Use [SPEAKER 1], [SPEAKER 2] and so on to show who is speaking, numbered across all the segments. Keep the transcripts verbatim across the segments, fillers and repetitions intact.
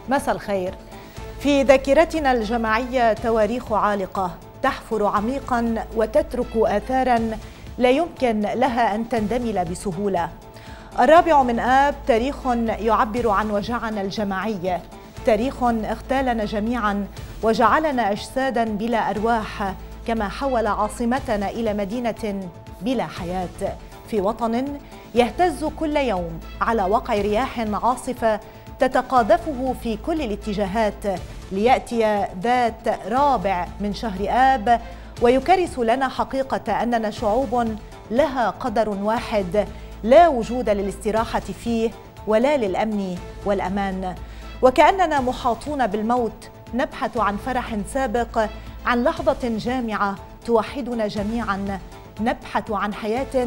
[SPEAKER 1] مساء الخير. في ذاكرتنا الجماعية تواريخ عالقة تحفر عميقا وتترك آثارا لا يمكن لها أن تندمل بسهولة. الرابع من آب تاريخ يعبر عن وجعنا الجماعي، تاريخ اغتالنا جميعا وجعلنا أجسادا بلا أرواح، كما حول عاصمتنا إلى مدينة بلا حياة، في وطن يهتز كل يوم على وقع رياح عاصفة تتقاذفه في كل الاتجاهات، ليأتي ذات رابع من شهر آب ويكرس لنا حقيقة أننا شعوب لها قدر واحد لا وجود للاستراحة فيه ولا للأمن والأمان، وكأننا محاطون بالموت نبحث عن فرح سابق، عن لحظة جامعة توحدنا جميعا، نبحث عن حياة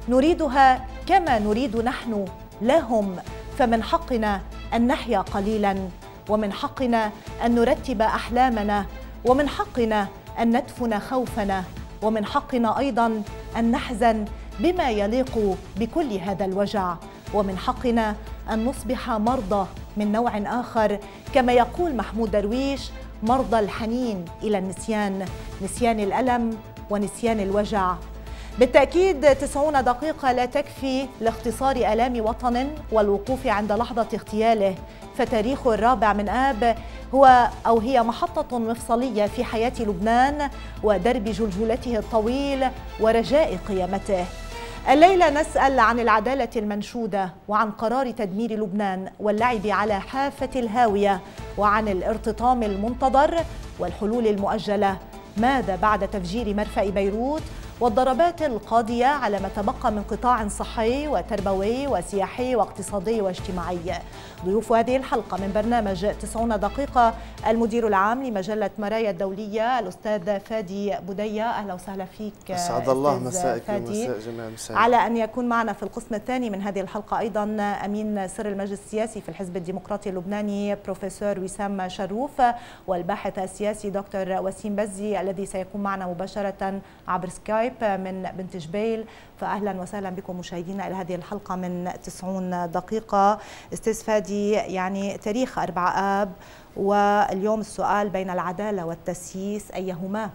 [SPEAKER 1] نريدها كما نريد نحن لا هم، فمن حقنا أن نحيا قليلا، ومن حقنا أن نرتب أحلامنا، ومن حقنا أن ندفن خوفنا، ومن حقنا أيضا أن نحزن بما يليق بكل هذا الوجع، ومن حقنا أن نصبح مرضى من نوع آخر، كما يقول محمود درويش: مرضى الحنين إلى النسيان، نسيان الألم ونسيان الوجع. بالتأكيد تسعون دقيقة لا تكفي لاختصار آلام وطن والوقوف عند لحظة اغتياله، فتاريخ الرابع من آب هو أو هي محطة مفصلية في حياة لبنان ودرب جلجلته الطويل ورجاء قيامته. الليلة نسأل عن العدالة المنشودة، وعن قرار تدمير لبنان واللعب على حافة الهاوية، وعن الارتطام المنتظر والحلول المؤجلة. ماذا بعد تفجير مرفأ بيروت والضربات القاضية على ما تبقى من قطاع صحي وتربوي وسياحي واقتصادي واجتماعي؟ ضيوف هذه الحلقة من برنامج تسعون دقيقة المدير العام لمجلة مرايا الدولية الأستاذ فادي بودية. أهلا وسهلا فيك.
[SPEAKER 2] أسعد الله مساءك ومساء جميع المساء.
[SPEAKER 1] على أن يكون معنا في القسم الثاني من هذه الحلقة أيضا أمين سر المجلس السياسي في الحزب الديمقراطي اللبناني بروفيسور وسام شروف، والباحث السياسي دكتور وسيم بزي الذي سيكون معنا مباشرة عبر سكايب من بنت جبيل. فأهلا وسهلا بكم مشاهدينا إلى هذه الحلقة من تسعون دقيقة. أستاذ فادي، يعني تاريخ أربعة آب، واليوم السؤال بين العدالة والتسييس أيهما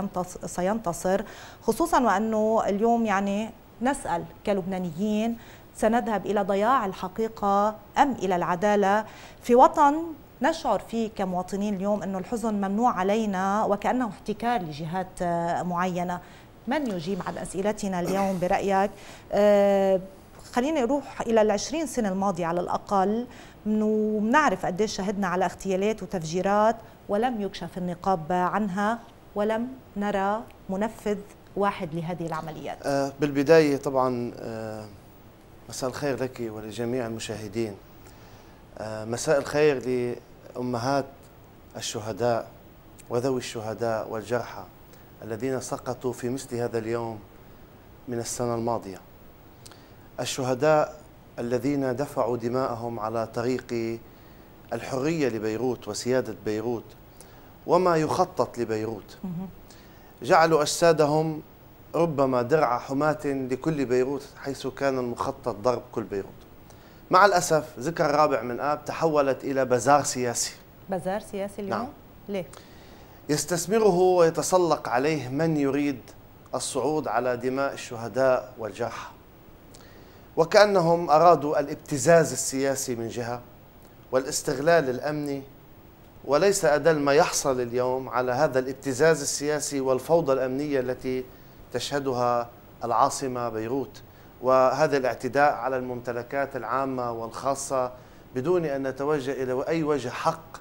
[SPEAKER 1] سينتصر، خصوصا وأنه اليوم يعني نسأل كلبنانيين: سنذهب إلى ضياع الحقيقة أم إلى العدالة في وطن نشعر فيه كمواطنين اليوم أنه الحزن ممنوع علينا وكأنه احتكار لجهات معينة؟ من يجيب عن أسئلتنا اليوم برأيك؟ آه خليني أروح إلى العشرين سنة الماضية على الأقل، ونعرف قديش شهدنا على اغتيالات وتفجيرات ولم يكشف النقاب عنها، ولم نرى منفذ واحد لهذه العمليات.
[SPEAKER 2] آه بالبداية طبعا آه مساء الخير لك ولجميع المشاهدين. آه مساء الخير لأمهات الشهداء وذوي الشهداء والجرحى الذين سقطوا في مثل هذا اليوم من السنة الماضية، الشهداء الذين دفعوا دماءهم على طريق الحرية لبيروت وسيادة بيروت وما يخطط لبيروت، جعلوا أجسادهم ربما درع حماة لكل بيروت، حيث كان المخطط ضرب كل بيروت. مع الأسف ذكرى الرابع من آب تحولت إلى بازار سياسي.
[SPEAKER 1] بازار سياسي اليوم؟
[SPEAKER 2] نعم.
[SPEAKER 1] ليه؟
[SPEAKER 2] يستثمره ويتسلق عليه من يريد الصعود على دماء الشهداء والجرحى، وكأنهم أرادوا الابتزاز السياسي من جهة والاستغلال الأمني، وليس أدل ما يحصل اليوم على هذا الابتزاز السياسي والفوضى الأمنية التي تشهدها العاصمة بيروت، وهذا الاعتداء على الممتلكات العامة والخاصة بدون أن نتوجه إلى أي وجه حق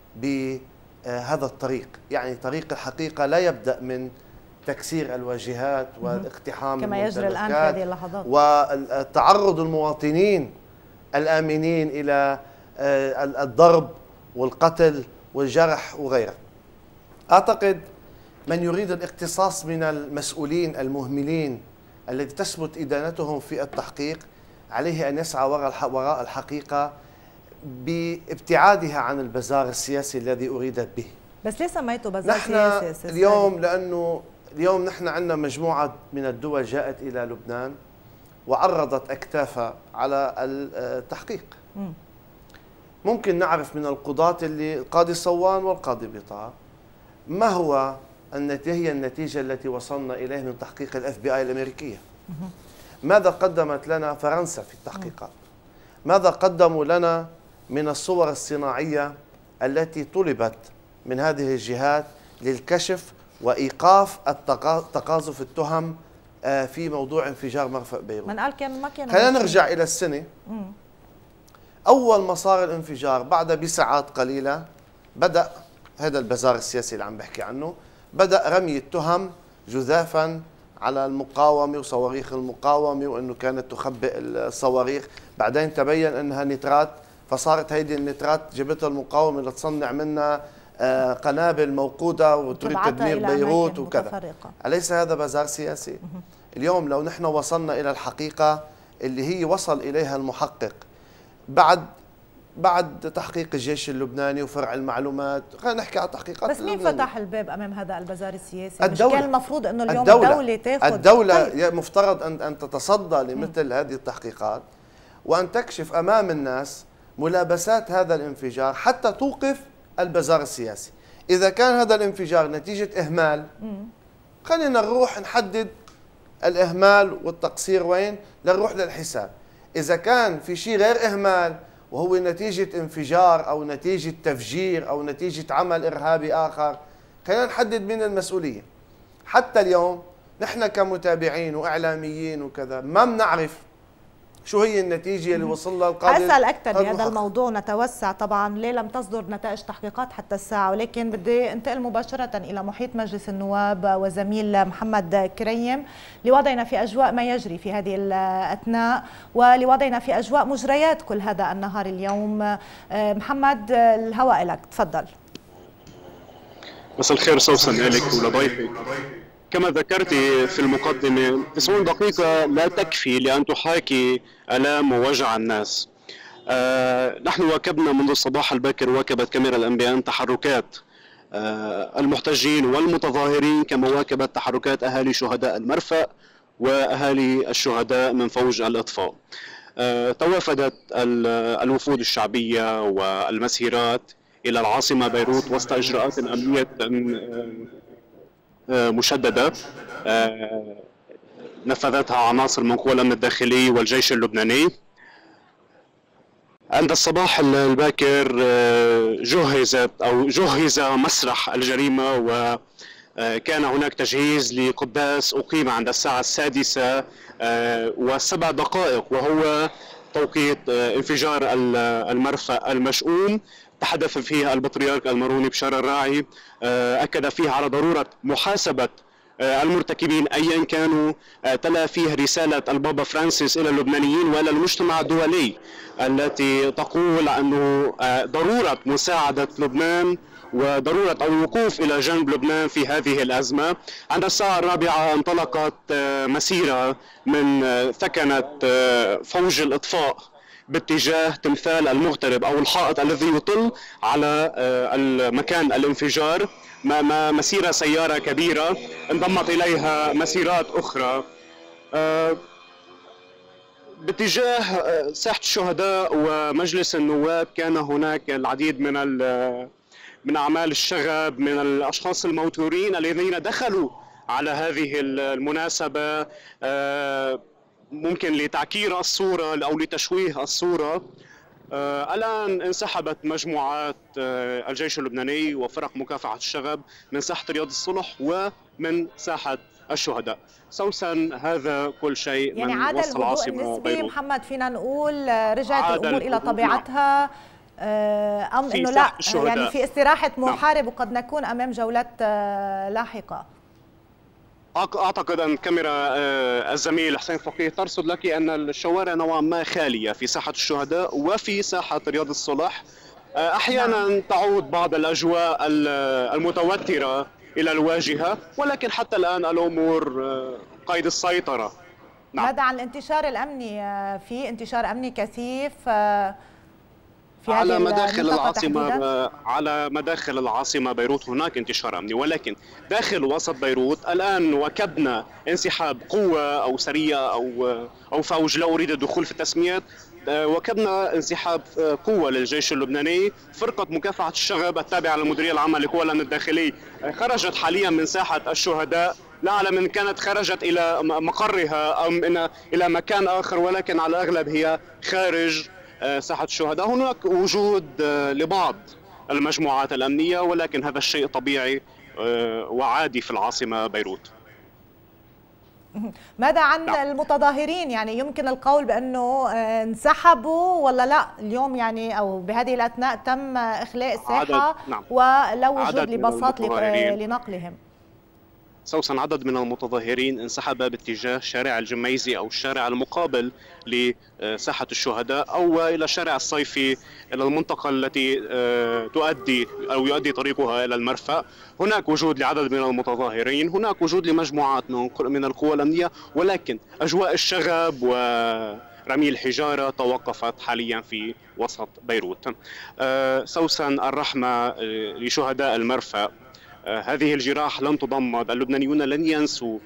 [SPEAKER 2] بهذا الطريق. يعني طريق الحقيقة لا يبدأ من تكسير الواجهات والاقتحام
[SPEAKER 1] كما يجري الآن في هذه اللحظات،
[SPEAKER 2] وتعرض المواطنين الآمنين إلى الضرب والقتل والجرح وغيره. أعتقد من يريد الاقتصاص من المسؤولين المهملين الذي تثبت إدانتهم في التحقيق عليه أن يسعى وراء الحقيقة بابتعادها عن البزار السياسي الذي أريدت به.
[SPEAKER 1] بس ليه سميته بزار
[SPEAKER 2] نحن
[SPEAKER 1] سياسي
[SPEAKER 2] اليوم؟ لأنه اليوم نحن عندنا مجموعة من الدول جاءت إلى لبنان وعرضت أكتافها على التحقيق. م. ممكن نعرف من القضاة اللي القاضي صوان والقاضي بيطار ما هو هي النتيجة التي وصلنا إليه من تحقيق الاف بي اي الأمريكية. ماذا قدمت لنا فرنسا في التحقيقات؟ ماذا قدموا لنا من الصور الصناعية التي طلبت من هذه الجهات للكشف وإيقاف تقاذف التهم في موضوع انفجار مرفأ بيروت؟
[SPEAKER 1] من قال كان ما كان.
[SPEAKER 2] خلينا نرجع إلى السنة. مم. أول ما صار الانفجار بعد بساعات قليلة بدأ هذا البزار السياسي اللي عم بحكي عنه، بدأ رمي التهم جذافا على المقاومة وصواريخ المقاومة وأنه كانت تخبئ الصواريخ، بعدين تبين أنها نترات، فصارت هيدي النترات جبتها المقاومة لتصنع منها قنابل موقودة وتريد تدمير بيروت وكذا. أليس هذا بزار سياسي؟ اليوم لو نحن وصلنا إلى الحقيقة اللي هي وصل إليها المحقق بعد بعد تحقيق الجيش اللبناني وفرع المعلومات، خلينا نحكي على تحقيقات
[SPEAKER 1] بس مين فتح الباب امام هذا البزار السياسي؟
[SPEAKER 2] الدولة.
[SPEAKER 1] مش كان المفروض انه اليوم
[SPEAKER 2] الدولة,
[SPEAKER 1] الدولة تاخذ
[SPEAKER 2] الدولة طيب. مفترض ان ان تتصدى لمثل م. هذه التحقيقات وان تكشف امام الناس ملابسات هذا الانفجار حتى توقف البزار السياسي. اذا كان هذا الانفجار نتيجة اهمال، م. خلينا نروح نحدد الاهمال والتقصير وين، لنروح للحساب. اذا كان في شيء غير اهمال وهو نتيجة انفجار أو نتيجة تفجير أو نتيجة عمل إرهابي آخر، خلينا نحدد من المسؤولية. حتى اليوم نحن كمتابعين وإعلاميين وكذا ما بنعرف شو هي النتيجة اللي وصل لها القاضي.
[SPEAKER 1] أسأل أكثر بهذا الموضوع نتوسع طبعا، ليه لم تصدر نتائج تحقيقات حتى الساعة، ولكن بدي انتقل مباشرة إلى محيط مجلس النواب وزميل محمد كريم لوضعنا في أجواء ما يجري في هذه الأثناء ولوضعنا في أجواء مجريات كل هذا النهار اليوم. محمد الهواء لك، تفضل.
[SPEAKER 3] مساء الخير سوسن لك ولضيفك. كما ذكرت في المقدمة، تسعين دقيقة لا تكفي لأن تحاكي آلام ووجع الناس. آه نحن واكبنا منذ الصباح الباكر، واكبت كاميرا الأنبياء تحركات آه المحتجين والمتظاهرين، كما واكبت تحركات أهالي شهداء المرفأ وأهالي الشهداء من فوج الإطفاء. آه توافدت الوفود الشعبية والمسيرات إلى العاصمة بيروت وسط إجراءات أمنية مشددة نفذتها عناصر من قوى الأمن الداخلي والجيش اللبناني. عند الصباح الباكر جهزت أو جهز مسرح الجريمة، وكان هناك تجهيز لقداس أقيم عند الساعة السادسة وسبع دقائق، وهو توقيت انفجار المرفأ المشؤوم. تحدث فيه البطريرك الماروني بشار الراعي، أكد فيه على ضرورة محاسبة المرتكبين أيا كانوا. تلا فيه رسالة البابا فرانسيس إلى اللبنانيين وإلى المجتمع الدولي التي تقول أنه ضرورة مساعدة لبنان وضرورة الوقوف إلى جنب لبنان في هذه الأزمة. عند الساعة الرابعة انطلقت مسيرة من ثكنة فوج الإطفاء باتجاه تمثال المغترب أو الحائط الذي يطل على المكان الانفجار. مسيرة سيارة كبيرة انضمت إليها مسيرات أخرى باتجاه ساحة الشهداء ومجلس النواب. كان هناك العديد من من أعمال الشغب من الأشخاص الموتورين الذين دخلوا على هذه المناسبة، ممكن لتعكير الصورة أو لتشويه الصورة. الآن انسحبت مجموعات الجيش اللبناني وفرق مكافحة الشغب من ساحة رياض الصلح ومن ساحة الشهداء. سوسن، هذا كل شيء
[SPEAKER 1] يعني
[SPEAKER 3] من وسط العاصمة بيروت.
[SPEAKER 1] محمد، فينا نقول رجعت الأمور إلى طبيعتها أم أنه لا، يعني في استراحة محارب نعم. وقد نكون أمام جولات لاحقة؟
[SPEAKER 3] أعتقد أن كاميرا الزميل حسين فقيه ترصد لك أن الشوارع نوعا ما خالية في ساحة الشهداء وفي ساحة رياض الصلح. أحيانا تعود بعض الأجواء المتوترة إلى الواجهة، ولكن حتى الآن الأمور قيد السيطرة.
[SPEAKER 1] نعم. ماذا عن الانتشار الأمني؟ في انتشار أمني كثيف في هذه
[SPEAKER 3] على مداخل
[SPEAKER 1] المنطقة
[SPEAKER 3] العاصمة
[SPEAKER 1] تحديداً؟
[SPEAKER 3] على مداخل العاصمة بيروت هناك انتشار أمني، ولكن داخل وسط بيروت الآن وكبنا انسحاب قوة أو سرية أو أو فوج، لا أريد الدخول في التسميات. وكبنا انسحاب قوة للجيش اللبناني. فرقة مكافحة الشغب التابعة للمديرية العامة لقوى الأمن الداخلي خرجت حاليا من ساحة الشهداء، لا أعلم إن كانت خرجت إلى مقرها أم إلى مكان آخر، ولكن على الأغلب هي خارج ساحة الشهداء. هناك وجود لبعض المجموعات الأمنية، ولكن هذا الشيء طبيعي وعادي في العاصمة بيروت.
[SPEAKER 1] ماذا عن
[SPEAKER 3] نعم.
[SPEAKER 1] المتظاهرين؟ يعني يمكن القول بأنه انسحبوا ولا لا اليوم، يعني أو بهذه الأثناء تم إخلاء الساحة
[SPEAKER 3] نعم.
[SPEAKER 1] ولا وجود
[SPEAKER 3] من
[SPEAKER 1] لباصات
[SPEAKER 3] المتظاهرين.
[SPEAKER 1] لنقلهم؟
[SPEAKER 3] سوسن، عدد من المتظاهرين انسحب باتجاه شارع الجميزي أو الشارع المقابل لساحة الشهداء أو إلى شارع الصيفي، إلى المنطقة التي تؤدي أو يؤدي طريقها إلى المرفأ. هناك وجود لعدد من المتظاهرين، هناك وجود لمجموعات من القوى الأمنية، ولكن أجواء الشغب ورمي الحجارة توقفت حاليا في وسط بيروت. سوسن، الرحمة لشهداء المرفأ. هذه الجراح لن تضمد، اللبنانيون لن ينسوا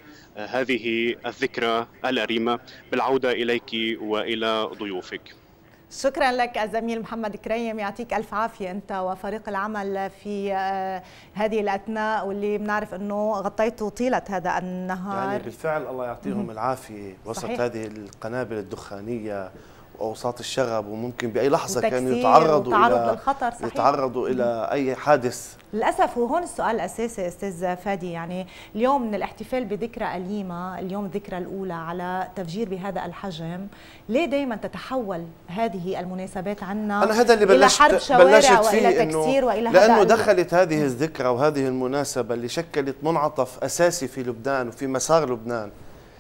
[SPEAKER 3] هذه الذكرى الأليمة. بالعودة إليك وإلى ضيوفك.
[SPEAKER 1] شكرا لك الزميل محمد كريم، يعطيك ألف عافية أنت وفريق العمل في هذه الأثناء، واللي بنعرف أنه غطيتوا طيلة هذا النهار.
[SPEAKER 2] يعني بالفعل الله يعطيهم العافية وسط
[SPEAKER 1] صحيح.
[SPEAKER 2] هذه القنابل الدخانية واوساط الشغب، وممكن باي لحظه كانوا يتعرضوا الى
[SPEAKER 1] للخطر. صحيح.
[SPEAKER 2] يتعرضوا الى اي حادث.
[SPEAKER 1] للاسف. وهون السؤال الاساسي استاذ فادي، يعني اليوم من الاحتفال بذكرى أليمة، اليوم الذكرى الاولى على تفجير بهذا الحجم، ليه دائما تتحول هذه المناسبات عنا
[SPEAKER 2] أنا هذا اللي
[SPEAKER 1] الى
[SPEAKER 2] بلشت
[SPEAKER 1] حرب شوارع
[SPEAKER 2] بلشت
[SPEAKER 1] والى
[SPEAKER 2] فيه
[SPEAKER 1] تكسير والى
[SPEAKER 2] لانه
[SPEAKER 1] هذا
[SPEAKER 2] دخلت هذه الذكرى وهذه المناسبه اللي شكلت منعطف اساسي في لبنان وفي مسار لبنان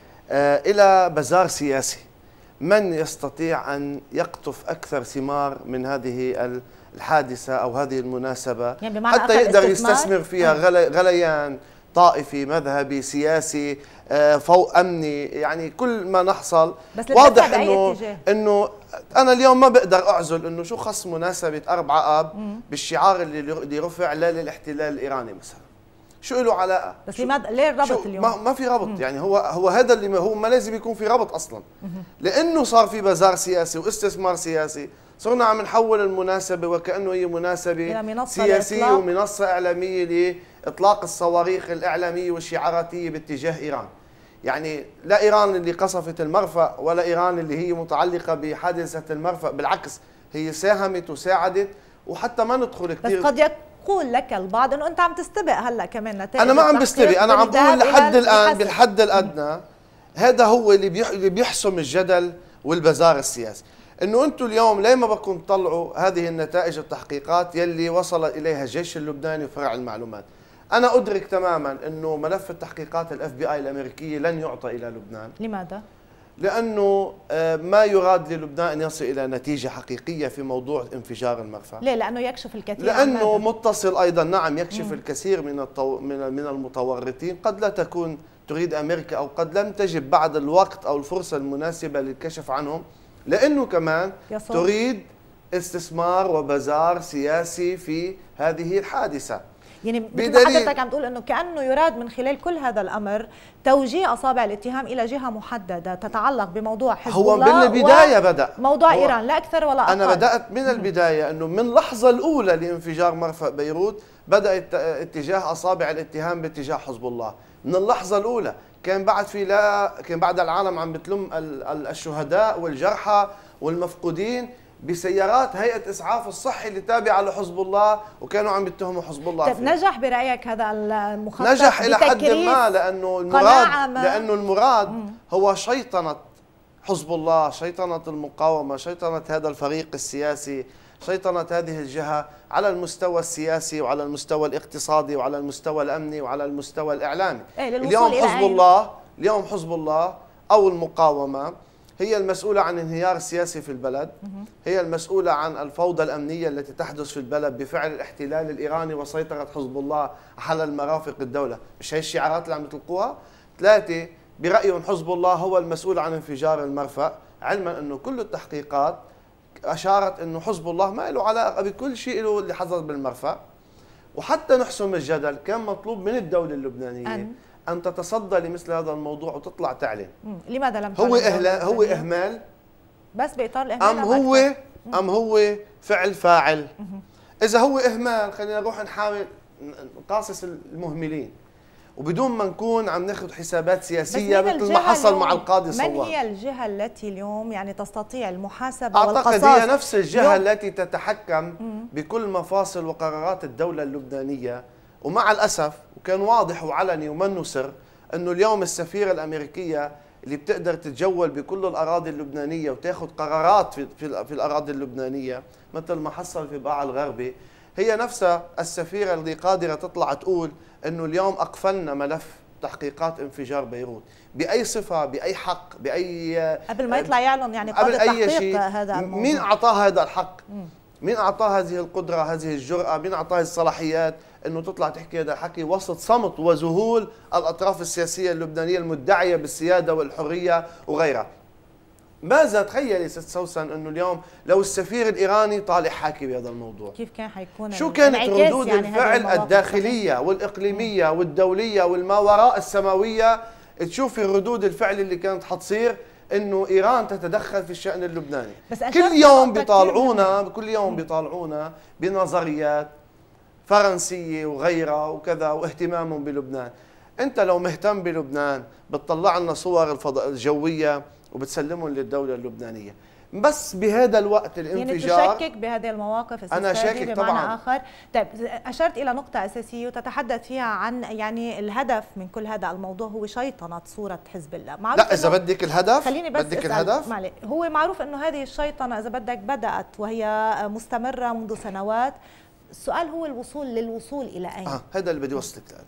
[SPEAKER 2] آه الى بزار سياسي. من يستطيع أن يقطف أكثر ثمار من هذه الحادثة أو هذه المناسبة،
[SPEAKER 1] يعني
[SPEAKER 2] حتى يقدر يستثمر فيها غليان طائفي مذهبي سياسي فوق أمني، يعني كل ما نحصل. واضح أنه أنه أنا اليوم ما بقدر أعزل أنه شو خص مناسبة أربعة آب بالشعار اللي رفع لا للاحتلال الإيراني مثلا، شو له علاقه؟
[SPEAKER 1] بس لماذا ليه الربط اليوم؟
[SPEAKER 2] ما, ما في ربط. مم. يعني هو هو هذا اللي ما هو ما لازم يكون في ربط اصلا. مم. لانه صار في بازار سياسي واستثمار سياسي، صرنا عم نحول المناسبه وكانه هي مناسبه سياسيه ومنصه اعلاميه لاطلاق الصواريخ الاعلاميه والشعاراتيه باتجاه ايران. يعني لا ايران اللي قصفت المرفأ ولا ايران اللي هي متعلقه بحادثه المرفأ، بالعكس هي ساهمت وساعدت. وحتى ما ندخل كثير،
[SPEAKER 1] بس قد يقول لك البعض انه انت عم تستبق هلا كمان نتائج.
[SPEAKER 2] انا ما عم بستبق، انا عم بقول لحد الان بالحد الادنى هذا هو اللي بيحسم الجدل والبزار السياسي، انه انتم اليوم ليه ما بدكم تطلعوا هذه النتائج التحقيقات يلي وصل اليها الجيش اللبناني وفرع المعلومات. انا ادرك تماما انه ملف التحقيقات الاف بي اي الامريكيه لن يعطى الى لبنان.
[SPEAKER 1] لماذا؟
[SPEAKER 2] لأنه ما يراد للبنان أن يصل إلى نتيجة حقيقية في موضوع انفجار المرفأ.
[SPEAKER 1] ليه؟ لأنه يكشف الكثير.
[SPEAKER 2] لأنه متصل أيضا، نعم يكشف مم. الكثير من الطو... من من المتورطين. قد لا تكون تريد أمريكا أو قد لم تجد بعد الوقت أو الفرصة المناسبة للكشف عنهم، لأنه كمان يصور. تريد استثمار وبزار سياسي في هذه الحادثة.
[SPEAKER 1] يعني مثل ما حضرتك عم تقول انه كانه يراد من خلال كل هذا الامر توجيه اصابع الاتهام الى جهه محدده تتعلق بموضوع حزب
[SPEAKER 2] هو
[SPEAKER 1] الله.
[SPEAKER 2] هو بالبدايه بدا
[SPEAKER 1] موضوع ايران لا اكثر ولا اقل.
[SPEAKER 2] انا بدات من البدايه انه من اللحظه الاولى لانفجار مرفأ بيروت بدات اتجاه اصابع الاتهام باتجاه حزب الله. من اللحظه الاولى كان بعد في لا كان بعد العالم عم بتلم الشهداء والجرحى والمفقودين بسيارات هيئة إسعاف الصحي اللي تابعة لحزب الله، وكانوا عم يتهموا حزب الله.
[SPEAKER 1] طيب نجح برأيك هذا المخطط؟
[SPEAKER 2] نجح إلى حد ما، لأنه المراد لأنه المراد مم. هو شيطنة حزب الله، شيطنة المقاومة، شيطنة هذا الفريق السياسي، شيطنة هذه الجهة على المستوى السياسي وعلى المستوى الاقتصادي وعلى المستوى الأمني وعلى المستوى الإعلامي.
[SPEAKER 1] إيه
[SPEAKER 2] اليوم حزب الله اليوم حزب الله أو المقاومة هي المسؤولة عن انهيار السياسي في البلد، هي المسؤولة عن الفوضى الأمنية التي تحدث في البلد بفعل الاحتلال الإيراني وسيطرة حزب الله على المرافق الدولة. مش هي الشعارات اللي عم يطلقوها؟ ثلاثة، برأيهم حزب الله هو المسؤول عن انفجار المرفأ، علما أنه كل التحقيقات اشارت انه حزب الله ما له علاقه بكل شيء له اللي حصل بالمرفأ. وحتى نحسم الجدل كان مطلوب من الدوله اللبنانيه أن, أن تتصدى لمثل هذا الموضوع وتطلع تعلن.
[SPEAKER 1] لماذا لم
[SPEAKER 2] هو إهلا هو اهمال
[SPEAKER 1] بس باطار الاهمال
[SPEAKER 2] ام هو ام هو فعل فاعل؟ اذا هو اهمال خلينا نروح نحاول نقاصص المهملين وبدون ما نكون عم ناخذ حسابات سياسيه مثل ما حصل مع القاضي صوان.
[SPEAKER 1] من هي الجهه التي اليوم يعني تستطيع المحاسبه
[SPEAKER 2] والقصاص؟ اعتقد هي نفس الجهه التي تتحكم
[SPEAKER 1] مم.
[SPEAKER 2] بكل مفاصل وقرارات الدوله اللبنانيه. ومع الاسف وكان واضح وعلني ومنه سر انه اليوم السفيره الامريكيه اللي بتقدر تتجول بكل الاراضي اللبنانيه وتاخذ قرارات في في, في الاراضي اللبنانيه مثل ما حصل في باع الغربي، هي نفسها السفيره اللي قادره تطلع تقول انه اليوم اقفلنا ملف تحقيقات انفجار بيروت. باي صفه؟ باي حق؟ باي
[SPEAKER 1] قبل ما يطلع يعلن يعني قبل اي شيء
[SPEAKER 2] هذا الموضوع؟ مين اعطاه هذا الحق؟ مم. مين اعطاه هذه القدره، هذه الجرأه؟ مين اعطاه الصلاحيات انه تطلع تحكي هذا الحكي وسط صمت وذهول الاطراف السياسيه اللبنانيه المدعيه بالسياده والحريه وغيرها؟ ماذا تخيلي ست سوسن انه اليوم لو السفير الايراني طالع حاكي بهذا الموضوع؟
[SPEAKER 1] كيف كان حيكون؟
[SPEAKER 2] شو كانت ردود يعني الفعل الداخليه والاقليميه والدوليه والما وراء السماويه؟ تشوفي ردود الفعل اللي كانت حتصير انه ايران تتدخل في الشان اللبناني.
[SPEAKER 1] بس
[SPEAKER 2] كل يوم بيطالعونا كل يوم بيطالعونا بنظريات فرنسيه وغيرها وكذا واهتمامهم بلبنان. انت لو مهتم بلبنان بتطلع لنا صور الفضاء الجويه وبتسلمهم للدوله اللبنانيه. بس بهذا الوقت الانفجار
[SPEAKER 1] يعني تشكك بهذه المواقف؟
[SPEAKER 2] انا شاكك طبعا.
[SPEAKER 1] اخر طيب اشرت الى نقطه اساسيه وتتحدث فيها عن يعني الهدف من كل هذا الموضوع هو شيطنه صوره حزب الله.
[SPEAKER 2] لا اذا بدك الهدف
[SPEAKER 1] خليني بس
[SPEAKER 2] بدك الهدف
[SPEAKER 1] معلي. هو معروف انه هذه الشيطنه اذا بدك بدات وهي مستمره منذ سنوات. السؤال هو الوصول للوصول الى اين؟
[SPEAKER 2] اه هذا اللي بدي اوصلك له.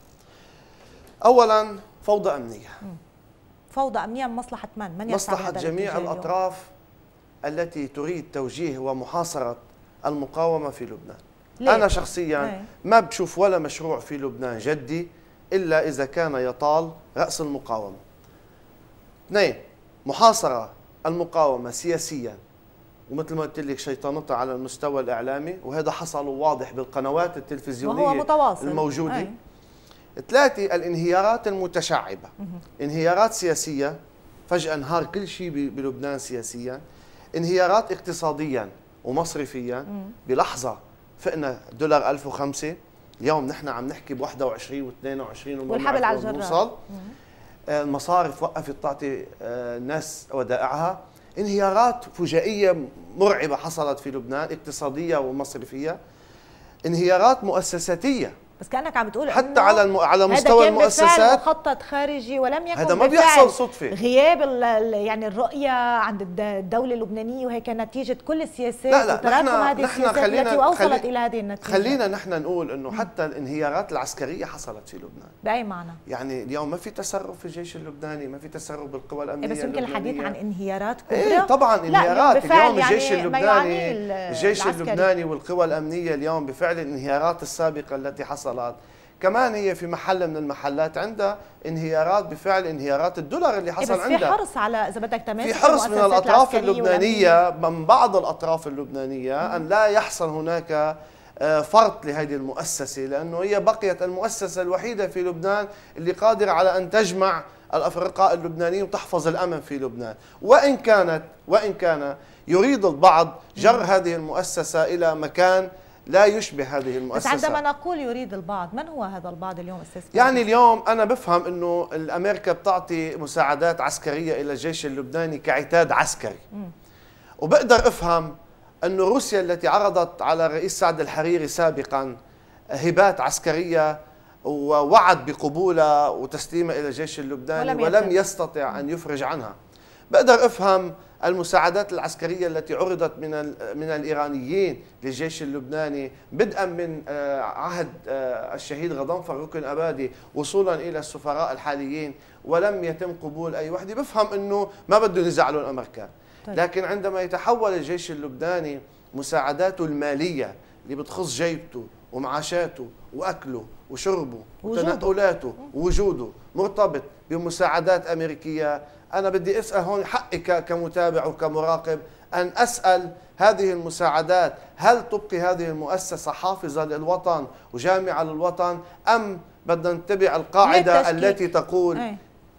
[SPEAKER 2] اولا فوضى امنيه. م.
[SPEAKER 1] فوضى امنيه من مصلحه من؟ من
[SPEAKER 2] مصلحه جميع الاطراف التي تريد توجيه ومحاصره المقاومه في لبنان. ليه؟ انا شخصيا هي. ما بشوف ولا مشروع في لبنان جدي الا اذا كان يطال راس المقاومه. اثنين، محاصره المقاومه سياسيا ومثل ما قلت لك شيطنتها على المستوى الاعلامي، وهذا حصل واضح بالقنوات التلفزيونيه
[SPEAKER 1] وهو متواصل
[SPEAKER 2] الموجوده. أي. ثلاثة، الانهيارات المتشعبة. انهيارات سياسية، فجأة انهار كل شيء بلبنان سياسيا. انهيارات اقتصاديا ومصرفيا، بلحظة فقنا دولار ألف وخمسة، اليوم نحن عم نحكي ب واحد وعشرين واثنين وعشرين
[SPEAKER 1] والحبل على الجرار.
[SPEAKER 2] المصارف وقفت تعطي الناس ودائعها. انهيارات فجائية مرعبة حصلت في لبنان اقتصادية ومصرفية. انهيارات مؤسساتية،
[SPEAKER 1] بس كانك عم بتقول
[SPEAKER 2] حتى على الم... على مستوى المؤسسات
[SPEAKER 1] هذا كان مخطط خارجي ولم يكن
[SPEAKER 2] هذا ما بيحصل صدفه.
[SPEAKER 1] غياب ال... يعني الرؤيه عند الدوله اللبنانيه وهي كانت نتيجه كل السياسات
[SPEAKER 2] لا لا
[SPEAKER 1] وتراكم هذه
[SPEAKER 2] نحن
[SPEAKER 1] السياسات التي اوصلت
[SPEAKER 2] خلي...
[SPEAKER 1] الى هذه النتيجه.
[SPEAKER 2] خلينا نحن نقول انه حتى الانهيارات العسكريه حصلت في لبنان.
[SPEAKER 1] باي معنى؟
[SPEAKER 2] يعني اليوم ما في تسرب في الجيش اللبناني، ما في تسرب بالقوى الامنيه
[SPEAKER 1] بس يمكن الحديث عن انهيارات
[SPEAKER 2] كبرى. ايه طبعا انهيارات اليوم الجيش
[SPEAKER 1] يعني
[SPEAKER 2] اللبناني الجيش العسكري. اللبناني والقوى الامنيه اليوم بفعل الانهيارات السابقه التي حصلت كمان هي في محل من المحلات عندها انهيارات بفعل انهيارات الدولار اللي حصل
[SPEAKER 1] عندها.
[SPEAKER 2] عندها
[SPEAKER 1] في حرص على اذا بدك تماسك،
[SPEAKER 2] في حرص من الاطراف اللبنانيه من بعض الاطراف اللبنانيه ان لا يحصل هناك فرط لهذه المؤسسه، لانه هي بقيت المؤسسه الوحيده في لبنان اللي قادره على ان تجمع الافرقاء اللبنانيين وتحفظ الامن في لبنان، وان كانت وان كان يريد البعض جر هذه المؤسسه الى مكان لا يشبه هذه المؤسسة.
[SPEAKER 1] بس عندما نقول يريد البعض، من هو هذا البعض اليوم استاذ؟
[SPEAKER 2] يعني اليوم أنا بفهم أنه الأمريكا بتعطي مساعدات عسكرية إلى الجيش اللبناني كعتاد عسكري. م. وبقدر أفهم أنه روسيا التي عرضت على الرئيس سعد الحريري سابقا هبات عسكرية ووعد بقبولها وتسليمها إلى الجيش اللبناني ولم, ولم يستطع أن يفرج عنها. بقدر أفهم المساعدات العسكرية التي عرضت من من الإيرانيين للجيش اللبناني بدءا من عهد الشهيد غضنفر ركن أبادي وصولا إلى السفراء الحاليين ولم يتم قبول أي وحدة. بفهم أنه ما بدهم يزعلوا الأمريكان. لكن عندما يتحول الجيش اللبناني مساعداته المالية اللي بتخص جيبته ومعاشاته وأكله وشربه وتنقلاته ووجوده مرتبط بمساعدات أمريكية، أنا بدي أسأل هون حقي كمتابع وكمراقب أن أسأل هذه المساعدات هل تبقي هذه المؤسسة حافظة للوطن وجامعة للوطن، أم بدنا نتبع القاعدة التي تقول أي.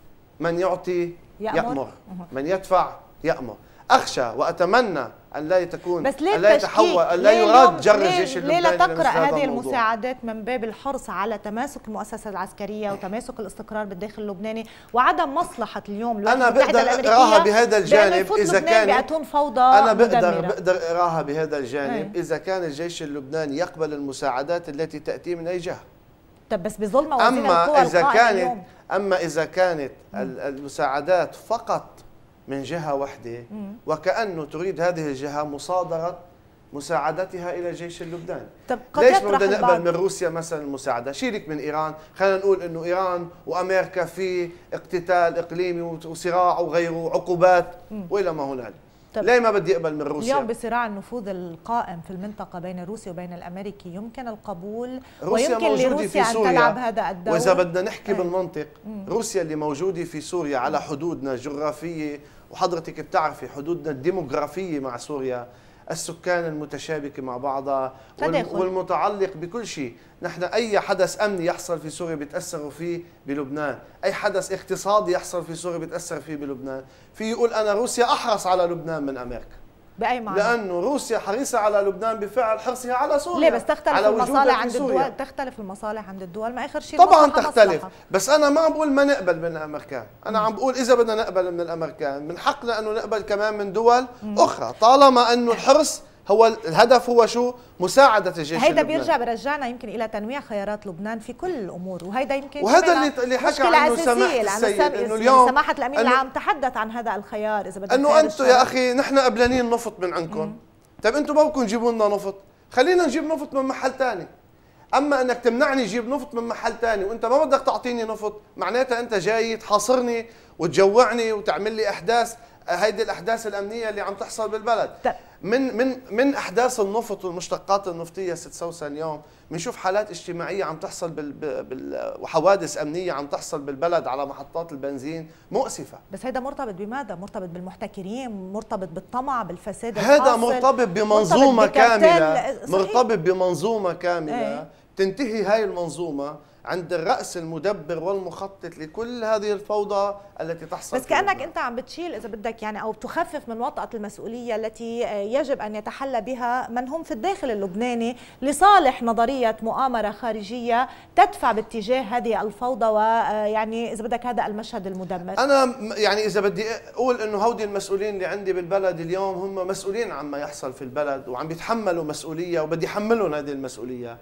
[SPEAKER 2] من يعطي يأمر, يأمر. من يدفع يأمر. أخشى وأتمنى أن لا تكون
[SPEAKER 1] بس ليه
[SPEAKER 2] أن لا يتحول أن لا يراد جر الجيش اللبناني.
[SPEAKER 1] ليه لا تقرأ هذه المساعدات من باب الحرص على تماسك المؤسسة العسكرية وتماسك الاستقرار بالداخل اللبناني وعدم مصلحة اليوم الولايات المتحدة الأمريكية؟
[SPEAKER 2] أنا بقدر أراها بهذا الجانب إذا كان
[SPEAKER 1] بأتون فوضى
[SPEAKER 2] أنا بقدر
[SPEAKER 1] مدمرة.
[SPEAKER 2] بقدر أراها بهذا الجانب إذا كان الجيش اللبناني يقبل المساعدات التي تأتي من أي جهة.
[SPEAKER 1] طب بس بظل موازين
[SPEAKER 2] أما
[SPEAKER 1] القوى
[SPEAKER 2] إذا
[SPEAKER 1] القائمة
[SPEAKER 2] كانت
[SPEAKER 1] اليوم.
[SPEAKER 2] أما إذا كانت المساعدات فقط من جهة واحدة وكأنه تريد هذه الجهة مصادرة مساعدتها إلى الجيش اللبناني. ليش ما بدنا نقبل من روسيا مثلا المساعدة؟ شيلك من إيران، خلينا نقول إنه إيران وأمريكا في اقتتال إقليمي وصراع وغيره وعقوبات وإلى ما هنالك. ليه ما بدي أقبل من روسيا؟
[SPEAKER 1] اليوم بصراع النفوذ القائم في المنطقة بين روسيا وبين الأمريكي يمكن القبول
[SPEAKER 2] روسيا
[SPEAKER 1] ويمكن لروسيا أن تلعب هذا الدور.
[SPEAKER 2] وإذا بدنا نحكي بالمنطق روسيا اللي موجودة في سوريا على حدودنا الجغرافية، وحضرتك بتعرفي حدودنا الديموغرافية مع سوريا، السكان المتشابكة مع بعضها والمتعلق بكل شيء. نحن أي حدث أمني يحصل في سوريا بيتأثروا فيه بلبنان، أي حدث اقتصادي يحصل في سوريا بيتأثر فيه بلبنان. في يقول أنا روسيا أحرص على لبنان من أمريكا.
[SPEAKER 1] بأي معنى؟
[SPEAKER 2] لأنه روسيا حريصة على لبنان بفعل حرصها على سوريا.
[SPEAKER 1] ليه بس تختلف المصالح عند الدول؟ تختلف المصالح عند الدول، ما آخر شيء
[SPEAKER 2] طبعا تختلف مصلحة. بس أنا ما عم بقول ما نقبل من الأمريكان، أنا عم بقول إذا بدنا نقبل من الأمريكان من حقنا أنه نقبل كمان من دول مم. أخرى، طالما أنه الحرص هو الهدف هو شو؟ مساعدة الجيش
[SPEAKER 1] هيدا بيرجع برجعنا يمكن إلى تنويع خيارات لبنان في كل الأمور، وهيدا يمكن
[SPEAKER 2] وهذا اللي اللي حكى عنه سماحة السيد إنه اليوم
[SPEAKER 1] سماحة الأمين العام تحدث عن هذا الخيار. إذا بدنا
[SPEAKER 2] إنه أنتم يا أخي نحن قبلانين نفط من عندكم، طيب أنتم ما بدكم تجيبوا لنا نفط، خلينا نجيب نفط من محل ثاني. أما أنك تمنعني جيب نفط من محل ثاني وأنت ما بدك تعطيني نفط، معناتها أنت جاي تحاصرني وتجوعني وتعمل لي أحداث، هيدي الأحداث الأمنية اللي عم تحصل بالبلد. من من من أحداث النفط والمشتقات النفطية ست سوسن اليوم بنشوف حالات اجتماعية عم تحصل بال بال وحوادث أمنية عم تحصل بالبلد على محطات البنزين مؤسفة.
[SPEAKER 1] بس هذا مرتبط بماذا؟ مرتبط بالمحتكرين، مرتبط بالطمع، بالفساد
[SPEAKER 2] هذا مرتبط بمنظومة كاملة، مرتبط بمنظومة كاملة ايه؟ تنتهي هاي المنظومة عند الرأس المدبر والمخطط لكل هذه الفوضى التي تحصل.
[SPEAKER 1] بس كأنك أنت عم بتشيل إذا بدك يعني أو بتخفف من وطأة المسؤولية التي يجب أن يتحلى بها من هم في الداخل اللبناني لصالح نظرية مؤامرة خارجية تدفع باتجاه هذه الفوضى ويعني إذا بدك هذا المشهد المدمر.
[SPEAKER 2] أنا يعني إذا بدي أقول إنه هودي المسؤولين اللي عندي بالبلد اليوم هم مسؤولين عما يحصل في البلد وعم بيتحملوا مسؤولية وبدي أحملهم هذه المسؤولية.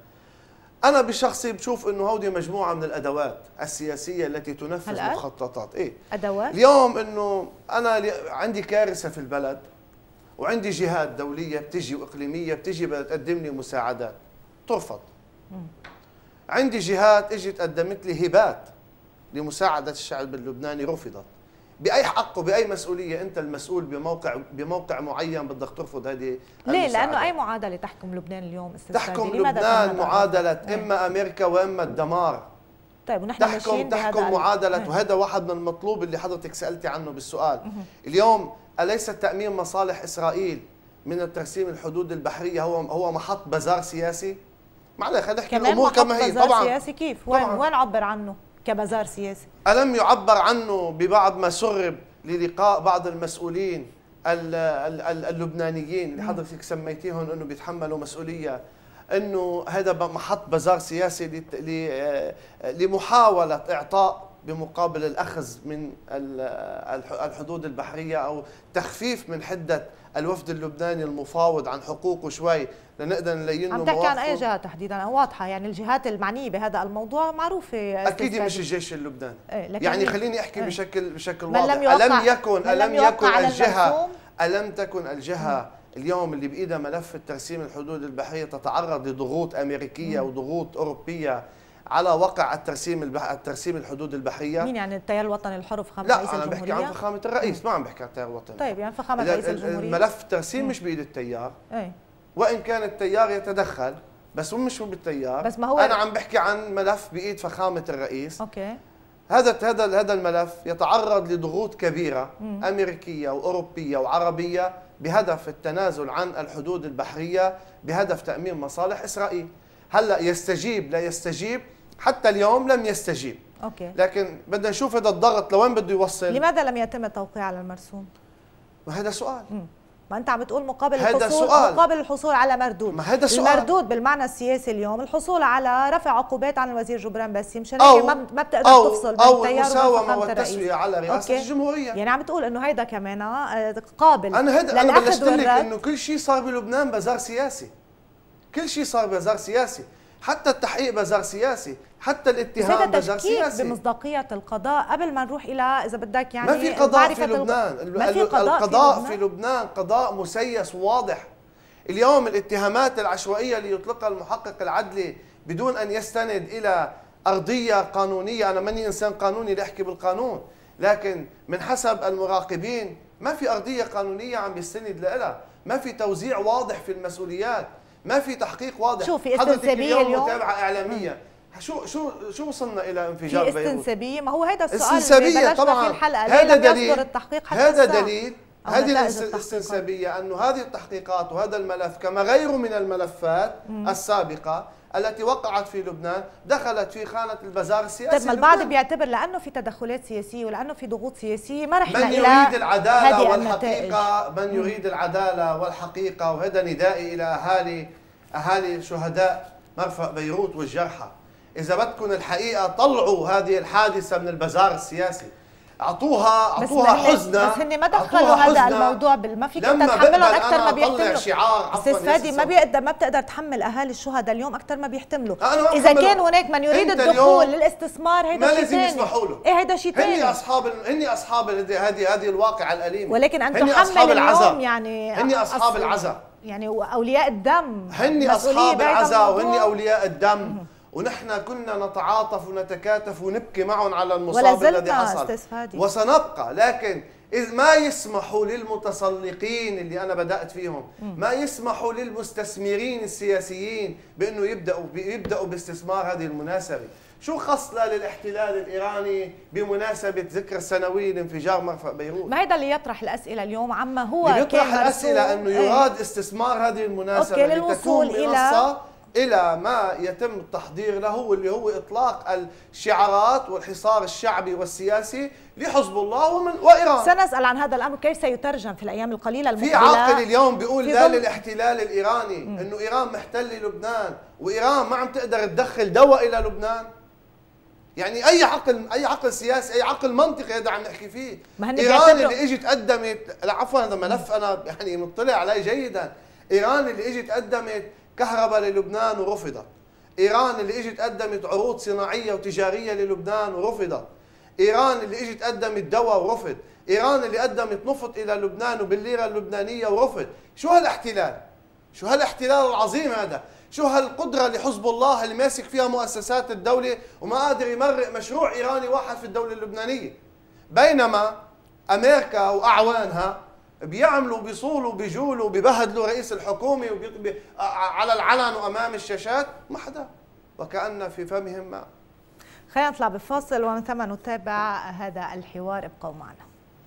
[SPEAKER 2] أنا بشخصي بشوف إنه هودي مجموعة من الأدوات السياسية التي تنفذ مخططات. إيه؟
[SPEAKER 1] أدوات؟
[SPEAKER 2] اليوم إنه أنا عندي كارثة في البلد وعندي جهات دولية بتجي وإقليمية بتجي بتقدم لي مساعدات ترفض. مم. عندي جهات اجت قدمت لي هبات لمساعدة الشعب اللبناني رفضت. بأي حق وبأي مسؤولية أنت المسؤول بموقع بموقع معين بدك ترفض هذه
[SPEAKER 1] ليه؟ لأنه أي معادلة تحكم لبنان اليوم استاذ
[SPEAKER 2] تحكم لبنان معادلة إما أمريكا وإما الدمار.
[SPEAKER 1] طيب ونحن
[SPEAKER 2] تحكم تحكم معادلة، وهذا واحد من المطلوب اللي حضرتك سألتي عنه بالسؤال. اليوم أليس تأمين مصالح إسرائيل من الترسيم الحدود البحرية هو هو محط بازار سياسي؟ معلش خلينا نحكي الأمور كما هي.
[SPEAKER 1] طبعا سياسي كيف؟ وين وين عبر عنه كبازار سياسي؟
[SPEAKER 2] ألم يعبر عنه ببعض ما سرب للقاء بعض المسؤولين اللبنانيين اللي حضرتك سميتيهم انه بيتحملوا مسؤوليه، انه هذا محط بازار سياسي لمحاوله اعطاء بمقابل الاخذ من الحدود البحريه او تخفيف من حده الوفد اللبناني المفاوض عن حقوقه شوي لنقدر نلين له
[SPEAKER 1] عم تحكي عن اي جهه تحديدا؟ واضحه يعني الجهات المعنيه بهذا الموضوع معروفه.
[SPEAKER 2] اكيد مش الجيش اللبناني.
[SPEAKER 1] إيه
[SPEAKER 2] يعني خليني احكي إيه؟ بشكل بشكل واضح. الم يكن الم يكن الجهه الم تكن الجهه م. اليوم اللي بايدها ملف الترسيم الحدود البحريه تتعرض لضغوط امريكيه م. وضغوط اوروبيه على وقع الترسيم البح... الترسيم الحدود البحريه.
[SPEAKER 1] مين يعني التيار الوطني الحر فخامه
[SPEAKER 2] لا
[SPEAKER 1] رئيس الجمهوريه؟
[SPEAKER 2] لا انا بحكي عن فخامه الرئيس، ما عم بحكي عن التيار الوطني.
[SPEAKER 1] طيب يعني فخامه رئيس الجمهوريه
[SPEAKER 2] ملف الترسيم مش بايد التيار.
[SPEAKER 1] اي
[SPEAKER 2] وان كان التيار يتدخل بس هو مش بالتيار.
[SPEAKER 1] بس ما هو
[SPEAKER 2] انا عم بحكي عن ملف بايد فخامه الرئيس.
[SPEAKER 1] اوكي.
[SPEAKER 2] هذا هذا هذا الملف يتعرض لضغوط كبيره مم. امريكيه واوروبيه وعربيه بهدف التنازل عن الحدود البحرية بهدف تأمين مصالح إسرائيل. هلأ يستجيب لا يستجيب، حتى اليوم لم يستجيب.
[SPEAKER 1] أوكي.
[SPEAKER 2] لكن بدنا نشوف هذا الضغط لوين بده يوصل.
[SPEAKER 1] لماذا لم يتم التوقيع على المرسوم؟
[SPEAKER 2] وهذا سؤال.
[SPEAKER 1] مم. ما انت عم بتقول مقابل
[SPEAKER 2] هذا
[SPEAKER 1] الحصول
[SPEAKER 2] سؤال.
[SPEAKER 1] مقابل الحصول على مردود.
[SPEAKER 2] ما هذا سؤال.
[SPEAKER 1] المردود بالمعنى السياسي اليوم الحصول على رفع عقوبات عن الوزير جبران باسم، مشان
[SPEAKER 2] هيك
[SPEAKER 1] ما ما بتقدر
[SPEAKER 2] أو
[SPEAKER 1] تفصل بين
[SPEAKER 2] أو
[SPEAKER 1] التيار
[SPEAKER 2] المساومة والتسوية على رئاسة
[SPEAKER 1] أوكي.
[SPEAKER 2] الجمهورية.
[SPEAKER 1] يعني عم بتقول انه هيدا كمان قابل.
[SPEAKER 2] انا هيدا انا بلشت لك
[SPEAKER 1] والرد.
[SPEAKER 2] انه كل شيء صار بلبنان بازار سياسي. كل شيء صار بازار سياسي، حتى التحقيق بازار سياسي، حتى الاتهام بازار سياسي.
[SPEAKER 1] بمصداقية القضاء قبل ما نروح الى اذا بدك يعني
[SPEAKER 2] ما في قضاء في لبنان،
[SPEAKER 1] ما في قضاء
[SPEAKER 2] القضاء
[SPEAKER 1] في لبنان.
[SPEAKER 2] في لبنان قضاء مسيس واضح. اليوم الاتهامات العشوائية اللي يطلقها المحقق العدلي بدون ان يستند الى ارضية قانونية، انا ماني انسان قانوني لاحكي بالقانون، لكن من حسب المراقبين ما في ارضية قانونية عم يستند لها، ما في توزيع واضح في المسؤوليات، ما في تحقيق واضح.
[SPEAKER 1] شو في
[SPEAKER 2] حضرتك
[SPEAKER 1] استنسابية
[SPEAKER 2] اليوم
[SPEAKER 1] اليوم؟
[SPEAKER 2] متابعة اعلامية، شو شو شو وصلنا الى انفجار
[SPEAKER 1] في
[SPEAKER 2] بيروت؟
[SPEAKER 1] استنسابية؟ ما هو هذا السؤال
[SPEAKER 2] استنسابية طبعا.
[SPEAKER 1] في الحلقة.
[SPEAKER 2] هذا
[SPEAKER 1] ليه لم
[SPEAKER 2] دليل
[SPEAKER 1] يصدر التحقيق حتى
[SPEAKER 2] هذا
[SPEAKER 1] الساعة؟
[SPEAKER 2] دليل هذه الاستنسابية أنه هذه التحقيقات وهذا الملف كما غيره من الملفات مم. السابقة التي وقعت في لبنان دخلت في خانة البازار السياسي.
[SPEAKER 1] طيب ما البعض بيعتبر لأنه في تدخلات سياسية ولأنه في ضغوط سياسية ما رحنا
[SPEAKER 2] من
[SPEAKER 1] إلى
[SPEAKER 2] يريد العدالة والحقيقة، من
[SPEAKER 1] مم.
[SPEAKER 2] يريد العدالة والحقيقة، وهذا ندائي إلى أهالي أهالي شهداء مرفأ بيروت والجرحى، إذا بدكم الحقيقة طلعوا هذه الحادثة من البازار السياسي، اعطوها اعطوها حزنه.
[SPEAKER 1] بس هن ما دخلوا هذا الموضوع ما فيك انت تحملهم اكثر ما بيحتملوا.
[SPEAKER 2] استاذ
[SPEAKER 1] فادي ما بيقدر ما بتقدر تحمل اهالي الشهداء اليوم اكثر ما بيحتملوا. اذا كان هناك من يريد الدخول للاستثمار هيدا شيء ثاني، ما لازم يسمحوا له. ايه هيدا شيء ثاني.
[SPEAKER 2] هن اصحاب هن اصحاب هذه هذه الواقعه الاليمه،
[SPEAKER 1] ولكن ان تحمل اليوم يعني
[SPEAKER 2] هن اصحاب العزاء،
[SPEAKER 1] يعني اولياء الدم،
[SPEAKER 2] هن اصحاب العزاء وهن اولياء الدم، ونحن كنا نتعاطف ونتكاتف ونبكي معهم على المصاب الذي حصل وسنبقى. لكن إذ ما يسمحوا للمتسلقين اللي أنا بدأت فيهم، ما يسمحوا للمستثمرين السياسيين بأنه يبدأوا يبدأوا باستثمار هذه المناسبة. شو خصلة للاحتلال الإيراني بمناسبة ذكرى سنوي لانفجار مرفأ بيروت؟
[SPEAKER 1] ما هذا اللي يطرح الأسئلة اليوم عما هو
[SPEAKER 2] اللي يطرح الأسئلة أنه يراد ايه؟ استثمار هذه المناسبة لتكون منصة إلى ما يتم التحضير له، واللي هو إطلاق الشعارات والحصار الشعبي والسياسي لحزب الله ومن وإيران.
[SPEAKER 1] سنسأل عن هذا الأمر كيف سيترجم في الأيام القليلة المقبلة.
[SPEAKER 2] في عاقل اليوم بيقول لا للاحتلال الإيراني، م. إنه إيران محتلة لبنان وإيران ما عم تقدر تدخل دواء إلى لبنان. يعني أي عقل أي عقل سياسي أي عقل منطقي هذا عم نحكي فيه. إيران اللي إجت قدمت، لا عفوا هذا ملف أنا يعني مطلع عليه جيدا. إيران اللي إجت قدمت كهرباء للبنان ورفضت، إيران اللي اجت قدمت عروض صناعية وتجارية للبنان ورفضت، إيران اللي اجت قدمت دواء ورفض، إيران اللي قدمت نفط إلى لبنان وبالليرة اللبنانية ورفض. شو هالاحتلال؟ شو هالاحتلال العظيم هذا؟ شو هالقدرة لحزب الله اللي ماسك فيها مؤسسات الدولة وما قادر يمرق مشروع إيراني واحد في الدولة اللبنانية، بينما أمريكا وأعوانها بيعملوا بيصولوا بيجولوا ببهدلوا رئيس الحكومة على العلن وأمام الشاشات، ما حدا وكأن في فمهم ماء.
[SPEAKER 1] خلينا نطلع بفاصل ومن ثم نتابع هذا الحوار، ابقوا معنا.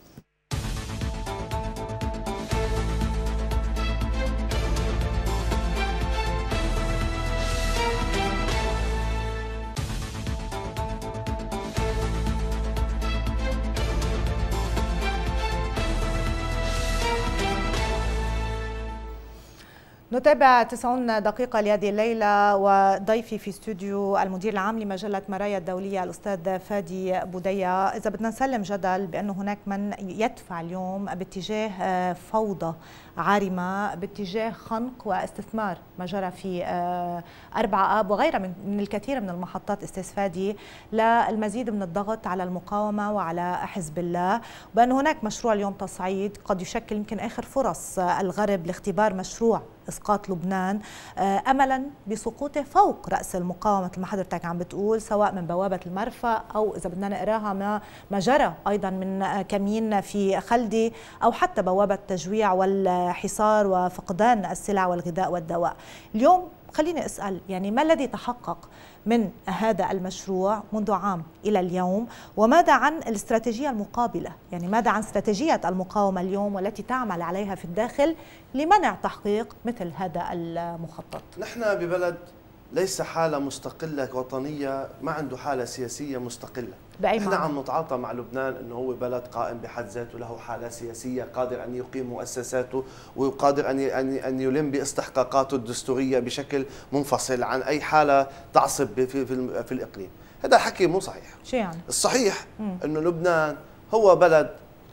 [SPEAKER 1] نتابع تسعين دقيقة لهذه الليلة، وضيفي في استوديو المدير العام لمجلة مرايا الدولية الأستاذ فادي بودية. إذا بدنا نسلم جدل بأنه هناك من يدفع اليوم باتجاه فوضى عارمة، باتجاه خنق واستثمار ما جرى في أربعة آب وغيرها من الكثير من المحطات استاذ فادي للمزيد من الضغط على المقاومة وعلى حزب الله، وبأن هناك مشروع اليوم تصعيد قد يشكل يمكن آخر فرص الغرب لاختبار مشروع إسقاط لبنان أملا بسقوطه فوق رأس المقاومة مثل ما حضرتك عم بتقول، سواء من بوابة المرفأ أو إذا بدنا نقراها ما ما جرى أيضا من كمين في خلدي، أو حتى بوابة التجويع والحصار وفقدان السلع والغذاء والدواء. اليوم خليني أسأل، يعني ما الذي تحقق من هذا المشروع منذ عام إلى اليوم، وماذا عن الاستراتيجية المقابلة؟ يعني ماذا عن استراتيجية المقاومة اليوم والتي تعمل عليها في الداخل لمنع تحقيق مثل هذا المخطط؟
[SPEAKER 2] نحن ببلد ليس حالة مستقلة وطنية، ما عنده حالة سياسية مستقلة.
[SPEAKER 1] بأي
[SPEAKER 2] نحن
[SPEAKER 1] معنى؟
[SPEAKER 2] عم نتعاطى مع لبنان انه هو بلد قائم بحد ذاته، له حالة سياسية، قادر ان يقيم مؤسساته وقادر ان ان ان يلم باستحقاقاته الدستورية بشكل منفصل عن اي حالة تعصب في في, في الاقليم. هذا الحكي مو صحيح.
[SPEAKER 1] شو يعني؟
[SPEAKER 2] الصحيح انه لبنان هو بلد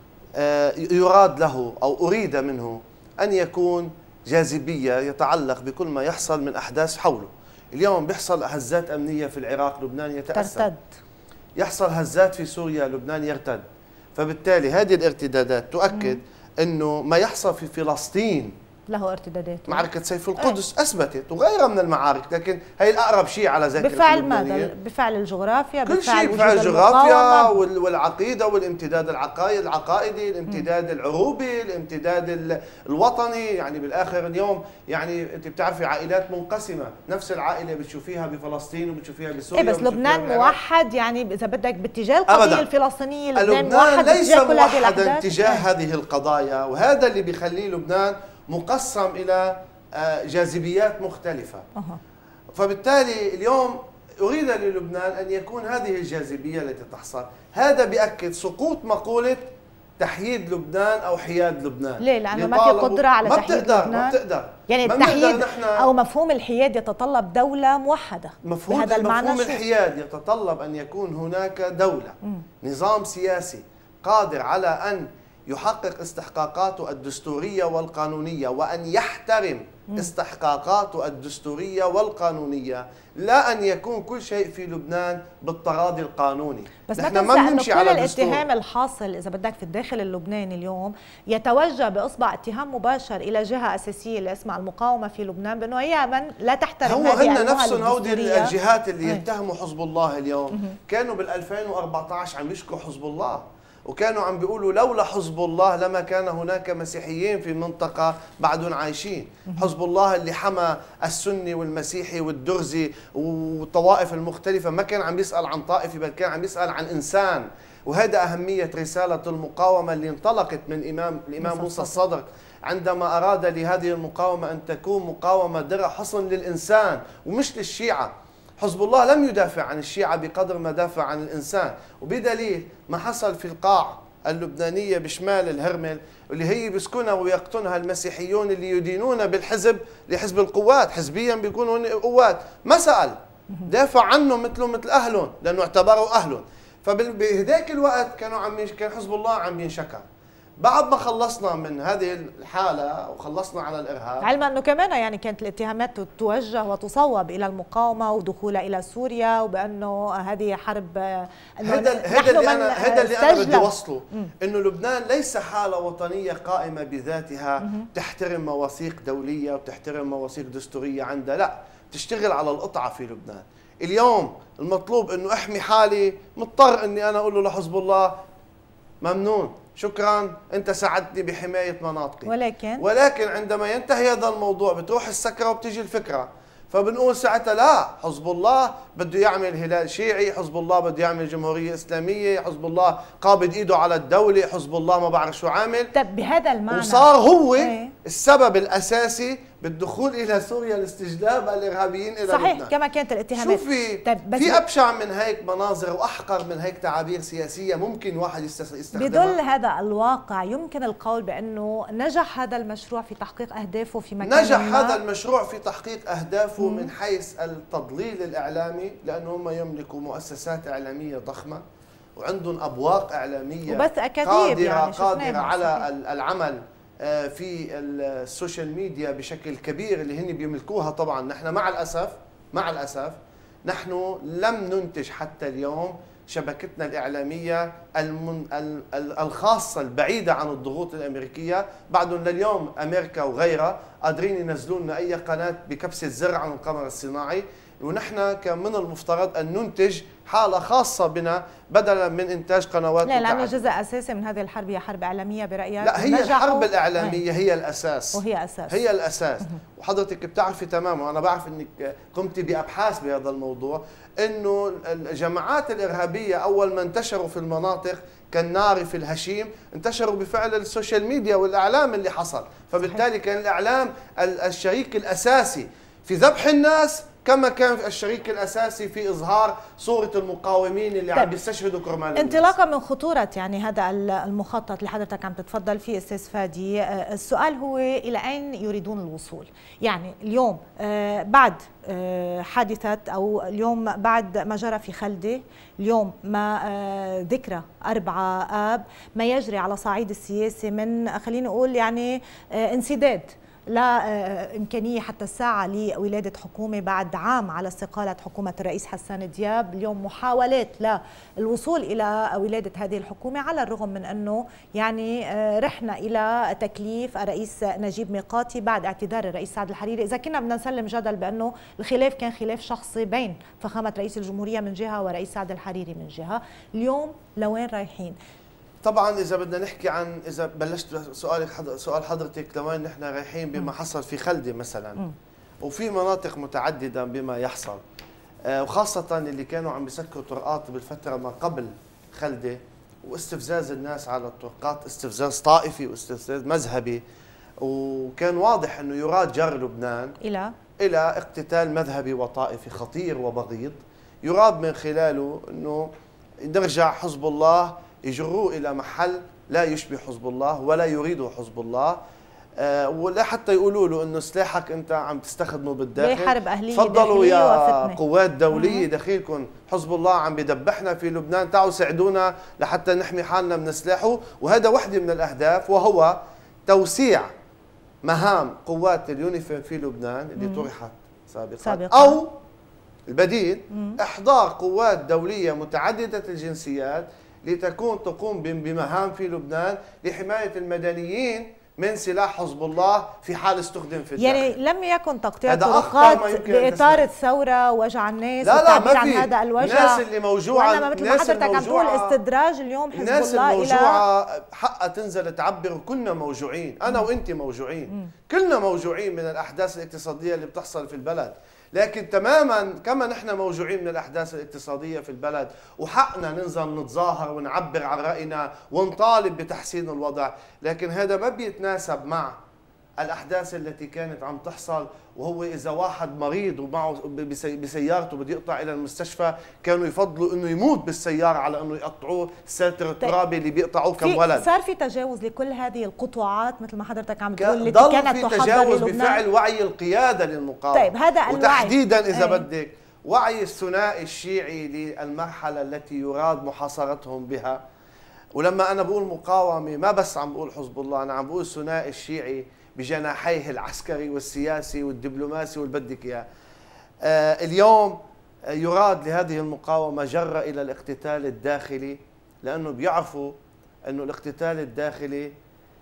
[SPEAKER 2] يراد له او اريد منه ان يكون جاذبية يتعلق بكل ما يحصل من احداث حوله. اليوم بيحصل هزات أمنية في العراق، لبنان يتأثر.
[SPEAKER 1] ترتد.
[SPEAKER 2] يحصل هزات في سوريا، لبنان يرتد. فبالتالي هذه الارتدادات تؤكد أنه ما يحصل في فلسطين
[SPEAKER 1] له ارتدادات.
[SPEAKER 2] معركة سيف القدس أيه؟ أثبتت وغيرها من المعارك، لكن هي الأقرب شيء على ذاكرة
[SPEAKER 1] بفعل ماذا؟ بفعل الجغرافيا،
[SPEAKER 2] كل
[SPEAKER 1] بفعل
[SPEAKER 2] شيء، بفعل الجغرافيا
[SPEAKER 1] المقاومة.
[SPEAKER 2] والعقيدة والامتداد العقائد العقائدي، الامتداد م. العروبي، الامتداد الوطني. يعني بالآخر اليوم يعني أنت بتعرفي عائلات منقسمة، نفس العائلة بتشوفيها بفلسطين وبتشوفيها بسوريا.
[SPEAKER 1] إيه بس لبنان موحد، يعني إذا بدك باتجاه القضية
[SPEAKER 2] أبداً.
[SPEAKER 1] الفلسطينية، لبنان,
[SPEAKER 2] لبنان
[SPEAKER 1] موحد
[SPEAKER 2] ليس موحدا تجاه
[SPEAKER 1] ايه؟
[SPEAKER 2] هذه القضايا، وهذا اللي بيخليه لبنان مقسم إلى جاذبيات مختلفة. أه. فبالتالي اليوم أريد للبنان أن يكون هذه الجاذبية التي تحصل. هذا بيأكد سقوط مقولة تحييد لبنان أو حياد لبنان.
[SPEAKER 1] ليه؟ لأنه ما في قدرة على
[SPEAKER 2] ما
[SPEAKER 1] تحييد
[SPEAKER 2] بتقدر
[SPEAKER 1] لبنان.
[SPEAKER 2] ما بتقدر
[SPEAKER 1] يعني
[SPEAKER 2] ما
[SPEAKER 1] التحييد أو مفهوم الحياد يتطلب دولة موحدة.
[SPEAKER 2] مفهوم
[SPEAKER 1] بهذا المعنى
[SPEAKER 2] مفهوم
[SPEAKER 1] شو؟
[SPEAKER 2] الحياد يتطلب أن يكون هناك دولة، م. نظام سياسي قادر على أن يحقق استحقاقاته الدستورية والقانونية، وأن يحترم استحقاقاته الدستورية والقانونية، لا أن يكون كل شيء في لبنان بالتراضي القانوني.
[SPEAKER 1] بس نحن ما بنمشي على الدستور. كل الاتهام الحاصل إذا بدك في الداخل اللبناني اليوم يتوجه بإصبع اتهام مباشر إلى جهة أساسية اللي اسمها المقاومة في لبنان، بأنه هي من لا تحترم
[SPEAKER 2] هو
[SPEAKER 1] هذه
[SPEAKER 2] هن نفسهم هودي الجهات اللي
[SPEAKER 1] ايه؟
[SPEAKER 2] يتهموا حزب الله اليوم مم. كانوا بال ألفين وأربعة عشر عم يشكوا حزب الله، وكانوا عم بيقولوا لولا حزب الله لما كان هناك مسيحيين في المنطقة بعدهم عايشين. حزب الله اللي حمى السني والمسيحي والدرزي والطوائف المختلفة، ما كان عم يسأل عن طائفة بل كان عم يسأل عن إنسان. وهذا أهمية رسالة المقاومة اللي انطلقت من إمام الإمام موسى الصدر عندما أراد لهذه المقاومة أن تكون مقاومة درع حصن للإنسان ومش للشيعة. حزب الله لم يدافع عن الشيعة بقدر ما دافع عن الإنسان، وبدليل ما حصل في القاع اللبنانية بشمال الهرمل اللي هي بيسكنها ويقطنها المسيحيون اللي يدينون بالحزب لحزب القوات، حزبيا بيكونوا قوات، ما سأل، دافع عنهم مثله مثل أهلهم لأنه اعتبروا أهلهم. فبهداك الوقت كانوا عم كان حزب الله عم ينشكى. بعد ما خلصنا من هذه الحالة وخلصنا على الإرهاب،
[SPEAKER 1] علما أنه كمان يعني كانت الاتهامات توجه وتصوب إلى المقاومة ودخولها إلى سوريا، وبأنه هذه حرب.
[SPEAKER 2] هذا هذا اللي أنا هذا اللي أنا بدي أوصله، إنه لبنان ليس حالة وطنية قائمة بذاتها مم. تحترم مواثيق دولية وتحترم مواثيق دستورية عندها، لا، تشتغل على القطعة في لبنان. اليوم المطلوب إنه أحمي حالي، مضطر إني أنا أقول له لحزب الله ممنون، شكرا انت ساعدتني بحمايه مناطقي،
[SPEAKER 1] ولكن
[SPEAKER 2] ولكن عندما ينتهي هذا الموضوع بتروح السكره وبتيجي الفكره، فبنقول ساعتها لا، حزب الله بده يعمل هلال شيعي، حزب الله بده يعمل جمهوريه اسلاميه، حزب الله قابض ايده على الدوله، حزب الله ما بعرف شو عامل.
[SPEAKER 1] طب بهذا المعنى
[SPEAKER 2] وصار هو
[SPEAKER 1] ايه؟ السبب
[SPEAKER 2] الاساسي بالدخول الى سوريا لاستجلاب الارهابيين الى
[SPEAKER 1] صحيح
[SPEAKER 2] لبنان.
[SPEAKER 1] كما كانت الاتهامات.
[SPEAKER 2] شو في في ابشع من هيك مناظر واحقر من هيك تعابير سياسيه ممكن واحد يستخدمها؟
[SPEAKER 1] بظل هذا الواقع يمكن القول بانه نجح هذا المشروع في تحقيق اهدافه في مكان
[SPEAKER 2] نجح
[SPEAKER 1] ما؟
[SPEAKER 2] هذا المشروع في تحقيق اهدافه مم. من حيث التضليل الاعلامي، لانه هم يملكوا مؤسسات اعلاميه ضخمه وعندهم ابواق اعلاميه
[SPEAKER 1] وبث اكاذيب
[SPEAKER 2] قادره
[SPEAKER 1] يعني
[SPEAKER 2] قادره على العمل في السوشيال ميديا بشكل كبير اللي هن بيملكوها. طبعا نحن مع الاسف مع الاسف نحن لم ننتج حتى اليوم شبكتنا الاعلاميه المن... الخاصه البعيده عن الضغوط الامريكيه. بعدهم لليوم امريكا وغيرها قادرين ينزلوا لنا اي قناه بكبسه زر عن القمر الصناعي ونحن كان من المفترض أن ننتج حالة خاصة بنا بدلا من إنتاج قنوات
[SPEAKER 1] لا لأنه جزء أساسي من هذه الحرب هي حرب إعلامية برأيك؟
[SPEAKER 2] لا، هي الحرب الإعلامية هي الأساس،
[SPEAKER 1] وهي أساس
[SPEAKER 2] هي الأساس. وحضرتك بتعرفي تماما، وأنا بعرف أنك قمت بأبحاث بهذا الموضوع، أنه الجماعات الإرهابية أول ما انتشروا في المناطق كالنار في الهشيم انتشروا بفعل السوشيال ميديا والإعلام اللي حصل، فبالتالي كان الإعلام الشريك الأساسي في ذبح الناس كما كان الشريك الأساسي في إظهار صورة المقاومين اللي عم بيستشهدوا كرمال
[SPEAKER 1] انطلاقا من خطورة يعني هذا المخطط اللي حضرتك عم تتفضل فيه أستاذ فادي، السؤال هو إلى أين يريدون الوصول؟ يعني اليوم بعد حادثة أو اليوم بعد ما جرى في خلدة، اليوم ما ذكرى أربعة آب، ما يجري على صعيد السياسي من خليني أقول يعني انسداد لا إمكانية حتى الساعة لولادة حكومة بعد عام على استقالة حكومة الرئيس حسان دياب، اليوم محاولات للوصول إلى ولادة هذه الحكومة على الرغم من أنه يعني رحنا إلى تكليف الرئيس نجيب ميقاتي بعد اعتذار الرئيس سعد الحريري. إذا كنا بدنا نسلم جدل بأنه الخلاف كان خلاف شخصي بين فخامة رئيس الجمهورية من جهة ورئيس سعد الحريري من جهة، اليوم لوين رايحين؟
[SPEAKER 2] طبعا اذا بدنا نحكي عن اذا بلشت سؤالك سؤال حضرتك لوين نحن رايحين بما حصل في خلدة مثلا م. وفي مناطق متعدده بما يحصل، آه وخاصه اللي كانوا عم بيسكروا طرقات بالفتره ما قبل خلدة، واستفزاز الناس على الطرقات استفزاز طائفي واستفزاز مذهبي، وكان واضح انه يراد جر لبنان
[SPEAKER 1] الى
[SPEAKER 2] الى اقتتال مذهبي وطائفي خطير وبغيض، يراد من خلاله انه نرجع حزب الله يجروه إلى محل لا يشبه حزب الله ولا يريده حزب الله، أه ولا حتى يقولوا له إنه سلاحك أنت عم تستخدمه بالداخل،
[SPEAKER 1] حرب أهلية
[SPEAKER 2] تفضلوا يا قوات دولية دخيلكم، حزب الله عم بدبحنا في لبنان، تعالوا ساعدونا لحتى نحمي حالنا من سلاحه. وهذا وحدة من الأهداف، وهو توسيع مهام قوات اليونيفيل في لبنان اللي مم. طرحت سابقا, سابقا أو البديل مم. إحضار قوات دولية متعددة الجنسيات لتكون تقوم بمهام في لبنان لحماية المدنيين من سلاح حزب الله في حال استخدم في الداخل.
[SPEAKER 1] يعني لم يكن تقطيع طرقات بإطار الثورة وجع الناس والتعبير عن هذا الوجع.
[SPEAKER 2] الناس اللي موجوعة،
[SPEAKER 1] وإنما مثل ما حضرتك عم تقول استدراج اليوم حزب
[SPEAKER 2] الناس
[SPEAKER 1] الله
[SPEAKER 2] الموجوعة إلى حقها تنزل تعبر، وكلنا موجوعين، أنا وأنت موجوعين، مم. كلنا موجوعين من الأحداث الاقتصادية اللي بتحصل في البلد، لكن تماما كما نحن موجوعين من الأحداث الاقتصادية في البلد وحقنا ننزل نتظاهر ونعبر عن رأينا ونطالب بتحسين الوضع، لكن هذا ما بيتناسب مع الأحداث التي كانت عم تحصل. وهو إذا واحد مريض ومعه بسيارته بده يقطع إلى المستشفى كانوا يفضلوا إنه يموت بالسيارة على إنه يقطعوه الساتر الترابي اللي بيقطعوه كم ولد.
[SPEAKER 1] صار في تجاوز لكل هذه القطوعات مثل ما حضرتك عم تقول اللي
[SPEAKER 2] ضل
[SPEAKER 1] كانت
[SPEAKER 2] في
[SPEAKER 1] تحضر
[SPEAKER 2] تجاوز
[SPEAKER 1] للبنان
[SPEAKER 2] بفعل وعي القيادة للمقاومة.
[SPEAKER 1] طيب هذا الوعي
[SPEAKER 2] وتحديدا إذا
[SPEAKER 1] ايه؟
[SPEAKER 2] بدك وعي الثنائي الشيعي للمرحلة التي يراد محاصرتهم بها. ولما أنا بقول مقاومة ما بس عم بقول حزب الله، أنا عم بقول الثنائي الشيعي بجناحيه العسكري والسياسي والدبلوماسي والبدك اياه. آه اليوم يراد لهذه المقاومة جرة إلى الاقتتال الداخلي، لأنه بيعرفوا أنه الاقتتال الداخلي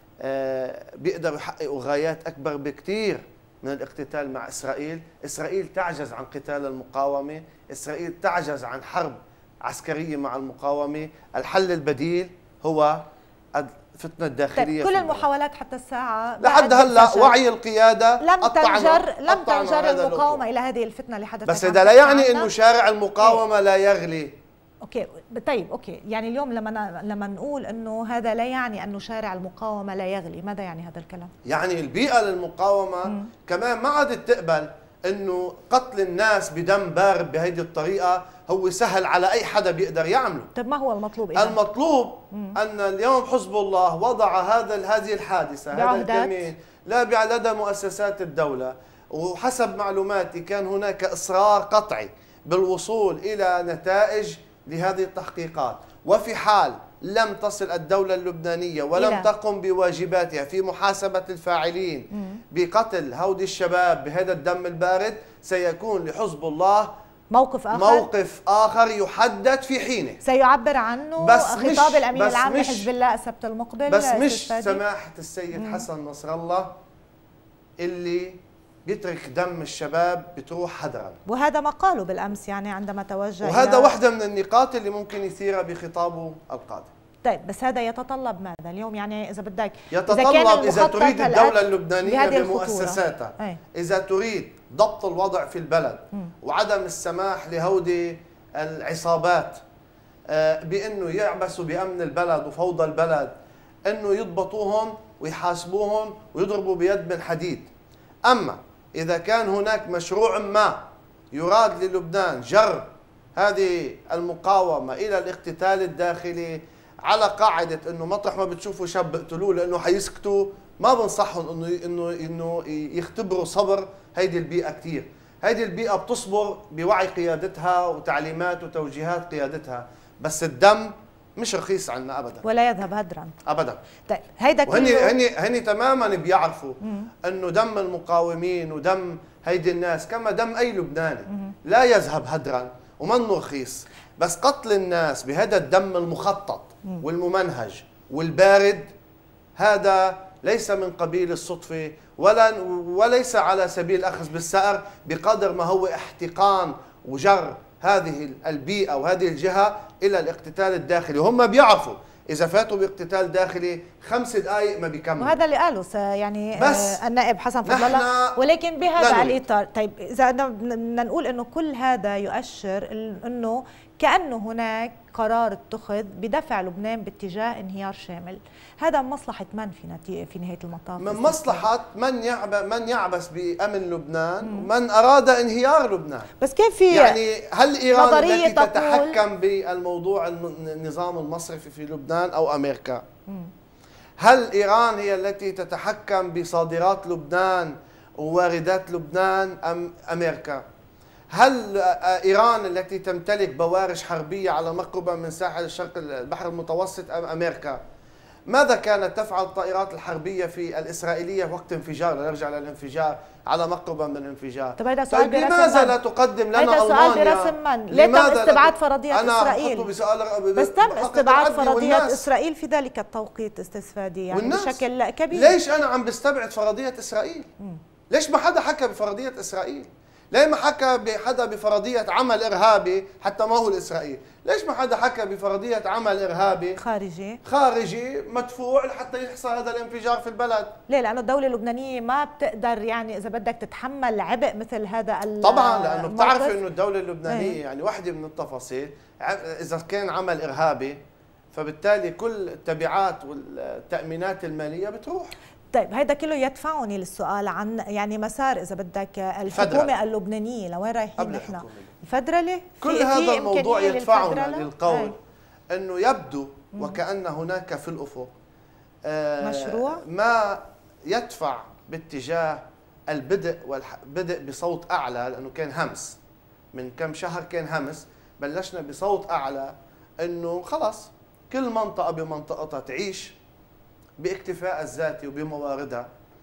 [SPEAKER 2] آه بيقدروا يحققوا غايات أكبر بكثير من الاقتتال مع إسرائيل. إسرائيل تعجز عن قتال المقاومة، إسرائيل تعجز عن حرب عسكرية مع المقاومة. الحل البديل هو الفتنة الداخلية.
[SPEAKER 1] طيب كل المحاولات حتى الساعة
[SPEAKER 2] لحد هلا وعي القيادة
[SPEAKER 1] لم تنجر لم تنجر المقاومة إلى هذه الفتنة اللي حدثت.
[SPEAKER 2] بس هذا لا يعني إنه شارع المقاومة ايه؟ لا يغلي.
[SPEAKER 1] اوكي طيب اوكي يعني اليوم لما لما نقول انه هذا لا يعني انه شارع المقاومة لا يغلي، ماذا يعني هذا الكلام؟ يعني
[SPEAKER 2] البيئة للمقاومة م. كمان ما عادت تقبل انه قتل الناس بدم بارد بهيدي الطريقه هو سهل على اي حدا بيقدر يعمله.
[SPEAKER 1] طيب ما هو المطلوب إذن؟
[SPEAKER 2] المطلوب مم. ان اليوم حزب الله وضع هذا هذه الحادثه هذا الكمين لا لدى مؤسسات الدوله، وحسب معلوماتي كان هناك اصرار قطعي بالوصول الى نتائج لهذه التحقيقات، وفي حال لم تصل الدولة اللبنانية ولم إلا. تقم بواجباتها في محاسبة الفاعلين مم. بقتل هؤلاء الشباب بهذا الدم البارد، سيكون لحزب الله
[SPEAKER 1] موقف آخر
[SPEAKER 2] موقف آخر يحدد في حينه
[SPEAKER 1] سيعبر عنه بس خطاب الأمين العام لحزب الله السبت المقبل.
[SPEAKER 2] بس مش سماحة السيد مم. حسن نصر الله اللي بيترك دم الشباب بتروح هدرا.
[SPEAKER 1] وهذا ما قاله بالأمس يعني عندما توجه،
[SPEAKER 2] وهذا
[SPEAKER 1] إلى...
[SPEAKER 2] واحدة من النقاط اللي ممكن يثيرها بخطابه القادم.
[SPEAKER 1] طيب بس هذا يتطلب ماذا اليوم؟ يعني إذا بدك
[SPEAKER 2] يتطلب إذا, إذا تريد الدولة اللبنانية بمؤسساتها، إذا تريد ضبط الوضع في البلد م. وعدم السماح لهودي العصابات بأنه يعبثوا بأمن البلد وفوضى البلد، أنه يضبطوهم ويحاسبوهم ويضربوا بيد من حديد. أما إذا كان هناك مشروع ما يراد للبنان جر هذه المقاومة إلى الاقتتال الداخلي على قاعدة أنه مطرح ما بتشوفوا شاب اقتلوه لأنه حيسكتوا، ما بنصحهم أنه إنه إنه يختبروا صبر هيدي البيئة كثير. هيدي البيئة بتصبر بوعي قيادتها وتعليمات وتوجيهات قيادتها، بس الدم مش رخيص عنا ابدا
[SPEAKER 1] ولا يذهب هدرا
[SPEAKER 2] ابدا.
[SPEAKER 1] طيب هيدا كله
[SPEAKER 2] هني هني هني تماما بيعرفوا انه دم المقاومين ودم هيدي الناس كما دم اي لبناني مم. لا يذهب هدرا ومنه رخيص، بس قتل الناس بهذا الدم المخطط مم. والممنهج والبارد هذا ليس من قبيل الصدفه ولا وليس على سبيل الاخذ بالثأر، بقدر ما هو احتقان وجر هذه البيئة وهذه الجهة إلى الاقتتال الداخلي. وهم بيعرفوا إذا فاتوا باقتتال داخلي خمس دقائق ما بيكملوا، وهذا
[SPEAKER 1] اللي قاله يعني بس النائب حسن فضل الله. ولكن بهذا الإطار، طيب إذا بدنا نقول إنه كل هذا يؤشر إنه كأنه هناك قرار اتخذ بدفع لبنان باتجاه انهيار شامل، هذا من مصلحة من في في نهاية المطاف؟
[SPEAKER 2] من مصلحة من يعبث من يعبث بأمن لبنان ومن أراد انهيار لبنان.
[SPEAKER 1] بس كيف في
[SPEAKER 2] يعني هل إيران التي تتحكم بالموضوع النظام المصرفي في لبنان أو أمريكا؟ مم. هل إيران هي التي تتحكم بصادرات لبنان وواردات لبنان أم أمريكا؟ هل إيران التي تمتلك بوارج حربية على مقربة من ساحل الشرق البحر المتوسط أم أمريكا؟ ماذا كانت تفعل الطائرات الحربية في الإسرائيلية وقت انفجار، نرجع للانفجار على مقربة من الانفجار؟
[SPEAKER 1] طيب هذا سؤال
[SPEAKER 2] طيب لماذا لا تقدم لنا
[SPEAKER 1] ألمانيا؟ هذا سؤال برسم من؟ ليه تم استبعاد فرضية
[SPEAKER 2] أنا
[SPEAKER 1] إسرائيل؟
[SPEAKER 2] بسؤال
[SPEAKER 1] بس تم استبعاد فرضية إسرائيل في ذلك التوقيت استاذ فادي يعني بشكل كبير.
[SPEAKER 2] ليش أنا عم بستبعد فرضية إسرائيل؟ مم. ليش ما حدا حكى بفرضية إسرائيل؟ ليه ما حكى حدا بفرضية عمل إرهابي حتى ما هو الإسرائيل؟ ليش ما حدا حكى بفرضية عمل إرهابي
[SPEAKER 1] خارجي
[SPEAKER 2] خارجي مدفوع لحتى يحصل هذا الانفجار في البلد؟
[SPEAKER 1] ليه؟ لأنه الدولة اللبنانية ما بتقدر يعني إذا بدك تتحمل عبء مثل هذا ال
[SPEAKER 2] طبعا، لأنه بتعرف إنه الدولة اللبنانية ايه؟ يعني واحدة من التفاصيل إذا كان عمل إرهابي فبالتالي كل التبعات والتأمينات المالية بتروح.
[SPEAKER 1] طيب هيدا كله يدفعني للسؤال عن يعني مسار اذا بدك الحكومه فدرل. اللبنانيه لوين رايحين نحن؟ الفدرله؟
[SPEAKER 2] كل هذا الموضوع يدفعنا للقول انه يبدو وكأن هناك في الافق
[SPEAKER 1] آه مشروع
[SPEAKER 2] ما يدفع باتجاه البدء والبدء بصوت اعلى، لانه كان همس من كم شهر، كان همس بلشنا بصوت اعلى انه خلص كل منطقه بمنطقتها تعيش باكتفاء الذاتي وبمواردها،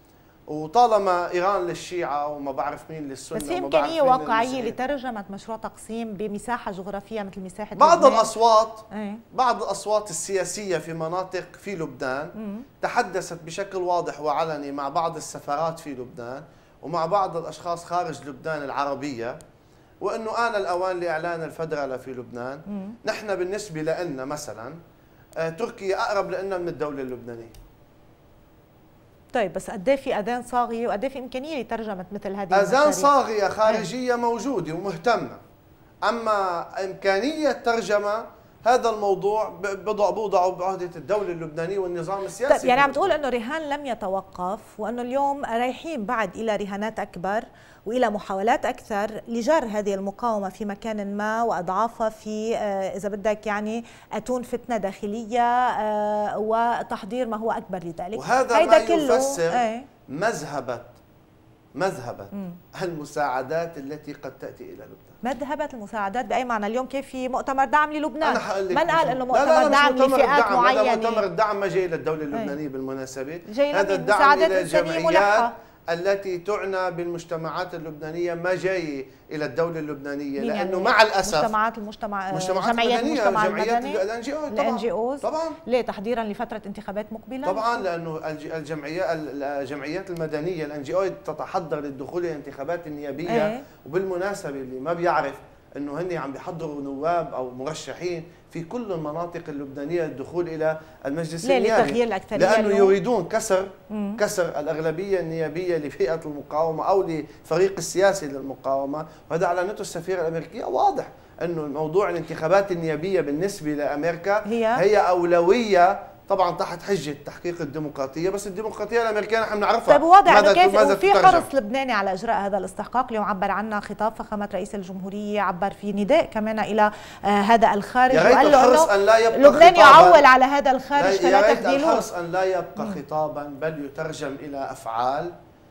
[SPEAKER 2] وطالما ايران للشيعه وما بعرف مين للسنه.
[SPEAKER 1] بس في امكانيه واقعيه لترجمه مشروع تقسيم بمساحه جغرافيه مثل مساحه
[SPEAKER 2] بعض
[SPEAKER 1] لبنان.
[SPEAKER 2] الاصوات
[SPEAKER 1] ايه؟
[SPEAKER 2] بعض الاصوات السياسيه في مناطق في لبنان مم. تحدثت بشكل واضح وعلني مع بعض السفارات في لبنان ومع بعض الاشخاص خارج لبنان العربيه، وانه آن الاوان لاعلان الفدرله في لبنان. مم. نحن بالنسبه لنا مثلا تركيا اقرب لنا من الدوله اللبنانيه.
[SPEAKER 1] طيب بس قد ايه في اذان صاغيه وقد ايه في امكانيه لترجمه مثل هذه
[SPEAKER 2] اذان صاغيه خارجيه أيه؟ موجوده ومهتمه، اما امكانيه ترجمه هذا الموضوع بضع بوضعه بعهده الدوله اللبنانيه والنظام السياسي.
[SPEAKER 1] طيب يعني عم تقول انه رهان لم يتوقف وانه اليوم رايحين بعد الى رهانات اكبر والى محاولات اكثر لجر هذه المقاومه في مكان ما واضعافها في اذا بدك يعني اتون فتنه داخليه وتحضير ما هو اكبر لذلك.
[SPEAKER 2] وهذا ما يفسر ايه؟ مذهبه مذهبه المساعدات التي قد تاتي الى لبنان.
[SPEAKER 1] مذهبة المساعدات بأي معنى؟ اليوم كيف في مؤتمر دعم للبنان؟
[SPEAKER 2] من
[SPEAKER 1] قال انه مؤتمر لا لا دعم لفئات معينة؟
[SPEAKER 2] مؤتمر الدعم ما جاي للدولة اللبنانية بالمناسبة،
[SPEAKER 1] هذا الدعم لجمعيات
[SPEAKER 2] التي تعنى بالمجتمعات اللبنانية ما جاي إلى الدولة اللبنانية، لأنه
[SPEAKER 1] يعني
[SPEAKER 2] مع الأسف
[SPEAKER 1] مجتمعات المجتمع
[SPEAKER 2] مجتمعات
[SPEAKER 1] جمعيات المجتمع
[SPEAKER 2] المدني الان جي او
[SPEAKER 1] الان جي اوز
[SPEAKER 2] طبعا
[SPEAKER 1] ليه تحضيرا لفترة انتخابات مقبلة؟
[SPEAKER 2] طبعا لأنه الجمعيات الجمعيات المدنية الان جي او تتحضر للدخول إلى الانتخابات النيابية
[SPEAKER 1] ايه؟
[SPEAKER 2] وبالمناسبة اللي ما بيعرف انه هن عم بيحضروا نواب او مرشحين في كل المناطق اللبنانيه للدخول الى المجلس
[SPEAKER 1] ليه
[SPEAKER 2] النيابي،
[SPEAKER 1] لتغيير الاكثريه
[SPEAKER 2] لانه
[SPEAKER 1] اليوم؟
[SPEAKER 2] يريدون كسر مم. كسر الاغلبيه النيابيه لفئه المقاومه او لفريق السياسي للمقاومه، وهذا اعلنته السفيره الامريكيه. واضح انه موضوع الانتخابات النيابيه بالنسبه لامريكا هي, هي اولويه طبعا تحت حجه تحقيق الديمقراطيه، بس الديمقراطيه الامريكيه نحن بنعرفها.
[SPEAKER 1] طيب واضح
[SPEAKER 2] ماذا
[SPEAKER 1] كيف
[SPEAKER 2] ماذا
[SPEAKER 1] في
[SPEAKER 2] تترجم؟
[SPEAKER 1] حرص لبناني على اجراء هذا الاستحقاق، اليوم عبر عنه خطاب فخامه رئيس الجمهوريه، عبر في نداء كمان الى آه هذا الخارج،
[SPEAKER 2] وقال له
[SPEAKER 1] الحرص
[SPEAKER 2] أن لا يبقى
[SPEAKER 1] لبنان يعول على هذا الخارج فلا تخذلوه.
[SPEAKER 2] الحرص ان لا يبقى خطابا بل يترجم الى افعال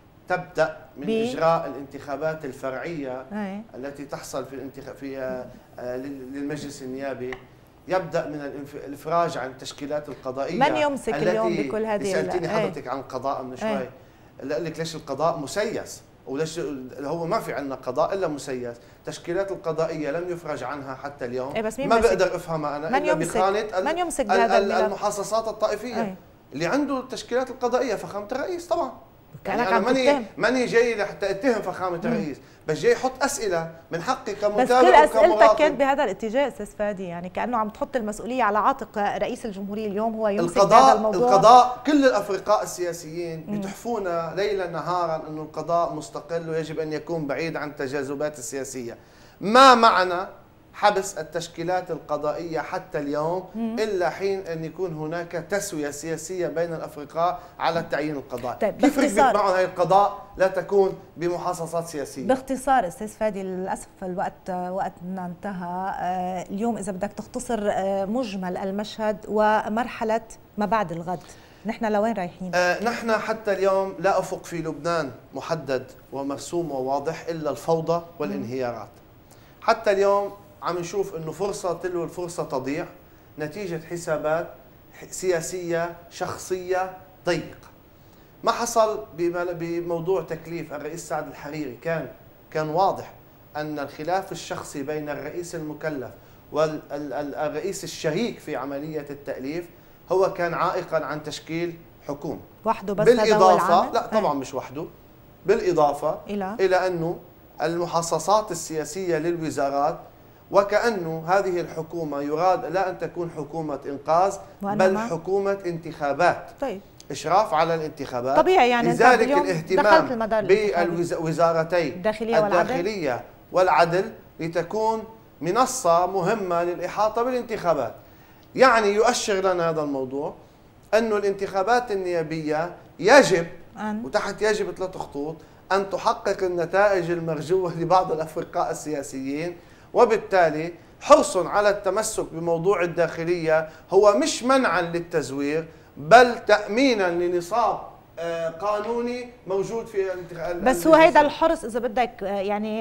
[SPEAKER 2] تبدا من بي. اجراء الانتخابات الفرعيه أي. التي تحصل في الانتخاب في آه للمجلس النيابي، يبدا من الافراج عن التشكيلات القضائيه.
[SPEAKER 1] من يمسك اليوم بكل هذه؟
[SPEAKER 2] سالتيني حضرتك عن القضاء من شوي، قال لك ليش القضاء مسيس، وليش هو ما في عندنا قضاء الا مسيس، التشكيلات القضائيه لم يفرج عنها حتى اليوم.
[SPEAKER 1] أي بس مين
[SPEAKER 2] ما بقدر افهمها انا الا بخانه
[SPEAKER 1] من يمسك بهذا
[SPEAKER 2] المحاصصات الطائفيه أي. اللي عنده التشكيلات القضائيه فخامه الرئيس طبعا.
[SPEAKER 1] يعني
[SPEAKER 2] انا ماني ماني جاي لحتى اتهم فخامه الرئيس، بس جاي احط اسئله من حقي كمتابع.
[SPEAKER 1] بس كل اسئلتك كانت بهذا الاتجاه استاذ فادي، يعني كانه عم تحط المسؤوليه على عاتق رئيس الجمهوريه اليوم، هو يمسك
[SPEAKER 2] القضاء.
[SPEAKER 1] هذا الموضوع.
[SPEAKER 2] القضاء كل الافرقاء السياسيين بتحفونا ليلا نهارا انه القضاء مستقل ويجب ان يكون بعيد عن التجاذبات السياسيه. ما معنى حبس التشكيلات القضائية حتى اليوم مم. إلا حين أن يكون هناك تسوية سياسية بين الأفرقاء على التعيين القضائي.
[SPEAKER 1] طيب
[SPEAKER 2] كيف ركبت معهم هاي القضاء لا تكون بمحاصصات سياسية؟
[SPEAKER 1] باختصار أستاذ فادي، للأسف الوقت وقتنا انتهى. اليوم إذا بدك تختصر مجمل المشهد ومرحلة ما بعد الغد، نحن لوين رايحين؟
[SPEAKER 2] آه نحن حتى اليوم لا أفق في لبنان محدد ومرسوم وواضح إلا الفوضى والانهيارات. حتى اليوم عم نشوف انه فرصه تلو الفرصه تضيع نتيجه حسابات سياسيه شخصيه ضيقه. ما حصل بموضوع تكليف الرئيس سعد الحريري، كان كان واضح ان الخلاف الشخصي بين الرئيس المكلف والرئيس الشريك في عمليه التأليف هو كان عائقا عن تشكيل حكومه
[SPEAKER 1] وحده. بس
[SPEAKER 2] بالاضافه لا طبعا مش وحده، بالاضافه
[SPEAKER 1] الى
[SPEAKER 2] الى انه المحصصات السياسيه للوزارات، وكأنه هذه الحكومة يراد لا أن تكون حكومة إنقاذ بل حكومة انتخابات.
[SPEAKER 1] طيب.
[SPEAKER 2] إشراف على الانتخابات
[SPEAKER 1] طبيعي، يعني
[SPEAKER 2] لذلك الاهتمام بالوزارتين
[SPEAKER 1] الداخلية والعدل.
[SPEAKER 2] الداخلية والعدل لتكون منصة مهمة للإحاطة بالانتخابات. يعني يؤشر لنا هذا الموضوع أن الانتخابات النيابية يجب أن. وتحت يجب ثلاث خطوط أن تحقق النتائج المرجوة لبعض الأفرقاء السياسيين، وبالتالي حرص على التمسك بموضوع الداخلية هو مش منعا للتزوير بل تأمينا لنصاب قانوني موجود في الانتخابات.
[SPEAKER 1] بس هو هيدا الحرص إذا بدك يعني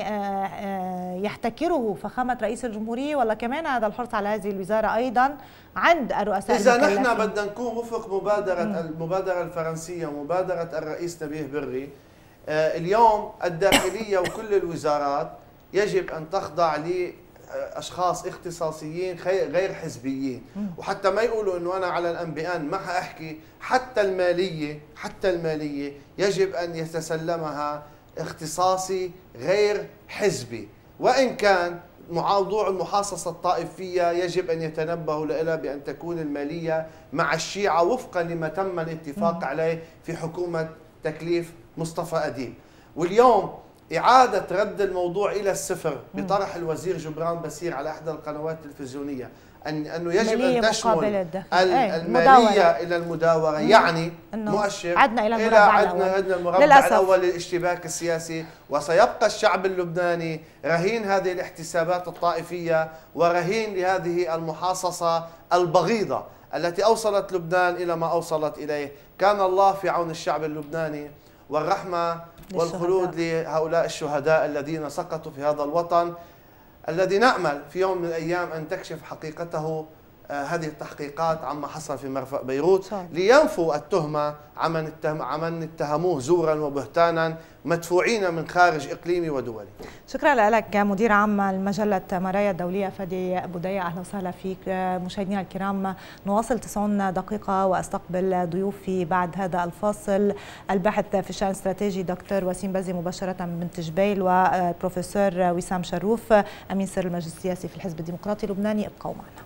[SPEAKER 1] يحتكره فخامة رئيس الجمهورية، ولا كمان هذا الحرص على هذه الوزارة أيضا عند الرؤساء
[SPEAKER 2] إذا المكلفين؟ نحن بدنا نكون وفق مبادرة مم. المبادرة الفرنسية ومبادرة الرئيس نبيه بري. اليوم الداخلية وكل الوزارات يجب أن تخضع لأشخاص اختصاصيين غير حزبيين، وحتى ما يقولوا أنه أنا على الأن بأن ما حأحكي. حتى المالية حتى المالية يجب أن يتسلمها اختصاصي غير حزبي، وإن كان موضوع المحاصصة الطائفية يجب أن يتنبهوا لها بأن تكون المالية مع الشيعة وفقا لما تم الاتفاق عليه في حكومة تكليف مصطفى أديب. واليوم إعادة رد الموضوع إلى الصفر بطرح الوزير جبران باسير على إحدى القنوات التلفزيونية أن أنه يجب أن تشمل المالية إلى المداورة، يعني مؤشر
[SPEAKER 1] عدنا إلى
[SPEAKER 2] المربع عدنا المربع الأول للاشتباك السياسي. وسيبقى الشعب اللبناني رهين هذه الاحتسابات الطائفية ورهين لهذه المحاصصة البغيضة التي أوصلت لبنان إلى ما أوصلت إليه. كان الله في عون الشعب اللبناني، والرحمة والخلود لهؤلاء الشهداء الذين سقطوا في هذا الوطن الذي نأمل في يوم من الأيام أن تكشف حقيقته هذه التحقيقات عما حصل في مرفأ بيروت
[SPEAKER 1] صح.
[SPEAKER 2] لينفوا التهمة عمن اتهم عمن اتهموه زورا وبهتانا مدفوعين من خارج إقليمي ودولي.
[SPEAKER 1] شكرا لك مدير عام المجلة مرايا الدولية فادي بودية، أهلا وسهلا فيك. مشاهدينا الكرام نواصل تسعين دقيقة وأستقبل ضيوفي بعد هذا الفاصل الباحث في الشأن الاستراتيجي دكتور وسيم بزي مباشرة من تجبيل، والبروفيسور وسام شروف أمين سر المجلس السياسي في الحزب الديمقراطي اللبناني. ابقوا معنا.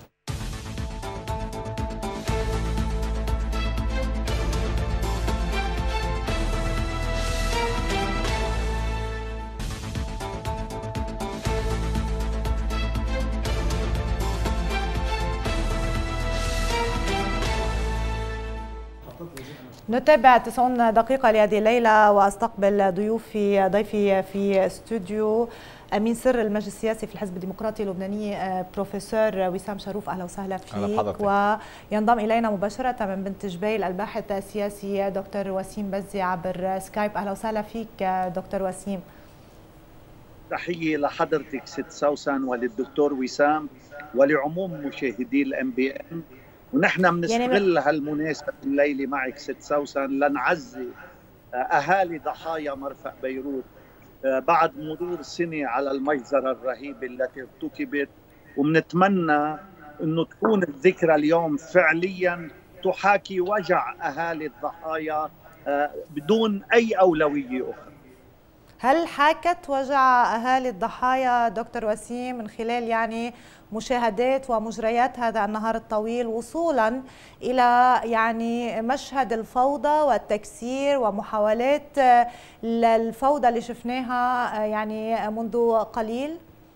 [SPEAKER 1] نتابع تسعين دقيقة لهذه الليلة وأستقبل ضيوفي ضيفي في استوديو أمين سر المجلس السياسي في الحزب الديمقراطي اللبناني بروفيسور وسام شروف، أهلا وسهلا فيك. وينضم إلينا مباشرة من بنت جبيل الباحث السياسي دكتور وسيم بزي عبر سكايب، أهلا وسهلا فيك دكتور وسيم.
[SPEAKER 4] تحية لحضرتك ست سوسن وللدكتور وسام ولعموم مشاهدي الام بي ام، ونحن بنستغل يعني هالمناسبة الليلة معك ست سوسن لنعزي أهالي ضحايا مرفأ بيروت بعد مرور سنة على المجزرة الرهيبة التي ارتكبت، وبنتمنى أنه تكون الذكرى اليوم فعليا تحاكي وجع أهالي الضحايا بدون أي أولوية أخرى.
[SPEAKER 1] هل حاكت وجع أهالي الضحايا دكتور وسيم من خلال يعني مشاهدات ومجريات هذا النهار الطويل وصولا إلى يعني مشهد الفوضى والتكسير ومحاولات للفوضى اللي شفناها يعني منذ قليل؟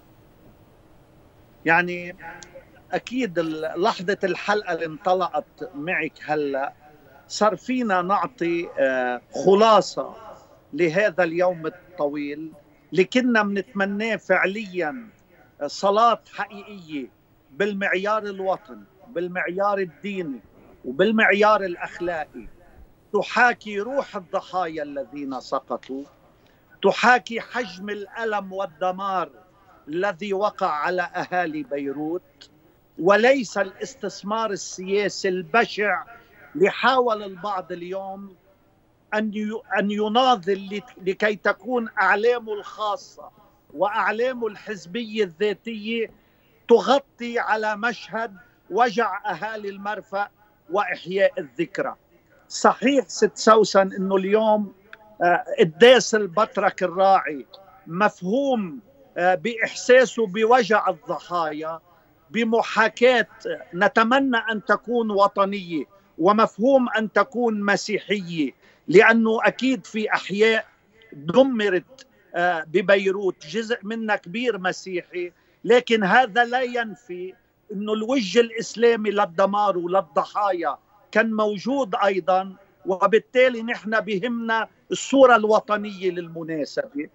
[SPEAKER 4] يعني أكيد لحظة الحلقة اللي انطلقت معك هلأ صار فينا نعطي خلاصة لهذا اليوم الطويل، لكننا بنتمناه فعليا صلاة حقيقية بالمعيار الوطني، بالمعيار الديني وبالمعيار الأخلاقي، تحاكي روح الضحايا الذين سقطوا، تحاكي حجم الألم والدمار الذي وقع على أهالي بيروت، وليس الاستثمار السياسي البشع اللي حاول البعض اليوم أن يناضل لكي تكون أعلامه الخاصة وأعلامه الحزبية الذاتية تغطي على مشهد وجع أهالي المرفأ وإحياء الذكرى. صحيح ست سوسن أنه اليوم قداس البطرك الراعي مفهوم بإحساسه بوجع الضحايا بمحاكاة نتمنى أن تكون وطنية ومفهوم أن تكون مسيحية، لأنه أكيد في أحياء دمرت ببيروت جزء منها كبير مسيحي، لكن هذا لا ينفي أنه الوجه الإسلامي للدمار وللضحايا كان موجود أيضا، وبالتالي نحن بهمنا الصورة الوطنية للمناسبة،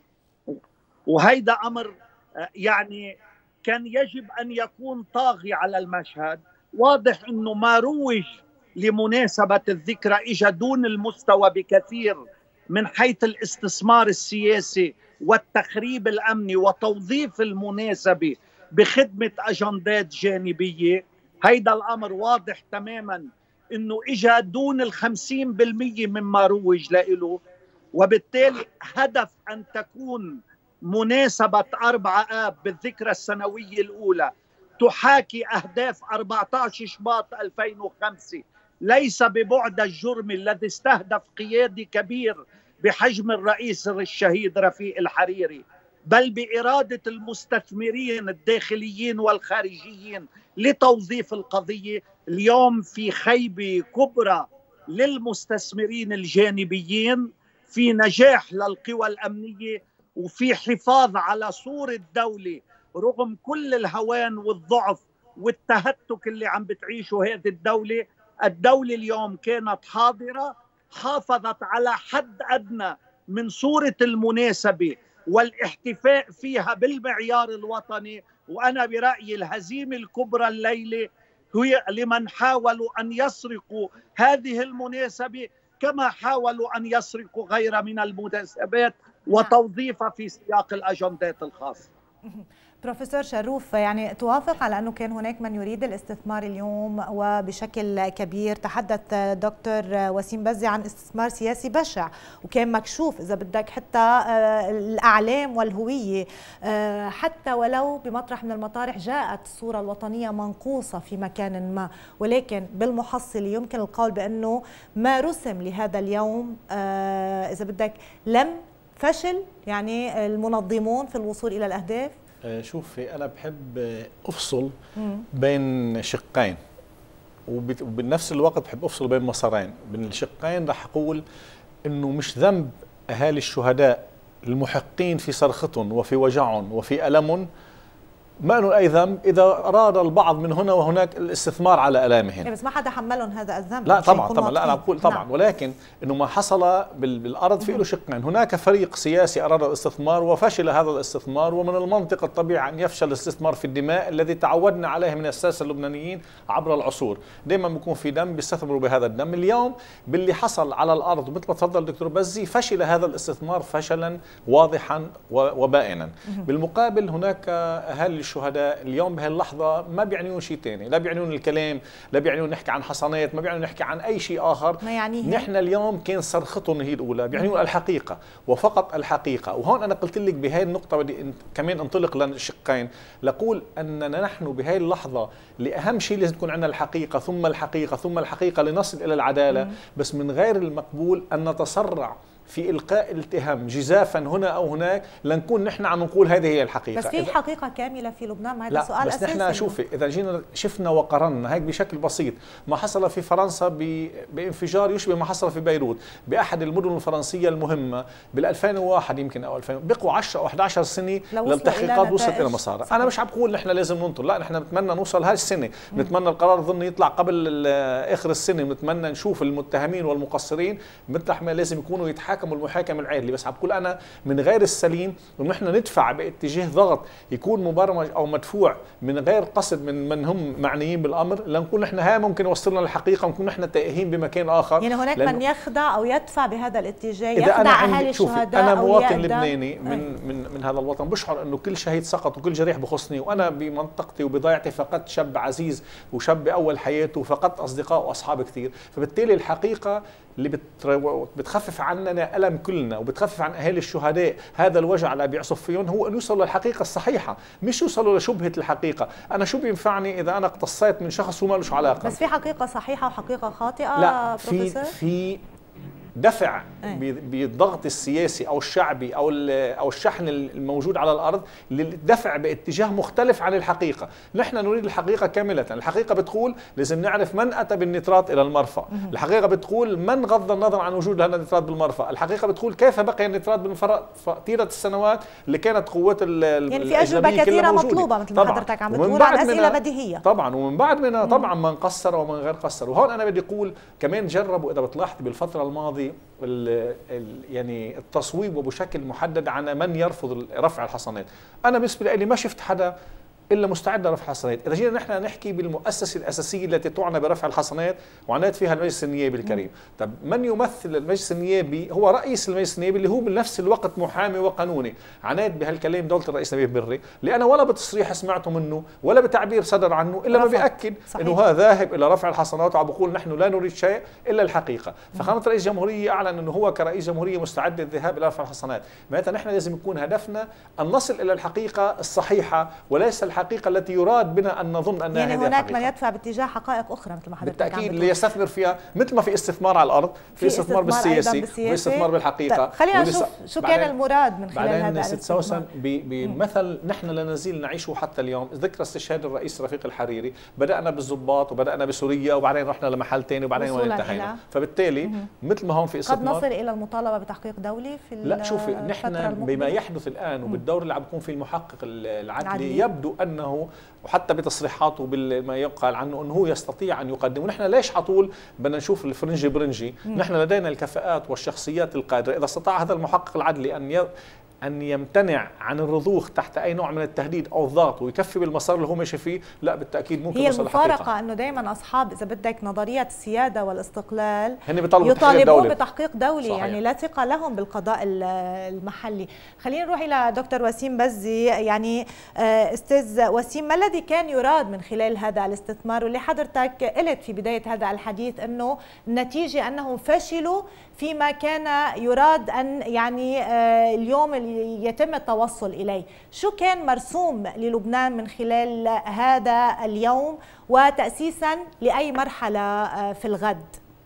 [SPEAKER 4] وهيدا أمر يعني كان يجب أن يكون طاغي على المشهد. واضح أنه ما روج لمناسبة الذكرى إجا دون المستوى بكثير من حيث الاستثمار السياسي والتخريب الأمني وتوظيف المناسبة بخدمة أجندات جانبية. هيدا الأمر واضح تماما أنه إجا دون الخمسين بالمية مما روج له، وبالتالي هدف أن تكون مناسبة أربعة آب بالذكرى السنوية الأولى تحاكي أهداف أربعة عشر شباط ألفين وخمسة ليس ببعد الجرم الذي استهدف قيادي كبير بحجم الرئيس الشهيد رفيق الحريري، بل بإرادة المستثمرين الداخليين والخارجيين لتوظيف القضية. اليوم في خيبة كبرى للمستثمرين الجانبيين، في نجاح للقوى الأمنية، وفي حفاظ على صورة الدولة رغم كل الهوان والضعف والتهتك اللي عم بتعيشه هذه الدولة. الدولة اليوم كانت حاضرة، حافظت على حد أدنى من صورة المناسبة والاحتفاء فيها بالمعيار الوطني. وأنا برأيي الهزيمة الكبرى الليلة هي لمن حاولوا أن يسرقوا هذه المناسبة كما حاولوا أن يسرقوا غيرها من المناسبات وتوظيفها في سياق الأجندات الخاصة.
[SPEAKER 1] بروفيسور شروف، يعني توافق على أنه كان هناك من يريد الاستثمار اليوم وبشكل كبير؟ تحدث دكتور وسيم بزي عن استثمار سياسي بشع وكان مكشوف إذا بدك، حتى الأعلام والهوية، حتى ولو بمطرح من المطارح جاءت الصورة الوطنية منقوصة في مكان ما، ولكن بالمحصل يمكن القول بأنه ما رسم لهذا اليوم إذا بدك لم فشل يعني المنظمون في الوصول إلى الأهداف.
[SPEAKER 5] شوفي، أنا بحب أفصل بين شقين، وبنفس الوقت بحب أفصل بين مسارين. بين الشقين رح أقول إنه مش ذنب أهالي الشهداء المحقين في صرختهم وفي وجعهم وفي ألمهم، ما انه اي ذنب اذا اراد البعض من هنا وهناك الاستثمار على الامهم.
[SPEAKER 1] بس ما حدا حملهم هذا الذنب.
[SPEAKER 5] لا طبعا طبعا، لا انا بقول طبعا،
[SPEAKER 1] نعم.
[SPEAKER 5] ولكن انه ما حصل بالارض في له شقين. هناك فريق سياسي اراد الاستثمار وفشل هذا الاستثمار، ومن المنطق الطبيعي ان يفشل الاستثمار في الدماء الذي تعودنا عليه من الساسه اللبنانيين عبر العصور. دائما بيكون في دم بيستثمروا بهذا الدم. اليوم باللي حصل على الارض، ومثل ما تفضل دكتور بزي، فشل هذا الاستثمار فشلا واضحا وبائنا. بالمقابل هناك اهالي الشهداء اليوم بهاللحظة ما بيعنيون شيء ثاني، لا بيعنيون الكلام، لا بيعنيون نحكي عن حصانات، ما بيعنيون نحكي عن أي شيء آخر.
[SPEAKER 1] ما يعني
[SPEAKER 5] نحن اليوم كان صرختهم هي الأولى، بيعنيون الحقيقة وفقط الحقيقة. وهون أنا قلت لك بهاي النقطة بدي كمان انطلق للشقين، لأقول أننا نحن بهاي اللحظة لأهم شيء لازم تكون عندنا الحقيقة ثم الحقيقة ثم الحقيقة لنصل إلى العدالة. بس من غير المقبول أن نتسرع في إلقاء الاتهام جزافا هنا أو هناك لنكون نحن عم نقول هذه هي الحقيقة.
[SPEAKER 1] بس في حقيقة كاملة في لبنان؟ ما هذا سؤال
[SPEAKER 5] بس
[SPEAKER 1] أساسي.
[SPEAKER 5] بس نحن شوفي، إذا جينا شفنا وقارنا هيك بشكل بسيط ما حصل في فرنسا بانفجار يشبه ما حصل في بيروت بأحد المدن الفرنسية المهمة بال ألفين وواحد يمكن أو ألفين، بقوا عشرة أو أحد عشر سنة للتحقيقات وصلت إلى مسارها. أنا مش عم بقول نحن لازم ننطر، لا، نحن بنتمنى نوصل هاي السنة، بنتمنى القرار الضمني يطلع قبل آخر السنة، بنتمنى نشوف المتهمين والمقصرين مطرح ما لازم يكونوا يتحاكموا المحاكمة العادلة. بس عم بقول أنا من غير السليم ونحن ندفع باتجاه ضغط يكون مبرمج أو مدفوع من غير قصد من من هم معنيين بالأمر، لنكون نحن هاي ممكن يوصلنا للحقيقة ونكون نحن تائهين بمكان آخر.
[SPEAKER 1] يعني هناك من يخدع أو يدفع بهذا الاتجاه،
[SPEAKER 5] إذا
[SPEAKER 1] يخدع أهالي الشهداء.
[SPEAKER 5] أنا مواطن لبناني من من من هذا الوطن، بشعر إنه كل شهيد سقط وكل جريح بخصني، وأنا بمنطقتي وبضيعتي فقدت شاب عزيز وشاب بأول حياته وفقدت أصدقاء وأصحاب كثير. فبالتالي الحقيقة اللي بتخفف عننا ألم كلنا وبتخفف عن أهالي الشهداء هذا الوجع اللي بيعصف فيهم هو أن يوصلوا للحقيقة الصحيحة، مش يوصلوا لشبهة الحقيقة. أنا شو بينفعني إذا أنا اقتصيت من شخص وما له علاقة؟
[SPEAKER 1] بس في حقيقة صحيحة وحقيقة خاطئة.
[SPEAKER 5] لا، في في دفع بالضغط السياسي او الشعبي او او الشحن الموجود على الارض للدفع باتجاه مختلف عن الحقيقه. نحن نريد الحقيقه كامله. الحقيقه بتقول لازم نعرف من اتى بالنترات الى المرفأ، الحقيقه بتقول من غض النظر عن وجود هذا النترات بالمرفأ، الحقيقه بتقول كيف بقي النترات بالمرفأ طيله السنوات اللي كانت قوات الاجنبيه
[SPEAKER 1] يعني في اجوبه كثيره مطلوبه مثل ما حضرتك عم بتقول عن اسئله بديهيه.
[SPEAKER 5] طبعا، ومن بعد منها طبعا من قصر ومن غير قصر. وهون انا بدي اقول كمان جربوا اذا بتلاحظي بالفتره الماضيه ال ال يعني التصويب وبشكل محدد عن من يرفض رفع الحصانات. انا بالنسبه لي ما شفت حدا الا مستعد لرفع الحصانات. اذا جينا نحن نحكي بالمؤسسه الاساسيه التي تعنى برفع الحصانات وعنات فيها المجلس النيابي الكريم، طب من يمثل المجلس النيابي هو رئيس المجلس النيابي اللي هو بنفس الوقت محامي وقانوني. عنات بهالكلام دوله الرئيس نبيه بري، لأنا ولا بتصريح سمعته منه ولا بتعبير صدر عنه الا ما بياكد انه هذا ذاهب الى رفع الحصانات وعم بقول نحن لا نريد شيء الا الحقيقه. فخامه رئيس الجمهوريه اعلن انه هو كرئيس جمهوريه مستعد للذهاب الى رفع الحصانات. معناتها نحن لازم يكون هدفنا ان نصل الى الحقيقه الصحيحه وليس الحقيقه التي يراد بنا ان نظن انها
[SPEAKER 1] يعني
[SPEAKER 5] هذه
[SPEAKER 1] هناك
[SPEAKER 5] الحقيقة.
[SPEAKER 1] من يدفع باتجاه حقائق اخرى مثل ما حضرتك
[SPEAKER 5] بالتاكيد اللي يستثمر فيها، مثل ما في استثمار على الارض في استثمار بالسياسي وفي استثمار بالحقيقه.
[SPEAKER 1] خلينا نشوف شو كان المراد من خلال هذا
[SPEAKER 5] الاستثمار. ست سوسن بمثل نحن لا نزيل نعيشه حتى اليوم، ذكرى استشهاد الرئيس رفيق الحريري، بدانا بالضباط وبدانا بسوريا وبعدين رحنا لمحل ثاني وبعدين وين انتهينا. فبالتالي مثل ما هون في استثمار
[SPEAKER 1] قد نصل الى المطالبه بتحقيق دولي في
[SPEAKER 5] لا شوفي نحن بما يحدث الان وبالدور اللي عم بيكون فيه المحقق العدلي يبدو انه وحتى بتصريحاته بما يقال عنه انه هو يستطيع ان يقدم. ونحن ليش على طول بدنا نشوف الفرنجي برنجي؟ نحن لدينا الكفاءات والشخصيات القادره. اذا استطاع هذا المحقق العدلي ان أن يمتنع عن الرضوخ تحت أي نوع من التهديد أو الضغط ويكفي بالمسار اللي هو ماشي فيه، لا بالتأكيد ممكن
[SPEAKER 1] هي
[SPEAKER 5] يوصل لحقيقة.
[SPEAKER 1] المفارقة أنه دائما أصحاب إذا بدك نظرية السيادة والاستقلال
[SPEAKER 5] هن بيطالبوا
[SPEAKER 1] يطالبون بتحقيق دولي.
[SPEAKER 5] صحيح.
[SPEAKER 1] يعني لا ثقة لهم بالقضاء المحلي. خلينا نروح إلى دكتور وسيم بزي. يعني أستاذ وسيم، ما الذي كان يراد من خلال هذا الاستثمار، واللي حضرتك قلت في بداية هذا الحديث أنه النتيجة أنهم فشلوا فيما كان يراد أن يعني اليوم يتم التوصل إليه؟ شو كان مرسوم للبنان من خلال هذا اليوم وتأسيسا لأي مرحلة في الغد؟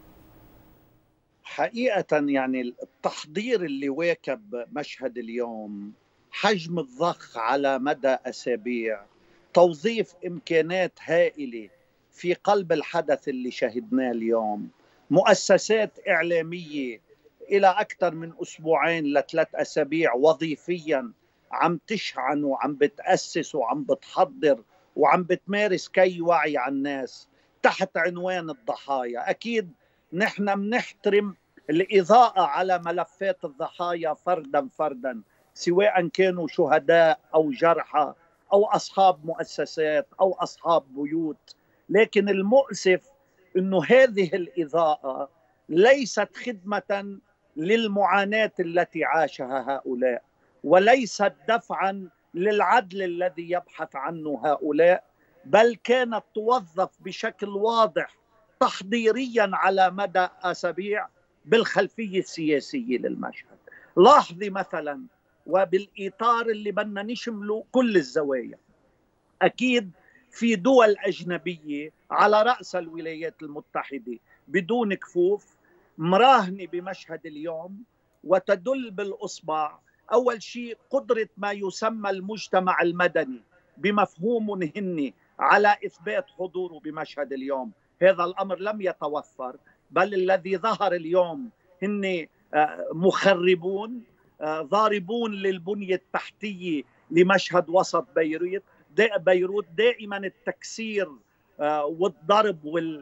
[SPEAKER 4] حقيقة يعني التحضير اللي واكب مشهد اليوم، حجم الضخ على مدى أسابيع، توظيف إمكانات هائلة في قلب الحدث اللي شهدناه اليوم، مؤسسات إعلامية إلى أكثر من أسبوعين لثلاث أسابيع وظيفياً عم تشحن وعم بتأسس وعم بتحضر وعم بتمارس كي وعي على الناس تحت عنوان الضحايا. أكيد نحن منحترم الإضاءة على ملفات الضحايا فرداً فرداً، سواء كانوا شهداء أو جرحى أو أصحاب مؤسسات أو أصحاب بيوت، لكن المؤسف أنه هذه الإضاءة ليست خدمة للمعاناة التي عاشها هؤلاء، وليست دفعا للعدل الذي يبحث عنه هؤلاء، بل كانت توظف بشكل واضح تحضيريا على مدى أسابيع بالخلفية السياسية للمشهد. لاحظي مثلا، وبالإطار اللي بدنا نشمله كل الزوايا، أكيد في دول أجنبية على رأس الولايات المتحدة بدون كفوف مراهنة بمشهد اليوم وتدل بالأصبع أول شيء قدرة ما يسمى المجتمع المدني بمفهوم هن على إثبات حضوره بمشهد اليوم. هذا الأمر لم يتوفر، بل الذي ظهر اليوم هن مخربون ضاربون للبنية التحتية لمشهد وسط بيروت. بيروت دائما التكسير والضرب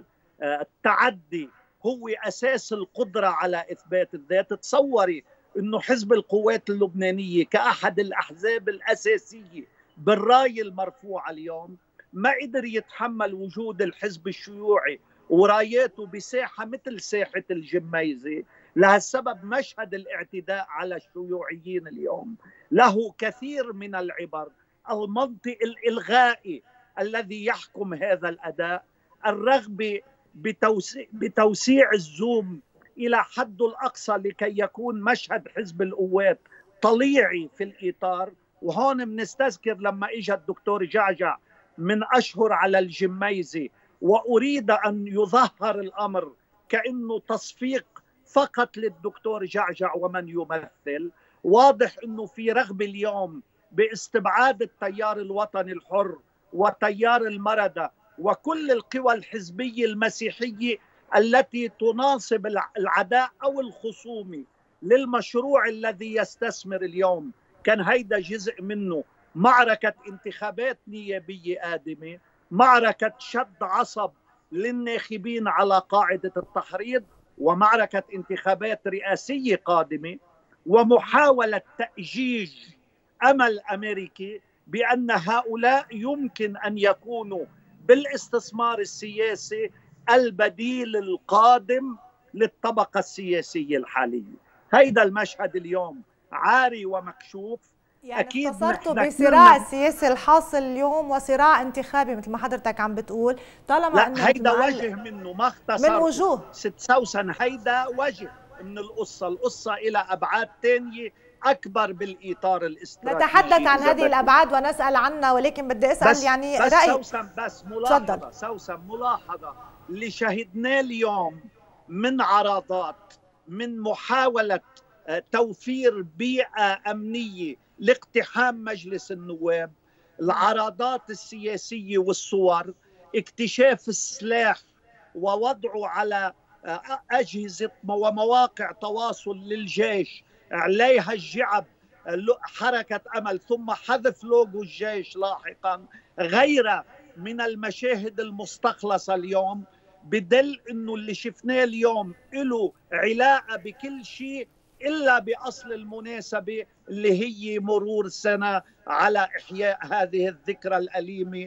[SPEAKER 4] والتعدي هو أساس القدرة على إثبات الذات. تصوري أنه حزب القوات اللبنانية كأحد الأحزاب الأساسية بالراية المرفوعة اليوم ما قدر يتحمل وجود الحزب الشيوعي وراياته بساحة مثل ساحة الجميزة. لهالسبب مشهد الاعتداء على الشيوعيين اليوم له كثير من العبر. المنطق الإلغائي الذي يحكم هذا الأداء، الرغبة بتوسيع, بتوسيع الزوم إلى حد الأقصى لكي يكون مشهد حزب القوات طليعي في الإطار. وهون بنستذكر لما إجا الدكتور جعجع من أشهر على الجميزة وأريد أن يظهر الأمر كأنه تصفيق فقط للدكتور جعجع ومن يمثل. واضح أنه في رغبة اليوم باستبعاد التيار الوطني الحر وتيار المردة وكل القوى الحزبية المسيحية التي تناصب العداء أو الخصومة للمشروع الذي يستثمر اليوم. كان هيدا جزء منه معركة انتخابات نيابية آدمة، معركة شد عصب للناخبين على قاعدة التحريض، ومعركة انتخابات رئاسية قادمة، ومحاولة تأجيج أمل أمريكي بأن هؤلاء يمكن أن يكونوا بالاستثمار السياسي البديل القادم للطبقة السياسية الحالية. هيدا المشهد اليوم عاري ومكشوف.
[SPEAKER 1] يعني أكيد اختصرتوا بصراع السياسي الحاصل اليوم وصراع انتخابي مثل ما حضرتك عم بتقول. طالما
[SPEAKER 4] لا
[SPEAKER 1] انه
[SPEAKER 4] هيدا وجه منه ما اختصرت
[SPEAKER 1] من وجوه
[SPEAKER 4] ست سوسن، هيدا وجه من القصة. القصة إلى أبعاد تانية أكبر بالإطار الاستراتيجي.
[SPEAKER 1] نتحدث عن هذه الأبعاد ونسأل عنها، ولكن بدي أسأل
[SPEAKER 4] بس
[SPEAKER 1] يعني
[SPEAKER 4] بس
[SPEAKER 1] رأي
[SPEAKER 4] سوسن بس ملاحظة سوسن ملاحظة اللي شهدناه اليوم من عراضات، من محاولة توفير بيئة أمنية لاقتحام مجلس النواب، العراضات السياسية والصور، اكتشاف السلاح ووضعه على أجهزة ومواقع تواصل للجيش عليها الجعب حركة أمل، ثم حذف لوجو الجيش لاحقا، غيرها من المشاهد المستخلصة اليوم، بدل أنه اللي شفناه اليوم له علاقة بكل شيء إلا بأصل المناسبة اللي هي مرور سنة على إحياء هذه الذكرى الأليمة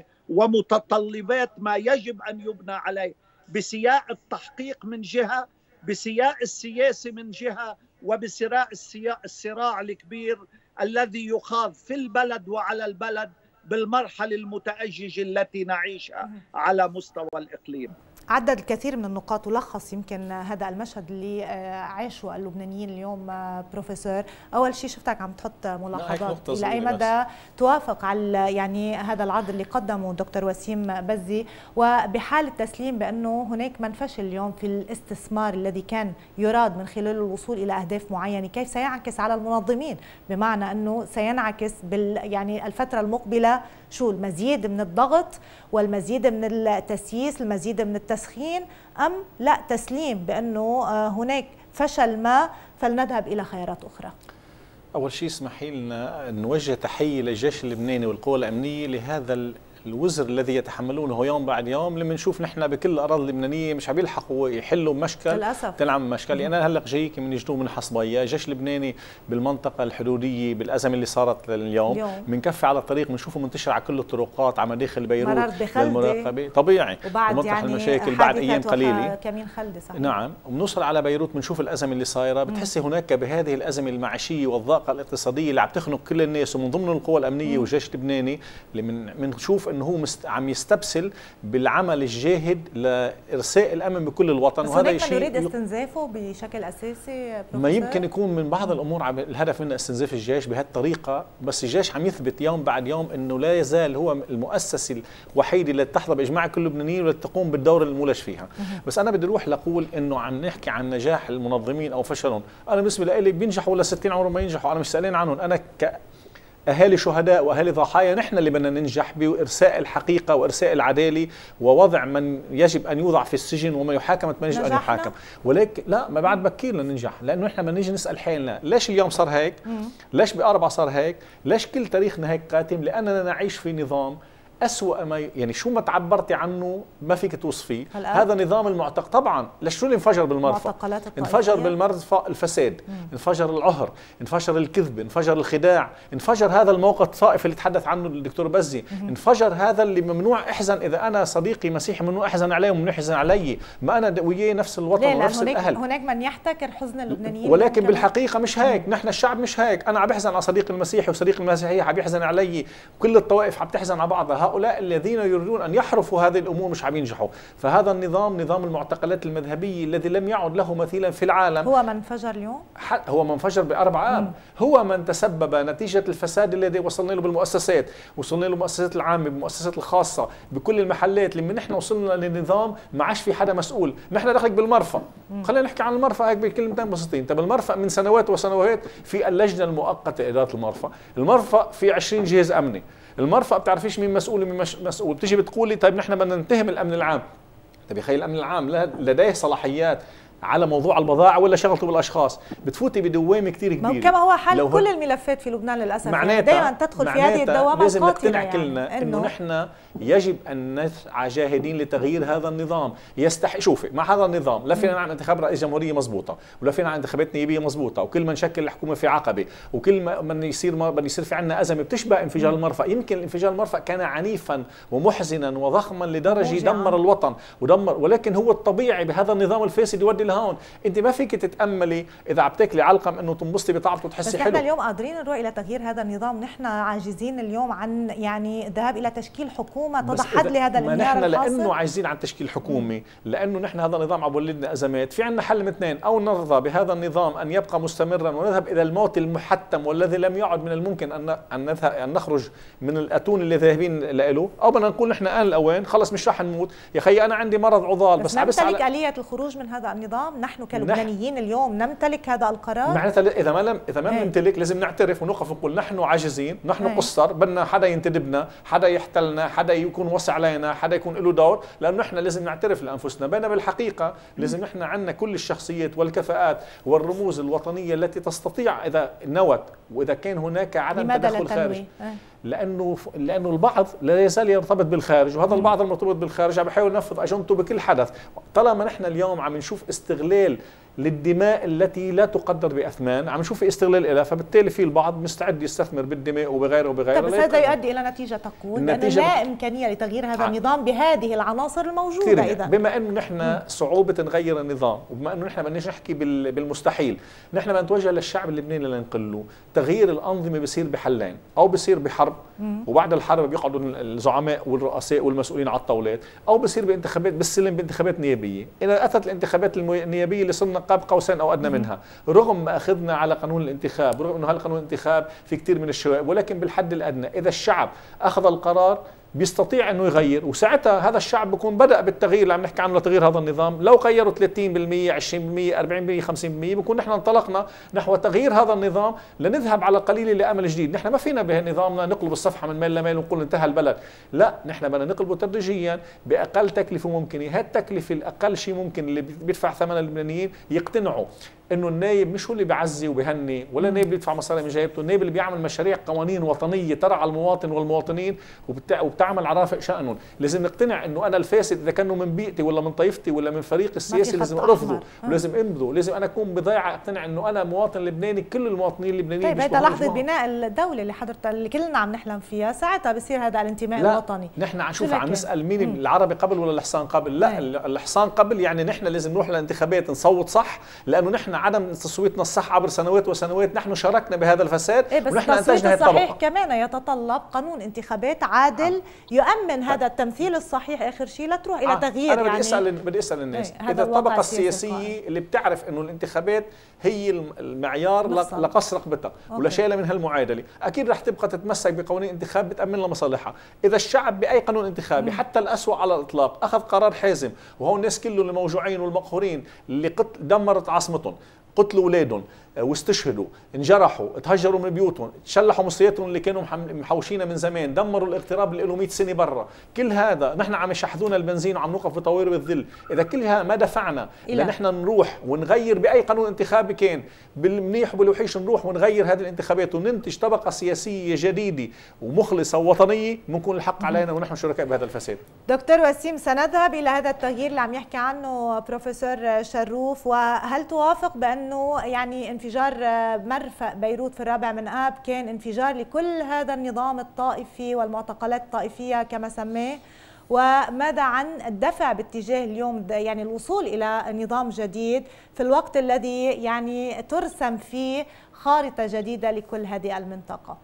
[SPEAKER 4] ومتطلبات ما يجب أن يبنى عليه بسياق التحقيق من جهة، بسياق السياسي من جهة، وبسراع الصراع الكبير الذي يخاض في البلد وعلى البلد بالمرحلة المتأججة التي نعيشها على مستوى الإقليم.
[SPEAKER 1] عدد الكثير من النقاط ولخص يمكن هذا المشهد اللي عاشوا اللبنانيين اليوم. بروفيسور، اول شيء شفتك عم تحط ملاحظات، الى اي مدى توافق على يعني هذا العرض اللي قدمه دكتور وسيم بزي، وبحال التسليم بانه هناك من فشل اليوم في الاستثمار الذي كان يراد من خلاله الوصول الى اهداف معينه، كيف سينعكس على المنظمين؟ بمعنى انه سينعكس بال يعني الفتره المقبله شو؟ المزيد من الضغط والمزيد من التسييس، المزيد من التسخين، أم لا تسليم بأنه هناك فشل ما فلنذهب إلى خيارات أخرى؟
[SPEAKER 5] أول شيء اسمحي لنا نوجه تحية للجيش اللبناني والقوى الأمنية لهذا الوزر الذي يتحملونه يوم بعد يوم. لما نشوف نحن بكل الأراضي اللبنانية مش عم يلحقوا يحلوا مشكل
[SPEAKER 1] للأسف
[SPEAKER 5] تنعم مشكل. يعني أنا هلق جايك من جنوب من حصبية، الجيش اللبناني بالمنطقة الحدودية بالأزمة اللي صارت اليوم بنكفي على الطريق بنشوفه منتشر على كل الطرقات على مداخل بيروت
[SPEAKER 1] للمراقبة
[SPEAKER 5] طبيعي،
[SPEAKER 1] وبعد يعني
[SPEAKER 5] المشاكل بعد أيام قليلة
[SPEAKER 1] كمين خلدي صحيح.
[SPEAKER 5] نعم، وبنوصل على بيروت بنشوف الأزمة اللي صايرة، بتحسي هناك بهذه الأزمة المعيشية والضائقة الاقتصادية اللي عم تخنق كل الناس ومن ضمن القوى الأمنية والجيش اللبناني اللي بنشوف إنه هو مست... عم يستبسل بالعمل الجاهد لإرساء الأمن بكل الوطن.
[SPEAKER 1] وهذا شيء يريد استنزافه بشكل أساسي.
[SPEAKER 5] ما يمكن يكون من بعض الأمور الهدف منها استنزاف الجيش بهالطريقة، بس الجيش عم يثبت يوم بعد يوم أنه لا يزال هو المؤسسة الوحيدة التي تحظى بإجماع كل اللبنانيين والتي تقوم بالدور المولج فيها. بس أنا بدي أروح لأقول أنه عم نحكي عن نجاح المنظمين أو فشلهم. أنا بالنسبة لي بينجحوا ولا ستين عمرهم ما ينجحوا، أنا مش سألين عنهم. أنا ك أهالي شهداء وأهالي ضحايا نحن اللي بدنا ننجح بإرساء الحقيقة وإرساء العدالة ووضع من يجب أن يوضع في السجن وما يحاكم ما يجب أن يحاكم. ولكن لا، ما بعد بكير لننجح، لأنه نحن بدنا نيجي نسأل حالنا ليش اليوم صار هيك؟ ليش بأربعة صار هيك؟ ليش كل تاريخنا هيك قاتم؟ لأننا نعيش في نظام أسوأ ما يعني شو ما تعبرتي عنه ما فيك توصفيه. هذا نظام المعتقل. طبعا ليش شو اللي انفجر بالمرفأ؟ انفجر بالمرفأ الفساد، مم. انفجر العهر، انفجر الكذب، انفجر الخداع، انفجر هذا الموقع الطائفي اللي تحدث عنه الدكتور بزي، مم. انفجر هذا اللي ممنوع احزن اذا انا صديقي مسيحي ممنوع احزن عليه وممنوع يحزن علي، ما انا وياه نفس الوطن ونفس
[SPEAKER 1] هناك
[SPEAKER 5] الاهل.
[SPEAKER 1] هناك من يحتكر حزن اللبنانيين،
[SPEAKER 5] ولكن بالحقيقه مش هيك. نحن الشعب مش هيك. انا عم بحزن على صديقي المسيحي وصديقي المسيحي عم يحزن علي، كل الطوائف عم تحزن على بعضها. هؤلاء الذين يريدون أن يحرفوا هذه الأمور مش عم ينجحوا. فهذا النظام نظام المعتقلات المذهبية الذي لم يعد له مثيلا في العالم
[SPEAKER 1] هو من انفجر اليوم،
[SPEAKER 5] هو من انفجر بأربع آب، هو من تسبب نتيجة الفساد الذي وصلنا له بالمؤسسات، وصلنا له بالمؤسسات العامة، بالمؤسسات الخاصة، بكل المحلات. لما نحن وصلنا لنظام ما عادش في حدا مسؤول. نحن دخلك بالمرفأ، خلينا نحكي عن المرفأ هيك بكلمتين بسيطين. طب المرفأ من سنوات وسنوات في اللجنة المؤقتة لإدارة المرفأ، المرفأ في عشرين جهاز أمني، المرفأ بتعرفيش مين مسؤول ومين مش مسؤول. بتيجي بتقولي طيب نحن بدنا نتهم الامن العام. طيب يا خي الامن العام لديه صلاحيات على موضوع البضائع ولا شغلته بالاشخاص؟ بتفوتي بدوامه كثير كبيره.
[SPEAKER 1] كما هو حال كل الملفات في لبنان للاسف، يعني دائما تدخل في هذه الدوامه.
[SPEAKER 5] لازم نقتنع يعني كلنا انه نحن يجب ان نسعى جاهدين لتغيير هذا النظام. يستحق شوفي مع هذا النظام لا فينا نعمل انتخاب رئيس جمهوريه مضبوطه، ولا فينا نعمل انتخابات نيابيه مضبوطه، وكل ما نشكل الحكومه في عقبه، وكل ما من يصير ما يصير في عندنا ازمه بتشبه انفجار المرفأ. يمكن انفجار المرفأ كان عنيفا ومحزنا وضخما لدرجه دمر الوطن ودمر، ولكن هو الطبيعي بهذا النظام الفاسد يودي لهون. انت ما فيك تتاملي اذا عم تاكلي علقم انه تنبسطي بطعمته وتحسي حلو.
[SPEAKER 1] بس نحن اليوم قادرين نروح الى تغيير هذا النظام. نحن عاجزين اليوم عن يعني الذهاب الى تشكيل حكومه تضع حد لهذا الانهيار الحاصل.
[SPEAKER 5] نحن لانه عايزين عن تشكيل حكومي، لانه نحن هذا النظام عم يولد لنا ازمات. في عندنا حل من اثنين، او نرضى بهذا النظام ان يبقى مستمرا ونذهب الى الموت المحتم والذي لم يعد من الممكن ان ان نذهب ان نخرج من الاتون اللي ذاهبين له، او بدنا نقول نحن ان الاوان خلص مش رح نموت يا خيي. انا عندي مرض عضال بس,
[SPEAKER 1] بس نمتلك على... اليه الخروج من هذا النظام. نحن كلبنانيين اليوم نمتلك هذا القرار.
[SPEAKER 5] معناتها اذا ما لم اذا ما بنمتلك لازم نعترف ونوقف ونقول نحن عاجزين، نحن قصر، بدنا حدا ينتدبنا، حدا يحتلنا، حدا يكون وصي علينا، حدا يكون له دور، لانه نحن لازم نعترف لانفسنا. بينما بالحقيقه لازم نحن عندنا كل الشخصيات والكفاءات والرموز الوطنيه التي تستطيع اذا نوت واذا كان هناك عدم تدخل خارجي. لانه لانه البعض لا يزال يرتبط بالخارج، وهذا البعض المرتبط بالخارج عم بيحاول ينفذ اجندته بكل حدث. طالما نحن اليوم عم نشوف استغلال للدماء التي لا تقدر باثمان، عم نشوف استغلال لها، فبالتالي في البعض مستعد يستثمر بالدماء وبغيره وبغيره.
[SPEAKER 1] طيب بس هذا يؤدي الى نتيجه تقول ان لا امكانيه لتغيير هذا ح... النظام بهذه العناصر الموجوده. اذا
[SPEAKER 5] بما انه نحن صعوبه نغير النظام، وبما انه نحن بدناش نحكي بالمستحيل، نحن بدنا نتوجه للشعب اللبناني لنقله تغيير الانظمه بيصير بحلين، او بيصير بحرب وبعد الحرب بيقعدوا الزعماء والرؤساء والمسؤولين على الطاولات، او بيصير بانتخابات بالسلم بانتخابات نيابيه. اذا اتت الانتخابات النيابيه اللي صرنا قاب قوسين او ادنى منها، رغم ما اخذنا على قانون الانتخاب، رغم انه هذا قانون الانتخاب في كثير من الشوائب، ولكن بالحد الادنى اذا الشعب اخذ القرار بيستطيع انه يغير، وساعتها هذا الشعب بيكون بدا بالتغيير اللي عم نحكي عنه لتغيير هذا النظام. لو غيروا ثلاثين بالمئة عشرين بالمئة أربعين بالمئة خمسين بالمئة بكون نحن انطلقنا نحو تغيير هذا النظام لنذهب على القليل لامل جديد. نحن ما فينا بنظامنا نقلب الصفحه من ميل لميل ونقول انتهى البلد، لا، نحن بدنا نقلبه تدريجيا باقل تكلفه ممكنه. هذه التكلفه الاقل شيء ممكن اللي بيدفع ثمن اللبنانيين يقتنعوا انه النايب مش هو اللي بيعزي وبيهني، ولا النايب بيدفع مصاري من جيبته، النايب اللي بيعمل مشاريع قوانين وطنيه ترعى المواطن والمواطنين وبتع... وبتعمل على رافق شأنهم. لازم نقتنع انه انا الفاسد اذا كانوا من بيئتي ولا من طائفتي ولا من فريق السياسي لازم ارفضه ولازم انبذه، لازم انا اكون بضيعه اقتنع انه انا مواطن لبناني كل المواطنين اللبنانيين.
[SPEAKER 1] طيب هذا لحظه بناء الدوله اللي حضرتك اللي كلنا عم نحلم فيها، ساعتها بصير هذا الانتماء
[SPEAKER 5] لا.
[SPEAKER 1] الوطني.
[SPEAKER 5] نحن عم نشوف عم نسال مين مم. العربي قبل ولا الحصان قبل؟ لا، الحصان قبل. يعني نحن لازم نروح للانتخابات نصوت صح، لانه نحن عدم تصويتنا الصح عبر سنوات وسنوات نحن شاركنا بهذا الفساد.
[SPEAKER 1] إيه بس
[SPEAKER 5] ونحن
[SPEAKER 1] انتجنا التصويت الصحيح كمان يتطلب قانون انتخابات عادل آه. يؤمن هذا التمثيل الصحيح اخر شيء لتروح الى آه. تغيير.
[SPEAKER 5] انا بدي
[SPEAKER 1] يعني
[SPEAKER 5] اسال بدي اسال الناس ايه اذا الطبقه السياسيه اللي بتعرف انه الانتخابات هي المعيار لقص رقبتها ولا شايله من هالمعادله، اكيد رح تبقى تتمسك بقوانين انتخاب بتامن لها مصالحها. اذا الشعب باي قانون انتخابي مم. حتى الاسوء على الاطلاق اخذ قرار حازم، وهو الناس كلهم الموجوعين والمقهورين اللي قتل دمرت عاصمتهم، قتلوا اولادهم واستشهدوا، انجرحوا، تهجروا من بيوتهم، تشلحوا مصرياتهم اللي كانوا محوشينها من زمان، دمروا الاغتراب اللي له مئة سنه برا، كل هذا نحن عم يشحذونا البنزين وعم نوقف بطوير بالظل. اذا كلها ما دفعنا لنحن نروح ونغير باي قانون انتخابي كان بالمنيح وبالوحيش، نروح ونغير هذه الانتخابات وننتج طبقه سياسيه جديده ومخلصه ووطنيه، بنكون الحق علينا ونحن شركاء بهذا الفساد.
[SPEAKER 1] دكتور وسيم، سنذهب الى هذا التغيير اللي عم يحكي عنه بروفيسور شروف، وهل توافق بانه يعني انفجار مرفأ بيروت في الرابع من آب كان انفجار لكل هذا النظام الطائفي والمعتقلات الطائفية كما سماه؟ وماذا عن الدفع باتجاه اليوم يعني الوصول إلى نظام جديد في الوقت الذي يعني ترسم فيه خارطة جديدة لكل هذه المنطقة؟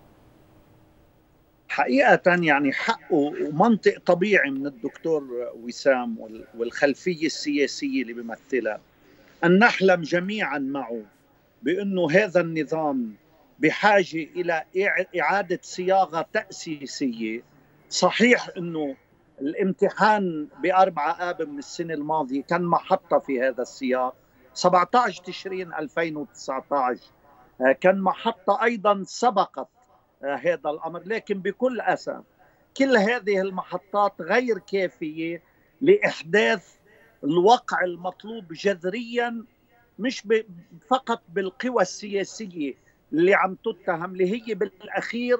[SPEAKER 4] حقيقة يعني حقه ومنطق طبيعي من الدكتور وسام والخلفية السياسية اللي بيمثلها أن نحلم جميعا معه بأنه هذا النظام بحاجة إلى إعادة صياغة تأسيسية. صحيح أنه الامتحان بأربعة آب من السنة الماضية كان محطة في هذا السياق، سبعة عشر تشرين ألفين وتسعة عشر كان محطة أيضا سبقت هذا الأمر، لكن بكل أسف كل هذه المحطات غير كافية لإحداث الوقع المطلوب جذريا، مش فقط بالقوى السياسية اللي عم تتهم، اللي هي بالأخير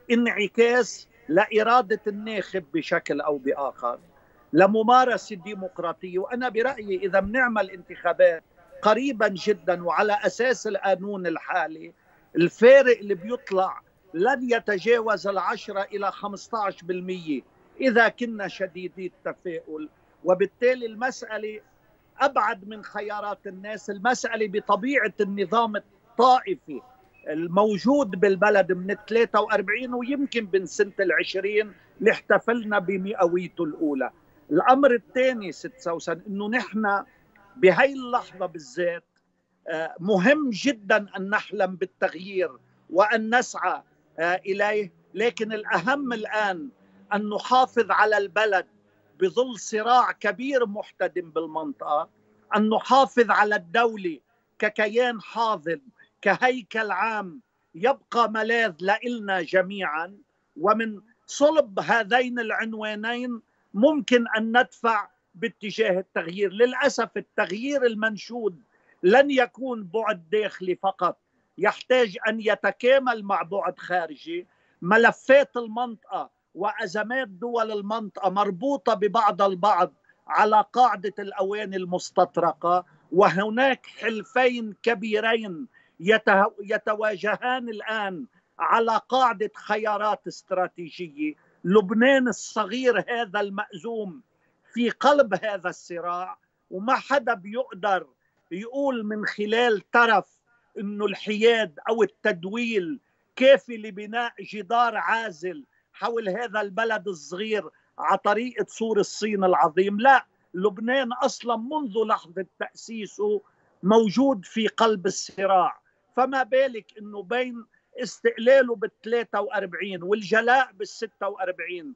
[SPEAKER 4] انعكاس لإرادة الناخب بشكل أو بآخر لممارسة ديمقراطية. وأنا برأيي إذا بنعمل انتخابات قريبا جدا وعلى أساس القانون الحالي، الفارق اللي بيطلع لن يتجاوز العشرة إلى خمسة عشر بالمئة إذا كنا شديدي التفاؤل. وبالتالي المسألة أبعد من خيارات الناس، المسألة بطبيعة النظام الطائفي الموجود بالبلد من ثلاثة وأربعين ويمكن من سنة العشرين اللي احتفلنا بمئويته الأولى. الأمر الثاني ست سوسن أنه نحن بهاي اللحظة بالذات مهم جدا أن نحلم بالتغيير وأن نسعى إليه، لكن الأهم الآن أن نحافظ على البلد بظل صراع كبير محتدم بالمنطقة، أن نحافظ على الدولة ككيان حاضن كهيكل عام يبقى ملاذ لإلنا جميعا. ومن صلب هذين العنوانين ممكن أن ندفع باتجاه التغيير. للأسف التغيير المنشود لن يكون بعد داخلي فقط، يحتاج أن يتكامل مع بعد خارجي. ملفات المنطقة وأزمات دول المنطقة مربوطة ببعض البعض على قاعدة الأواني المستطرقة، وهناك حلفين كبيرين يتواجهان الآن على قاعدة خيارات استراتيجية. لبنان الصغير هذا المأزوم في قلب هذا الصراع، وما حدا بيقدر يقول من خلال طرف إنه الحياد أو التدويل كافي لبناء جدار عازل حول هذا البلد الصغير على طريقة سور الصين العظيم. لا، لبنان أصلا منذ لحظة تأسيسه موجود في قلب الصراع، فما بالك إنه بين استقلاله بالثلاثة وأربعين والجلاء بالستة وأربعين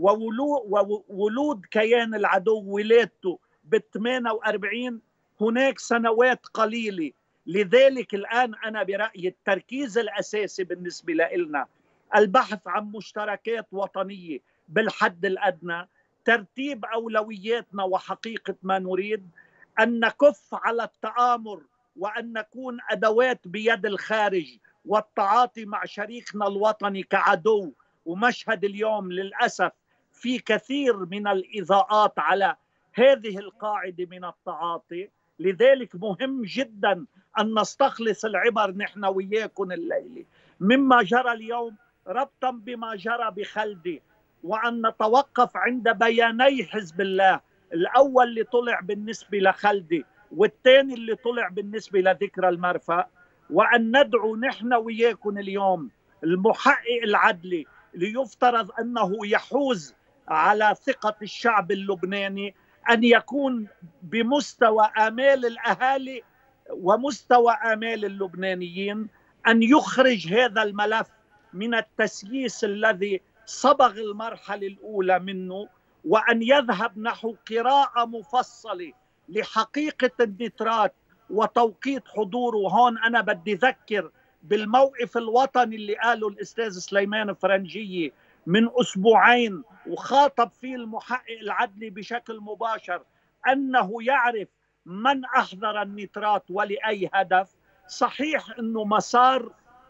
[SPEAKER 4] وولود كيان العدو ولادته بالثمانية وأربعين هناك سنوات قليلة. لذلك الآن أنا برأيي التركيز الأساسي بالنسبة لنا البحث عن مشتركات وطنية بالحد الأدنى، ترتيب أولوياتنا وحقيقة ما نريد، أن نكف على التآمر وأن نكون أدوات بيد الخارج والتعاطي مع شريكنا الوطني كعدو. ومشهد اليوم للأسف في كثير من الإضاءات على هذه القاعدة من التعاطي. لذلك مهم جدا أن نستخلص العبر نحن وياكم الليلة مما جرى اليوم ربطا بما جرى بخلدي، وأن نتوقف عند بياني حزب الله، الأول اللي طلع بالنسبة لخلدي والثاني اللي طلع بالنسبة لذكرى المرفأ، وأن ندعو نحن وياكم اليوم المحقق العدلي ليفترض أنه يحوز على ثقة الشعب اللبناني أن يكون بمستوى آمال الأهالي ومستوى آمال اللبنانيين، أن يخرج هذا الملف من التسييس الذي صبغ المرحلة الأولى منه، وأن يذهب نحو قراءة مفصلة لحقيقة النترات وتوقيت حضوره. هون أنا بدي أذكر بالموقف الوطني اللي قاله الأستاذ سليمان فرنجية من أسبوعين وخاطب فيه المحقق العدلي بشكل مباشر أنه يعرف من أحضر النترات ولأي هدف. صحيح أنه مسار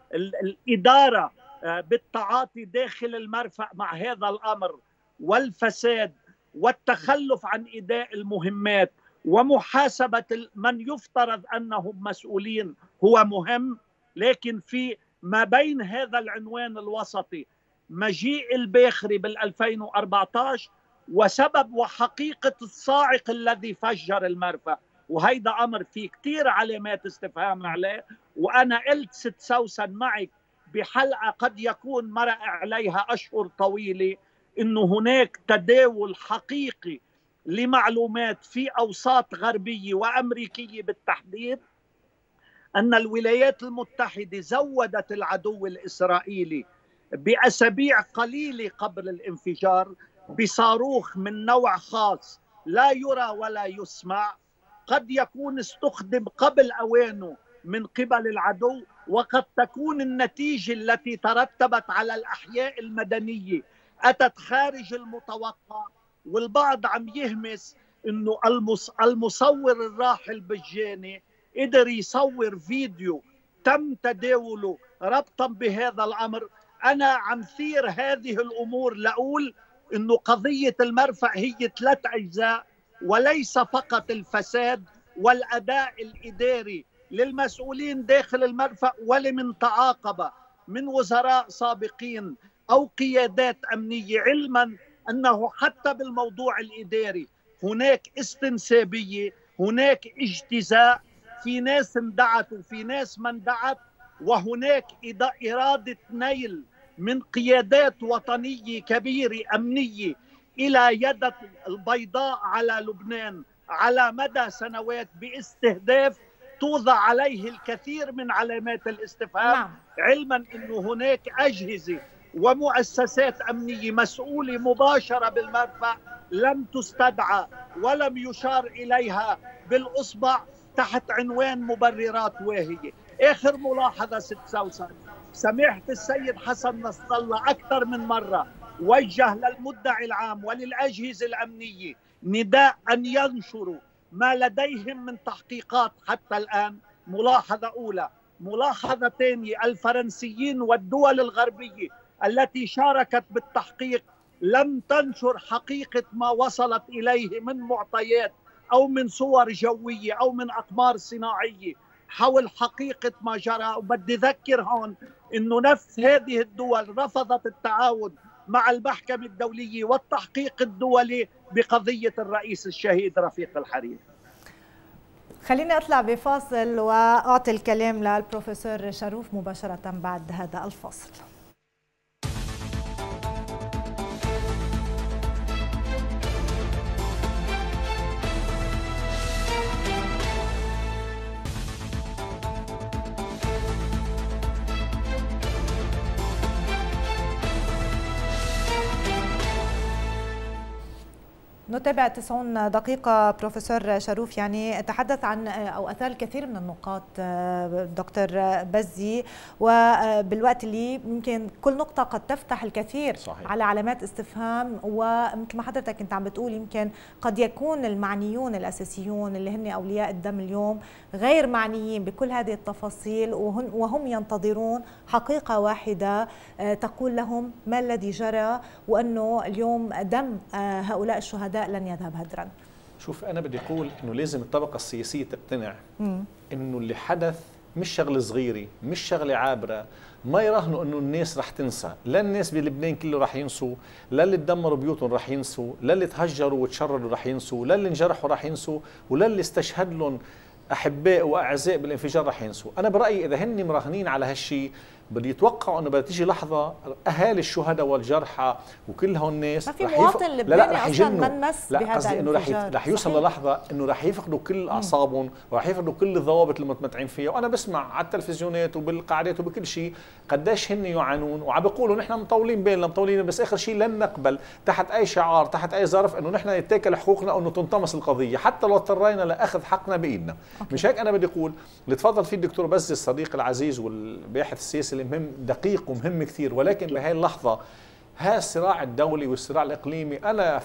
[SPEAKER 4] الإدارة بالتعاطي داخل المرفأ مع هذا الأمر والفساد والتخلف عن إداء المهمات ومحاسبة من يفترض أنهم مسؤولين هو مهم، لكن في ما بين هذا العنوان الوسطي مجيء الباخري بالألفين وأربعة عشر وسبب وحقيقة الصاعق الذي فجر المرفأ، وهيدا أمر فيه كتير علامات استفهام عليه. وأنا قلت ست سوسن معك بحلقة قد يكون مرق عليها أشهر طويلة إنه هناك تداول حقيقي لمعلومات في أوساط غربية وأمريكية بالتحديد أن الولايات المتحدة زودت العدو الإسرائيلي بأسابيع قليلة قبل الانفجار بصاروخ من نوع خاص لا يرى ولا يسمع، قد يكون استخدم قبل أوانه من قبل العدو، وقد تكون النتيجة التي ترتبت على الأحياء المدنية أتت خارج المتوقع. والبعض عم يهمس إنه المصور الراحل بجاني قدر يصور فيديو تم تداوله ربطا بهذا الأمر. أنا عم ثير هذه الأمور لأقول إنه قضية المرفأ هي ثلاث أجزاء، وليس فقط الفساد والأداء الإداري للمسؤولين داخل المرفأ ولمن تعاقب من وزراء سابقين أو قيادات أمنية، علما أنه حتى بالموضوع الإداري هناك استنسابية، هناك اجتزاء، في ناس اندعت وفي ناس ما اندعت، وهناك إرادة نيل من قيادات وطنية كبيرة أمنية إلى يد البيضاء على لبنان على مدى سنوات باستهداف توضع عليه الكثير من علامات الاستفهام. نعم. علما أنه هناك أجهزة ومؤسسات أمنية مسؤولة مباشرة بالمرفأ لم تستدعى ولم يشار إليها بالأصبع تحت عنوان مبررات واهية. آخر ملاحظة ست سوسن، سمعت السيد حسن نصر الله أكثر من مرة وجه للمدعي العام وللأجهزة الأمنية نداء أن ينشروا ما لديهم من تحقيقات حتى الآن. ملاحظة أولى. ملاحظة ثانية، الفرنسيين والدول الغربية التي شاركت بالتحقيق لم تنشر حقيقة ما وصلت إليه من معطيات أو من صور جوية أو من أقمار صناعية حول حقيقة ما جرى. وبدي أذكر هون أنه نفس هذه الدول رفضت التعاون مع المحكمة الدولية والتحقيق الدولي بقضية الرئيس الشهيد رفيق الحريري.
[SPEAKER 1] خليني أطلع بفاصل وأعطي الكلام للبروفيسور شروف مباشرة بعد هذا الفاصل. نتابع تسعين دقيقة. بروفيسور شروف، يعني تحدث عن أو أثار الكثير من النقاط دكتور بزي، وبالوقت اللي ممكن كل نقطة قد تفتح الكثير صحيح. على علامات استفهام، ومثل ما حضرتك كنت عم بتقول يمكن قد يكون المعنيون الأساسيون اللي هن أولياء الدم اليوم غير معنيين بكل هذه التفاصيل، وهم ينتظرون حقيقة واحدة تقول لهم ما الذي جرى، وأنه اليوم دم هؤلاء الشهداء لن يذهب هدرا.
[SPEAKER 5] شوف، أنا بدي أقول إنه لازم الطبقة السياسية تقتنع إنه اللي حدث مش شغلة صغيرة، مش شغلة عابرة. ما يراهنوا إنه الناس رح تنسى، لا الناس بلبنان كله رح ينسوا، لا اللي تدمروا بيوتهم رح ينسوا، لا اللي تهجروا وتشردوا رح ينسوا، لا اللي انجرحوا رح ينسوا، ولا اللي استشهد لهم أحباء وأعزاء بالانفجار رح ينسوا. أنا برأيي إذا هن مراهنين على هالشيء بدي يتوقعوا انه بدها تيجي لحظه اهالي الشهداء والجرحى وكل هون الناس
[SPEAKER 1] ما في مواطن
[SPEAKER 5] يف...
[SPEAKER 1] لبناني اصلا من مس
[SPEAKER 5] لا
[SPEAKER 1] بهذا
[SPEAKER 5] قصدي انه رح يت... رح يوصل للحظه انه رح يفقدوا كل اعصابهم ورح يفقدوا كل الضوابط اللي متمتعين فيها. وانا بسمع على التلفزيونات وبالقعدات وبكل شيء قديش هن يعانون وعم بيقولوا نحن مطولين بالنا مطولين، بس اخر شيء لن نقبل تحت اي شعار تحت اي ظرف انه نحن يتاكل حقوقنا او انه تنطمس القضيه حتى لو اضطرينا لاخذ حقنا بايدنا. مش هيك انا بدي اقول اللي تفضل فيه الدكتور بزي الصديق العزيز والباحث السياسي المهم دقيق ومهم كثير، ولكن بهاي اللحظة ها الصراع الدولي والصراع الإقليمي أنا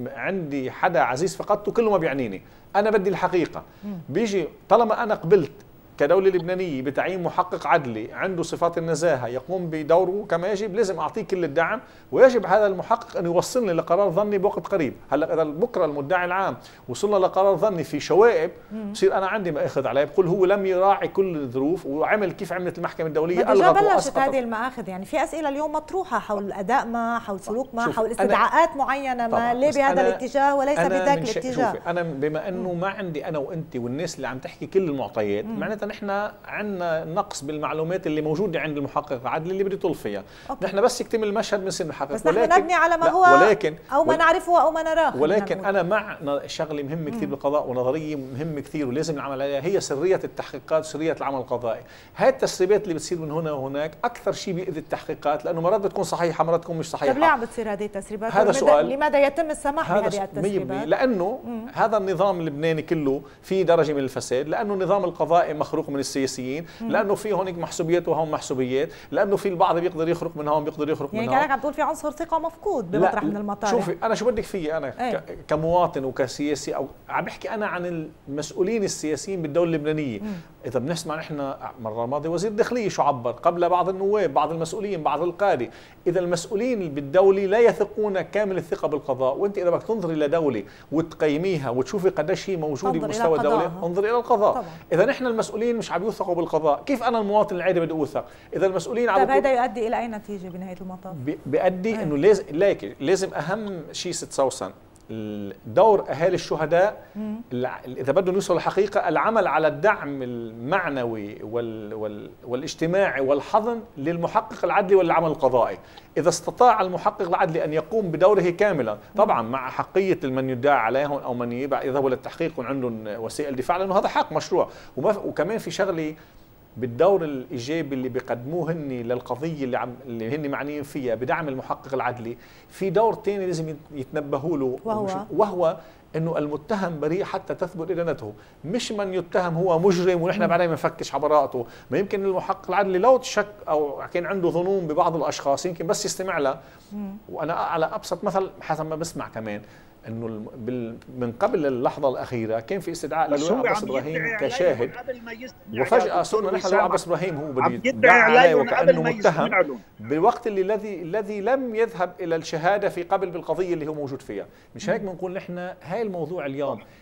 [SPEAKER 5] عندي حدا عزيز فقدته كله ما بيعنيني. أنا بدي الحقيقة. بيجي طالما أنا قبلت كدولة لبنانية بتعيين محقق عدلي عنده صفات النزاهة يقوم بدوره كما يجب، لازم أعطيه كل الدعم، ويجب هذا المحقق أن يوصلني لقرار ظني بوقت قريب. هلا إذا بكرة المدعي العام وصلنا لقرار ظني في شوائب بصير أنا عندي مآخذ عليه، بقول هو لم يراعي كل الظروف وعمل كيف عملت المحكمة الدولية
[SPEAKER 1] ألغت بلشت هذه المآخذ. يعني في أسئلة اليوم مطروحة حول أداء ما، حول سلوك ما، حول استدعاءات معينة ما، ليه بهذا الاتجاه وليس بذاك الاتجاه.
[SPEAKER 5] شوفي أنا بما أنه ما عندي أنا وأنت والناس اللي عم تحكي كل المعطيات، معناتها نحن عندنا نقص بالمعلومات اللي موجوده عند المحقق العدلي اللي بده يطول فيها. أوكي. نحن بس يكتمل المشهد بنصير نحقق،
[SPEAKER 1] بس ولكن نحن نبني على ما هو ولكن او ما نعرفه او ما نراه.
[SPEAKER 5] ولكن انا مع شغله مهمه كثير بالقضاء ونظريه مهمه كثير ولازم نعمل عليها، هي سريه التحقيقات وسريه العمل القضائي. هاي التسريبات اللي بتصير من هنا وهناك اكثر شيء بيأذي التحقيقات، لانه مرات بتكون صحيحه مرات تكون مش صحيحه.
[SPEAKER 1] طيب ليه عم بتصير هذه التسريبات؟
[SPEAKER 5] هذا سؤال.
[SPEAKER 1] لماذا يتم السماح بهذه التسريبات؟
[SPEAKER 5] لانه مم. هذا النظام اللبناني كله في درجه من الفساد، لانه النظام القضائي مخروق من السياسيين، مم. لانه في هونيك محسوبيات وهون محسوبيات، لانه في البعض بيقدر يخرق من هون بيقدر يخرق
[SPEAKER 1] يعني
[SPEAKER 5] من هون.
[SPEAKER 1] يعني كانك عم تقول في عنصر ثقه مفقود بمطرح من المطارح.
[SPEAKER 5] شوفي انا شو بدك فيي انا ايه؟ كمواطن وكسياسي، او عم بحكي انا عن المسؤولين السياسيين بالدوله اللبنانيه. مم. اذا بنسمع نحن المره الماضيه وزير الداخليه شو عبر، قبل بعض النواب بعض المسؤولين بعض القاده، اذا المسؤولين بالدوله لا يثقون كامل الثقه بالقضاء، وانت اذا بدك تنظري لدوله وتقيميها وتشوفي قديش هي موجوده بمستوى الدوله انظري الى القضاء. طبعا. اذا نحن المسؤولين مش عم يوثقوا بالقضاء، كيف انا المواطن العادي بدي اوثق؟ اذا المسؤولين عم
[SPEAKER 1] طيب هذا يؤدي الى اي نتيجه بنهايه المطاف؟
[SPEAKER 5] بيؤدي انه لازم لازم اهم شيء ست سوسن دور اهالي الشهداء اذا بدهم يوصلوا للحقيقه، العمل على الدعم المعنوي وال وال والاجتماعي والحضن للمحقق العدلي والعمل القضائي. اذا استطاع المحقق العدلي ان يقوم بدوره كاملا، طبعا مع حقيه من يدعى عليهم او من يذهبوا للتحقيق وعندهم وسائل دفاع، لانه هذا حق مشروع. وكمان في شغله بالدور الايجابي اللي بيقدموه هن للقضيه اللي عم اللي هن معنيين فيها بدعم المحقق العدلي، في دور ثاني لازم يتنبهوا له،
[SPEAKER 1] وهو,
[SPEAKER 5] وهو انه المتهم بريء حتى تثبت ادانته، مش من يتهم هو مجرم ونحن بعدين بنفتش على براءته. ما يمكن المحقق العدلي لو شك او كان عنده ظنون ببعض الاشخاص يمكن بس يستمع له. وانا على ابسط مثل حسب ما بسمع كمان انه من قبل اللحظه الاخيره كان في استدعاء للواء عباس ابراهيم كشاهد، وفجاه صرنا نحن للواء عباس ابراهيم هو بده يدعي عليه وكانه متهم بالوقت اللي الذي الذي لم يذهب الى الشهاده في قبل بالقضيه اللي هو موجود فيها. مش هيك بنقول نحن هاي الموضوع اليوم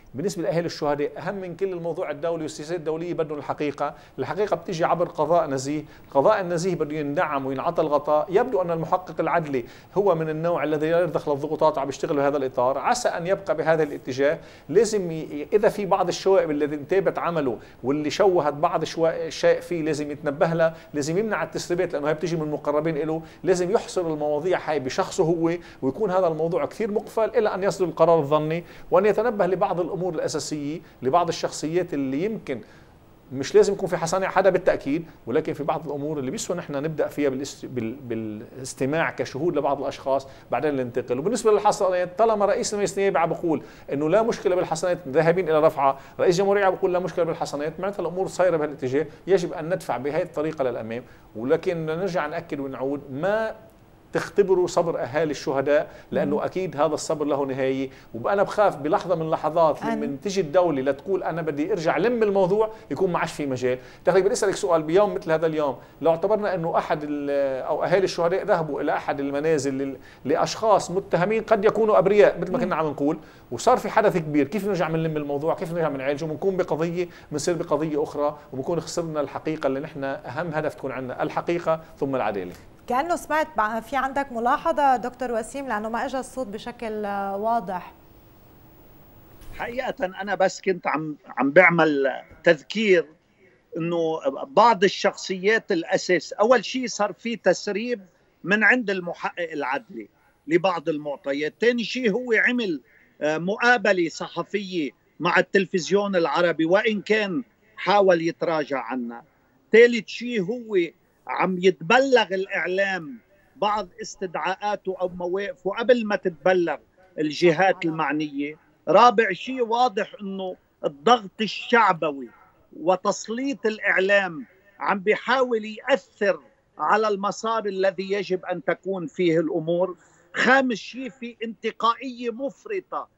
[SPEAKER 5] بالنسبه لاهالي الشهداء اهم من كل الموضوع الدولي والسياسات الدوليه بدهم الحقيقه، الحقيقه بتيجي عبر قضاء نزيه، القضاء النزيه بده يندعم وينعطى الغطاء. يبدو ان المحقق العدلي هو من النوع الذي لا يرضخ الضغوطات وعم يشتغل بهذا الاطار، عسى ان يبقى بهذا الاتجاه. لازم ي... اذا في بعض الشوائب التي انتابت عمله واللي شوهت بعض الشيء فيه لازم يتنبه لها، لازم يمنع التسريبات لانه هي بتيجي من مقربين له، لازم يحصر المواضيع هاي بشخصه هو، ويكون هذا الموضوع كثير مقفل الى ان يصدر القرار الظني، وان يتنبه لبعض الامور الاساسيه، لبعض الشخصيات اللي يمكن مش لازم يكون في حصانة حدا بالتأكيد، ولكن في بعض الأمور اللي بيسوى نحن نبدأ فيها بالاستماع كشهود لبعض الأشخاص بعدين ننتقل. وبالنسبة للحصانات طالما رئيس المجلس النيابي عم بقول إنه لا مشكلة بالحصانات ذاهبين إلى رفعها، رئيس الجمهورية عم بقول لا مشكلة بالحصانات، معناتها الأمور صايرة بهالاتجاه، يجب أن ندفع بهذه الطريقة للأمام. ولكن نرجع نأكد ونعود، ما تختبروا صبر اهالي الشهداء لانه اكيد هذا الصبر له نهايه. وانا بخاف بلحظه من اللحظات لما تيجي الدوله لتقول انا بدي ارجع لم الموضوع يكون ما عادش في مجال. تقريبا بدي اسالك سؤال، بيوم مثل هذا اليوم لو اعتبرنا انه احد او اهالي الشهداء ذهبوا الى احد المنازل لاشخاص متهمين قد يكونوا ابرياء مثل ما كنا عم نقول، وصار في حدث كبير، كيف نرجع بنلم الموضوع؟ كيف نرجع بنعالجه؟ بنكون بقضيه بنصير بقضيه اخرى وبنكون خسرنا الحقيقه اللي نحن اهم هدف تكون عندنا، الحقيقه ثم العداله.
[SPEAKER 1] كأنه سمعت في عندك ملاحظة دكتور وسيم لأنه ما اجى الصوت بشكل واضح.
[SPEAKER 4] حقيقة أنا بس كنت عم عم بعمل تذكير إنه بعض الشخصيات الأساس، أول شيء صار في تسريب من عند المحقق العدلي لبعض المعطيات، ثاني شيء هو عمل مقابلة صحفية مع التلفزيون العربي وإن كان حاول يتراجع عنها، ثالث شيء هو عم يتبلغ الإعلام بعض استدعاءاته أو مواقفه قبل ما تتبلغ الجهات المعنية، رابع شيء واضح أنه الضغط الشعبوي وتسليط الإعلام عم بيحاول يأثر على المسار الذي يجب أن تكون فيه الأمور، خامس شيء في انتقائية مفرطة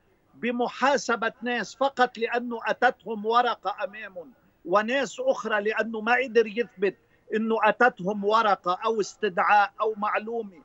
[SPEAKER 4] بمحاسبة ناس فقط لأنه أتتهم ورقة أمامهم، وناس أخرى لأنه ما قدر يثبت أنه أتتهم ورقة أو استدعاء أو معلومة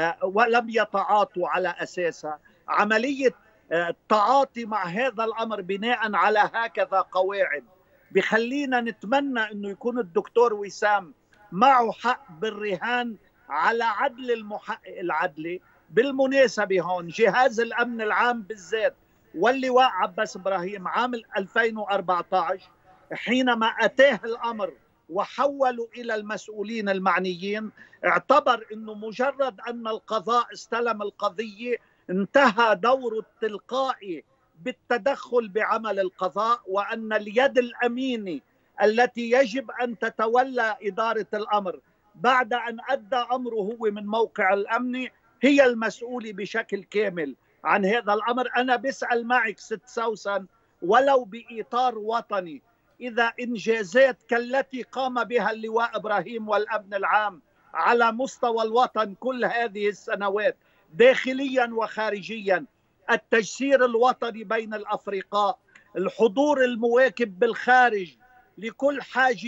[SPEAKER 4] ولم يتعاطوا على أساسها. عملية التعاطي مع هذا الأمر بناء على هكذا قواعد بخلينا نتمنى أنه يكون الدكتور وسام معه حق بالرهان على عدل المحقق العدلي. بالمناسبة هون جهاز الأمن العام بالذات واللواء عباس إبراهيم عام ألفين وأربعة عشر حينما أتاه الأمر وحولوا إلى المسؤولين المعنيين اعتبر أنه مجرد أن القضاء استلم القضية انتهى دوره التلقائي بالتدخل بعمل القضاء، وأن اليد الأمينة التي يجب أن تتولى إدارة الأمر بعد أن أدى أمره هو من موقع الأمن هي المسؤولة بشكل كامل عن هذا الأمر. أنا بسأل معك ست سوسن ولو بإطار وطني، إذا إنجازات كالتي قام بها اللواء إبراهيم والأمن العام على مستوى الوطن كل هذه السنوات داخليا وخارجيا، التجسير الوطني بين الأفرقاء، الحضور المواكب بالخارج لكل حاجة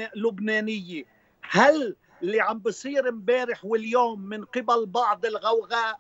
[SPEAKER 4] لبنانية، هل اللي عم بصير امبارح واليوم من قبل بعض الغوغاء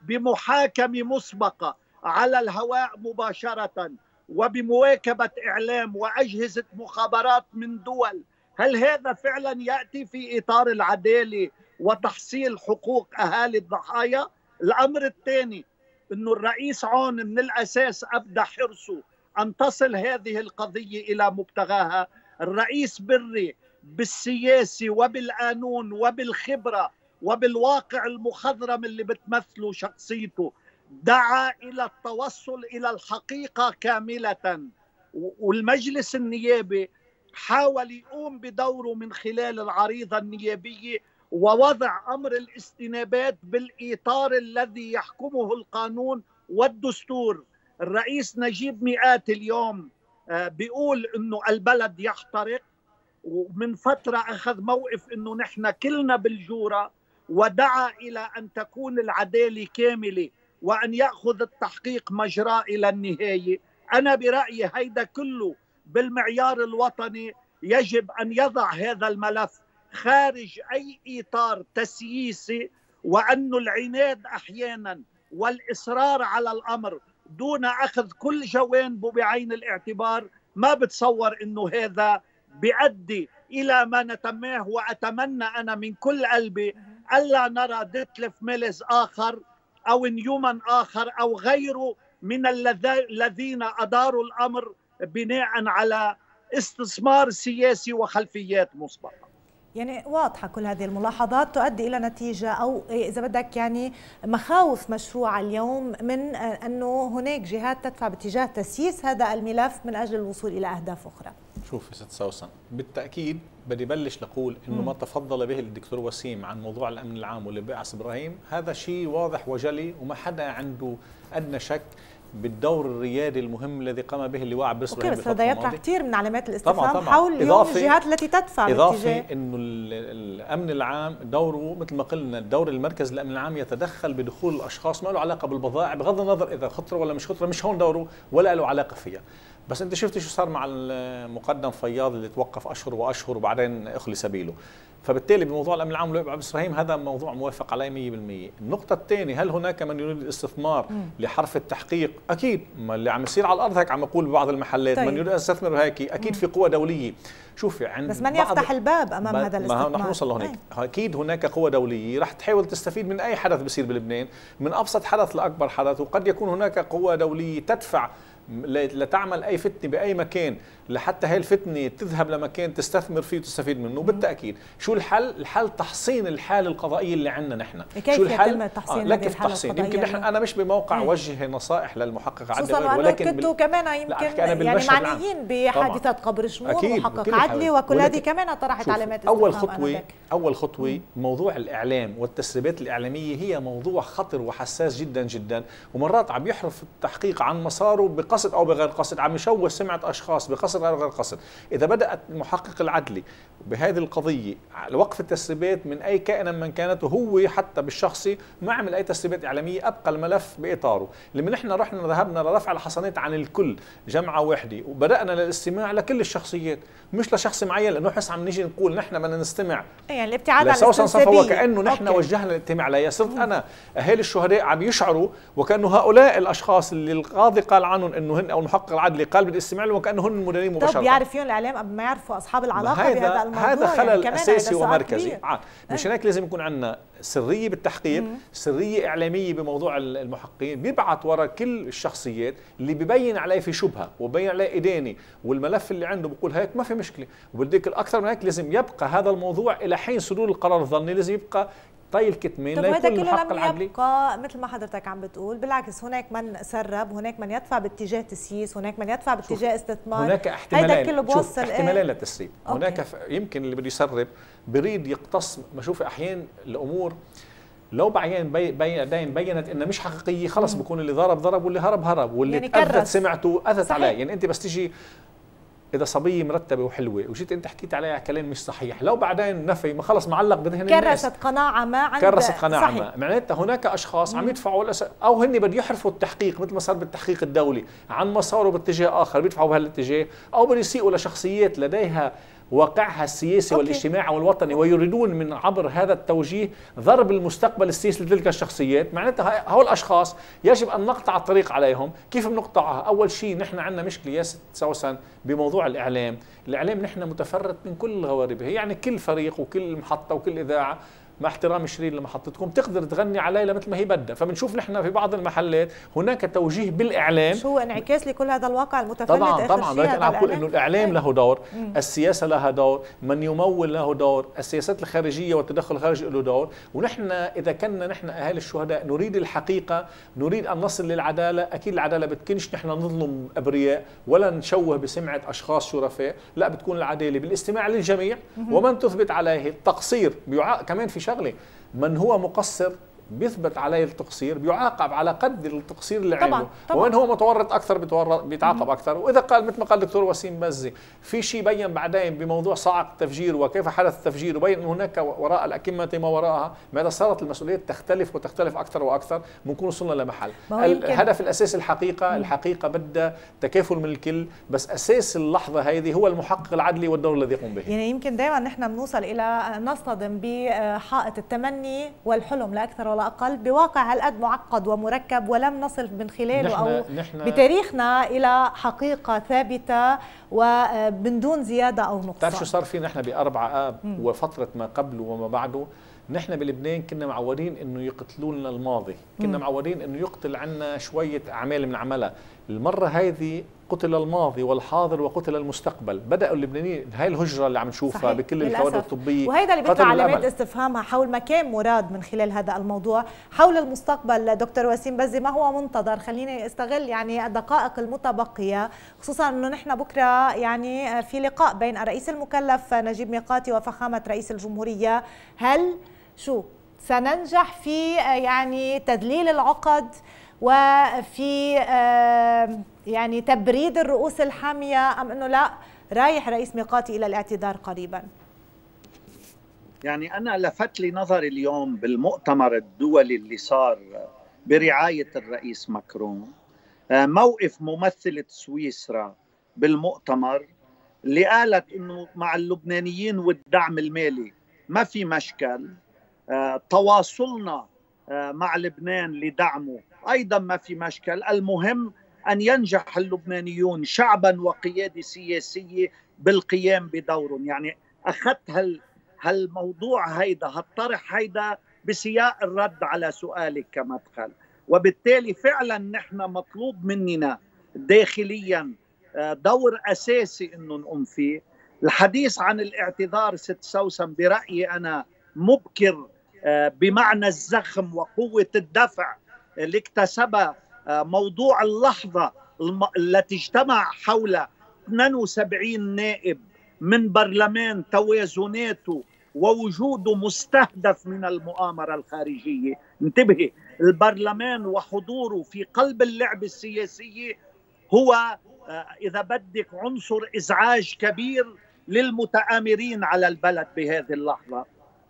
[SPEAKER 4] بمحاكمة مسبقة على الهواء مباشرة وبمواكبة إعلام وأجهزة مخابرات من دول، هل هذا فعلا يأتي في إطار العدالة وتحصيل حقوق أهالي الضحايا؟ الأمر الثاني أنه الرئيس عون من الأساس أبدى حرصه أن تصل هذه القضية إلى مبتغاها. الرئيس بري بالسياسة وبالقانون وبالخبرة وبالواقع المخضرم اللي بتمثله شخصيته دعا إلى التوصل إلى الحقيقة كاملة، والمجلس النيابي حاول يقوم بدوره من خلال العريضة النيابية ووضع أمر الاستنابات بالإطار الذي يحكمه القانون والدستور. الرئيس نجيب مئات اليوم بيقول إنه البلد يحترق، ومن فترة أخذ موقف إنه نحن كلنا بالجورة، ودعا إلى أن تكون العدالة كاملة وأن يأخذ التحقيق مجراه إلى النهاية. أنا برأيي هيدا كله بالمعيار الوطني يجب أن يضع هذا الملف خارج أي إطار تسييسي، وأن العناد أحيانا والإصرار على الأمر دون أخذ كل جوانبه بعين الاعتبار، ما بتصور أنه هذا بيؤدي إلى ما نتمناه. وأتمنى أنا من كل قلبي ألا نرى ديتليف ميلز آخر أو نيومان آخر أو غيره من الذين أداروا الأمر بناء على استثمار سياسي وخلفيات مسبقة.
[SPEAKER 1] يعني واضحة كل هذه الملاحظات تؤدي إلى نتيجة، أو إذا بدك يعني مخاوف مشروعة اليوم من أنه هناك جهات تدفع باتجاه تسييس هذا الملف من أجل الوصول إلى أهداف أخرى.
[SPEAKER 5] شوفي ست سوسن، بالتأكيد بدي بلش لأقول إنه ما تفضل به الدكتور وسيم عن موضوع الأمن العام واللي بيعص إبراهيم هذا شيء واضح وجلي، وما حدا عنده أدنى شك بالدور الريادي المهم الذي قام به اللواء عباس إبراهيم
[SPEAKER 1] بالفترة الماضية. بس هذا يطرح كثير من علامات الاستفهام
[SPEAKER 5] طبعاً طبعاً.
[SPEAKER 1] حول اليوم الجهات التي تدفع
[SPEAKER 5] إضافي إنه الأمن العام دوره مثل ما قلنا، الدور المركز الأمن العام يتدخل بدخول الأشخاص، ما له علاقة بالبضائع بغض النظر إذا خطرة ولا مش خطرة، مش هون دوره ولا له علاقة فيها. بس انت شفتي شو صار مع المقدم فياض اللي توقف اشهر واشهر وبعدين اخلي سبيله. فبالتالي بموضوع الامن العام واللواء عباس إبراهيم هذا موضوع موافق عليه مية بالمية. النقطه الثانيه، هل هناك من يريد الاستثمار مم. لحرف التحقيق؟ اكيد، ما اللي عم يصير على الارض هيك عم يقول ببعض المحلات. طيب. من يريد ان يستثمر هيك اكيد مم. في قوى دوليه. شوفي عند
[SPEAKER 1] بس من يفتح الباب امام هذا الاستثمار؟
[SPEAKER 5] ما نحن نوصل لهونيك. اكيد هناك قوى دوليه رح تحاول تستفيد من اي حدث بيصير بلبنان، من ابسط حدث لاكبر حدث، وقد يكون هناك قوى دوليه تدفع لتعمل أي فتنة بأي مكان لحتى هاي الفتنة تذهب لمكان تستثمر فيه وتستفيد منه. بالتأكيد شو الحل؟ الحل تحصين الحالة القضائية اللي عندنا نحن.
[SPEAKER 1] شو الحل؟ يتم تحصين
[SPEAKER 5] آه هذه الحالة يمكن نحن أنا مش بموقع وجه نصائح للمحقق عدلي،
[SPEAKER 1] ولكن كنتوا بال... كمان يمكن يعني معنيين بحادثة قبر شمول ومحقق عدلي وكل هذه كمان طرحت علامات
[SPEAKER 5] أول خطوة أول خطوة موضوع الإعلام والتسريبات الإعلامية هي موضوع خطر وحساس جدا جدا، ومرات عم يحرف التحقيق عن مساره بقصد أو بغير قصد، عم يشوه سمعة أشخاص بقصد أو غير قصد. إذا بدأت المحقق العدلي بهذه القضية وقف التسريبات من أي كائن من كانت، وهو حتى بالشخصي ما عمل أي تسريبات إعلامية، أبقى الملف بإطاره. لما نحن رحنا ذهبنا لرفع الحصانات عن الكل جمعة واحدة، وبدأنا للاستماع لكل الشخصيات مش لشخص معين، لأنه حس عم نيجي نقول نحن بدنا نستمع
[SPEAKER 1] يعني الابتعاد عن
[SPEAKER 5] الاستنسابية، وكأنه نحن وجهنا الاستماع لها. صرت أنا أهالي الشهداء عم يشعروا وكأنه هؤلاء الأشخاص اللي القاضي قال عنهم إنه هن أو المحقق العدلي قال بدي استمع له وكأنه هن المدانين مباشرة.
[SPEAKER 1] طب بيعرف فيهم الإعلام قبل ما يعرفوا أصحاب العلاقة بهذا الموضوع؟
[SPEAKER 5] هذا خلل
[SPEAKER 1] يعني
[SPEAKER 5] أساسي ومركزي. مش هيك لازم يكون عندنا سرية بالتحقيق، مم. سرية إعلامية بموضوع المحققين، بيبعت وراء كل الشخصيات اللي ببين عليه في شبهة وبين عليه إدانة، والملف اللي عنده بقول هيك ما في مشكلة، وبديك الأكثر من هيك لازم يبقى هذا الموضوع إلى حين صدور القرار الظني، لازم يبقى طي الكتمان لا يكون المحقق العدلي.
[SPEAKER 1] يبقى مثل ما حضرتك عم بتقول، بالعكس هناك من سرب، هناك من يدفع باتجاه تسييس، هناك من يدفع باتجاه استثمار.
[SPEAKER 5] هناك احتمالين، كله بوصل احتمالين إيه؟ للتسريب. هناك يمكن اللي بده يسرب بريد يقتص، بشوف احيانا الامور لو بعين بي بي بينت انها مش حقيقيه خلص بكون اللي ضرب ضرب واللي هرب هرب واللي يعني اثبت سمعته اثبت عليه. يعني انت بس تيجي إذا صبية مرتبة وحلوة وجيت أنت حكيت عليها كلام مش صحيح، لو بعدين نفي ما خلص معلق بذهن الناس،
[SPEAKER 1] كرست قناعة ما عند
[SPEAKER 5] كرست قناعة ما، معناتها هناك أشخاص مم. عم يدفعوا أو هن بده يحرفوا التحقيق مثل ما صار بالتحقيق الدولي عن مساره باتجاه آخر بيدفعوا بهالاتجاه، أو بده يسيئوا لشخصيات لديها واقعها السياسي أوكي. والاجتماعي والوطني، ويريدون من عبر هذا التوجيه ضرب المستقبل السياسي لتلك الشخصيات. معناتها هؤلاء الاشخاص يجب ان نقطع الطريق عليهم. كيف بنقطعها؟ اول شيء نحن عندنا مشكله يا ست سوسن بموضوع الاعلام، الاعلام نحن متفرد من كل غواربه، يعني كل فريق وكل محطه وكل اذاعه مع احترام شرير لمحطتكم تقدر تغني عليها مثل ما هي بدها. فبنشوف نحن في بعض المحلات هناك توجيه بالاعلام،
[SPEAKER 1] شو انعكاس لكل هذا الواقع المتفلت.
[SPEAKER 5] طبعا طبعا انا بقول انه الاعلام له دور، مم. السياسه لها دور، من يمول له دور، السياسات الخارجيه والتدخل الخارجي له دور. ونحن اذا كنا نحن اهالي الشهداء نريد الحقيقه، نريد ان نصل للعداله، اكيد العداله بتكونش نحن نظلم ابرياء ولا نشوه بسمعه اشخاص شرفاء، لا بتكون العداله بالاستماع للجميع، مم. ومن تثبت عليه التقصير بيعاق. كمان في شغله، من هو مقصر بيثبت عليه التقصير بيعاقب على قد التقصير اللي عمله، ومن هو متورط اكثر بيتعاقب اكثر. واذا قال مثل ما قال الدكتور وسيم بزي في شيء بين بعدين بموضوع صاعقه التفجير وكيف حدث التفجير، وبين انه هناك وراء الاكمه ما وراءها، ماذا صارت المسؤوليات تختلف وتختلف اكثر واكثر، بنكون وصلنا لمحل. الهدف الاساسي الحقيقه، مم. الحقيقه بدها تكافل من الكل، بس اساس اللحظه هذه هو المحقق العدلي والدور الذي يقوم به.
[SPEAKER 1] يعني يمكن دائما نحن بنوصل الى نصطدم بحائط التمني والحلم لا اكثر ولا أقل بواقع هالقد معقد ومركب ولم نصل من خلاله
[SPEAKER 5] نحن
[SPEAKER 1] أو
[SPEAKER 5] نحن
[SPEAKER 1] بتاريخنا إلى حقيقة ثابتة ومن دون زيادة أو نقصان.
[SPEAKER 5] بتعرف شو صار في نحن بأربعة آب م. وفترة ما قبله وما بعده؟ نحن بلبنان كنا معودين انه يقتلوا لنا الماضي، كنا م. معودين انه يقتل عنا شويه اعمال بنعملها، المره هذه قتل الماضي والحاضر وقتل المستقبل، بداوا اللبنانيين هاي الهجره اللي عم نشوفها بكل الكوادر الطبيه،
[SPEAKER 1] وهيدا اللي بيطلع علامات استفهامها حول ما كان مراد من خلال هذا الموضوع. حول المستقبل دكتور وسيم بزي ما هو منتظر؟ خليني استغل يعني الدقائق المتبقيه، خصوصا انه نحن بكره يعني في لقاء بين الرئيس المكلف نجيب ميقاتي وفخامه رئيس الجمهوريه. هل شو سننجح في يعني تذليل العقد وفي يعني تبريد الرؤوس الحامية، أم أنه لا رايح رئيس ميقاتي إلى الاعتذار قريبا؟
[SPEAKER 4] يعني أنا لفت لي نظري اليوم بالمؤتمر الدولي اللي صار برعاية الرئيس ماكرون موقف ممثلة سويسرا بالمؤتمر اللي قالت أنه مع اللبنانيين والدعم المالي ما في مشكل، تواصلنا مع لبنان لدعمه أيضا ما في مشكل، المهم أن ينجح اللبنانيون شعبا وقيادة سياسية بالقيام بدورهم. يعني أخذت هال هالموضوع هيدا هالطرح هيدا بسياق الرد على سؤالك كمدخل، وبالتالي فعلا نحن مطلوب مننا داخليا دور أساسي أنه نقوم فيه. الحديث عن الاعتذار ست سوسن برأيي أنا مبكر بمعنى الزخم وقوة الدفع اللي اكتسبها موضوع اللحظة التي اجتمع حول اثنين وسبعين نائب من برلمان توازناته ووجوده مستهدف من المؤامرة الخارجية. انتبهي، البرلمان وحضوره في قلب اللعبة السياسية هو إذا بدك عنصر إزعاج كبير للمتآمرين على البلد بهذه اللحظة.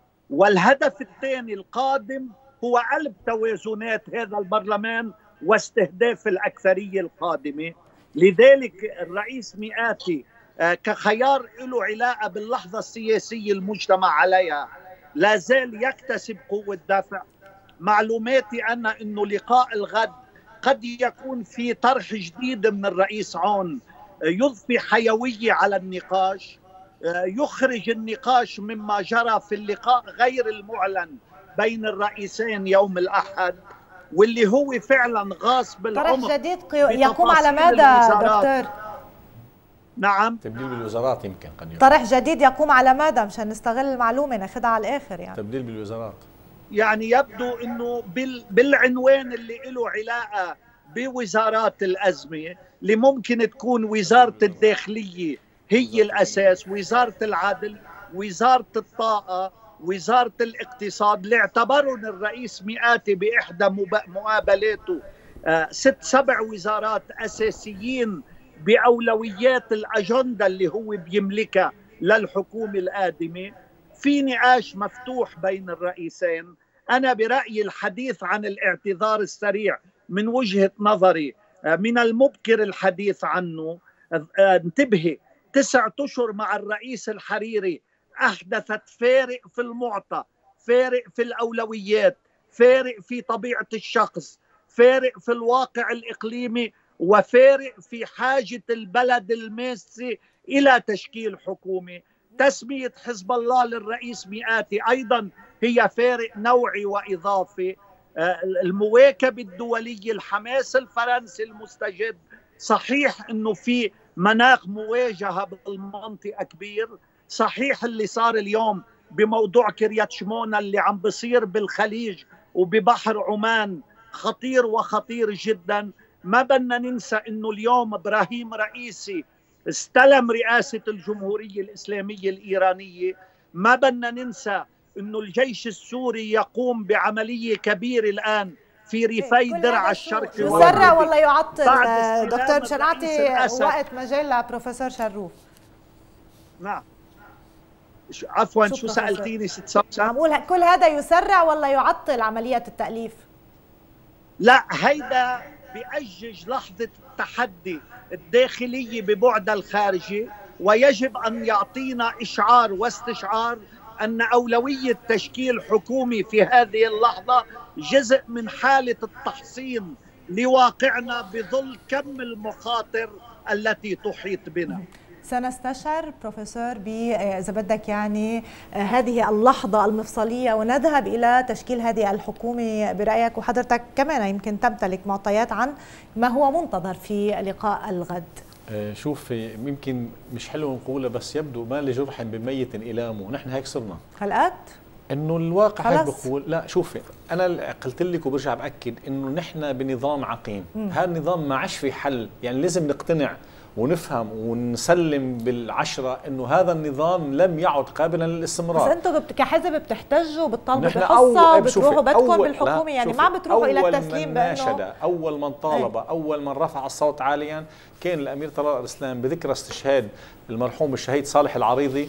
[SPEAKER 4] والهدف الثاني القادم هو قلب توازنات هذا البرلمان واستهداف الأكثرية القادمة. لذلك الرئيس ميقاتي كخيار له علاقة باللحظة السياسية المجتمع عليها لا زال يكتسب قوة دفع. معلوماتي أنا أنه لقاء الغد قد يكون في طرح جديد من الرئيس عون يضفي حيوية على النقاش، يخرج النقاش مما جرى في اللقاء غير المعلن بين الرئيسين يوم الأحد، واللي هو فعلا غاص بالعمق.
[SPEAKER 1] طرح جديد يقوم على ماذا دكتور؟
[SPEAKER 5] نعم، تبديل بالوزارات يمكن قد يكون.
[SPEAKER 1] طرح جديد يقوم على ماذا مشان نستغل المعلومة ناخذها على الآخر؟ يعني
[SPEAKER 5] تبديل بالوزارات،
[SPEAKER 4] يعني يبدو انه بالعنوان اللي له علاقه بوزارات الازمه اللي ممكن تكون وزاره الداخليه هي الاساس، وزاره العدل، وزاره الطاقه، وزاره الاقتصاد، اللي اعتبرهم الرئيس ميقاتي باحدى مقابلاته ست سبع وزارات اساسيين باولويات الاجنده اللي هو بيملكها للحكومه القادمه. في نقاش مفتوح بين الرئيسين. أنا برأيي الحديث عن الاعتذار السريع من وجهة نظري من المبكر الحديث عنه. انتبهي، تسعة أشهر مع الرئيس الحريري أحدثت فارق في المعطى، فارق في الأولويات، فارق في طبيعة الشخص، فارق في الواقع الإقليمي، وفارق في حاجة البلد الماسة إلى تشكيل حكومة. تسمية حزب الله للرئيس ميقاتي أيضا هي فارق نوعي وإضافي. المواكبة الدولية، الحماس الفرنسي المستجد، صحيح أنه في مناخ مواجهة بالمنطقة كبير، صحيح اللي صار اليوم بموضوع كريات شمونة اللي عم بصير بالخليج وببحر عمان خطير وخطير جدا. ما بدنا ننسى أنه اليوم إبراهيم رئيسي استلم رئاسة الجمهورية الإسلامية الإيرانية. ما بدنا ننسى أنه الجيش السوري يقوم بعملية كبيرة الآن في ريفي درعا الشرقي.
[SPEAKER 1] يسرع ولا يعطل دكتور؟ مشان أعطي وقت مجال لبروفيسور شروف.
[SPEAKER 4] نعم عفوا، شو سألتيني ست سوسن؟
[SPEAKER 1] عم أقول كل هذا يسرع ولا يعطل عملية التأليف؟
[SPEAKER 4] لا، هيدا بيأجج لحظة التحدي الداخلية ببعدها الخارجي، ويجب أن يعطينا إشعار واستشعار أن أولوية تشكيل حكومي في هذه اللحظة جزء من حالة التحصين لواقعنا بظل كم المخاطر التي تحيط بنا.
[SPEAKER 1] سنستشعر بروفيسور ب إذا بدك يعني هذه اللحظة المفصلية ونذهب إلى تشكيل هذه الحكومة برأيك، وحضرتك كمان يمكن تمتلك معطيات عن ما هو منتظر في لقاء الغد.
[SPEAKER 5] شوف يمكن مش حلو نقوله، بس يبدو ما لجرح بميت إلامه، نحن هيك صرنا
[SPEAKER 1] خلقات
[SPEAKER 5] انه الواقع هيك بقول. لا شوفي انا قلت لك وبرجع باكد انه نحن بنظام عقيم، هذا النظام ما عادش في حل، يعني لازم نقتنع ونفهم ونسلم بالعشرة انه هذا النظام لم يعد قابلا للاستمرار.
[SPEAKER 1] بس انتم كحزب بتحتجوا بتطالبوا بحصة بتروحوا بدكم بالحكومة، يعني ما عم بتروحوا الى التسليم بانه
[SPEAKER 5] اول من طالب ايه؟ اول من رفع الصوت عاليا كان الامير طلال الاسلام بذكرى استشهاد المرحوم الشهيد صالح العريضي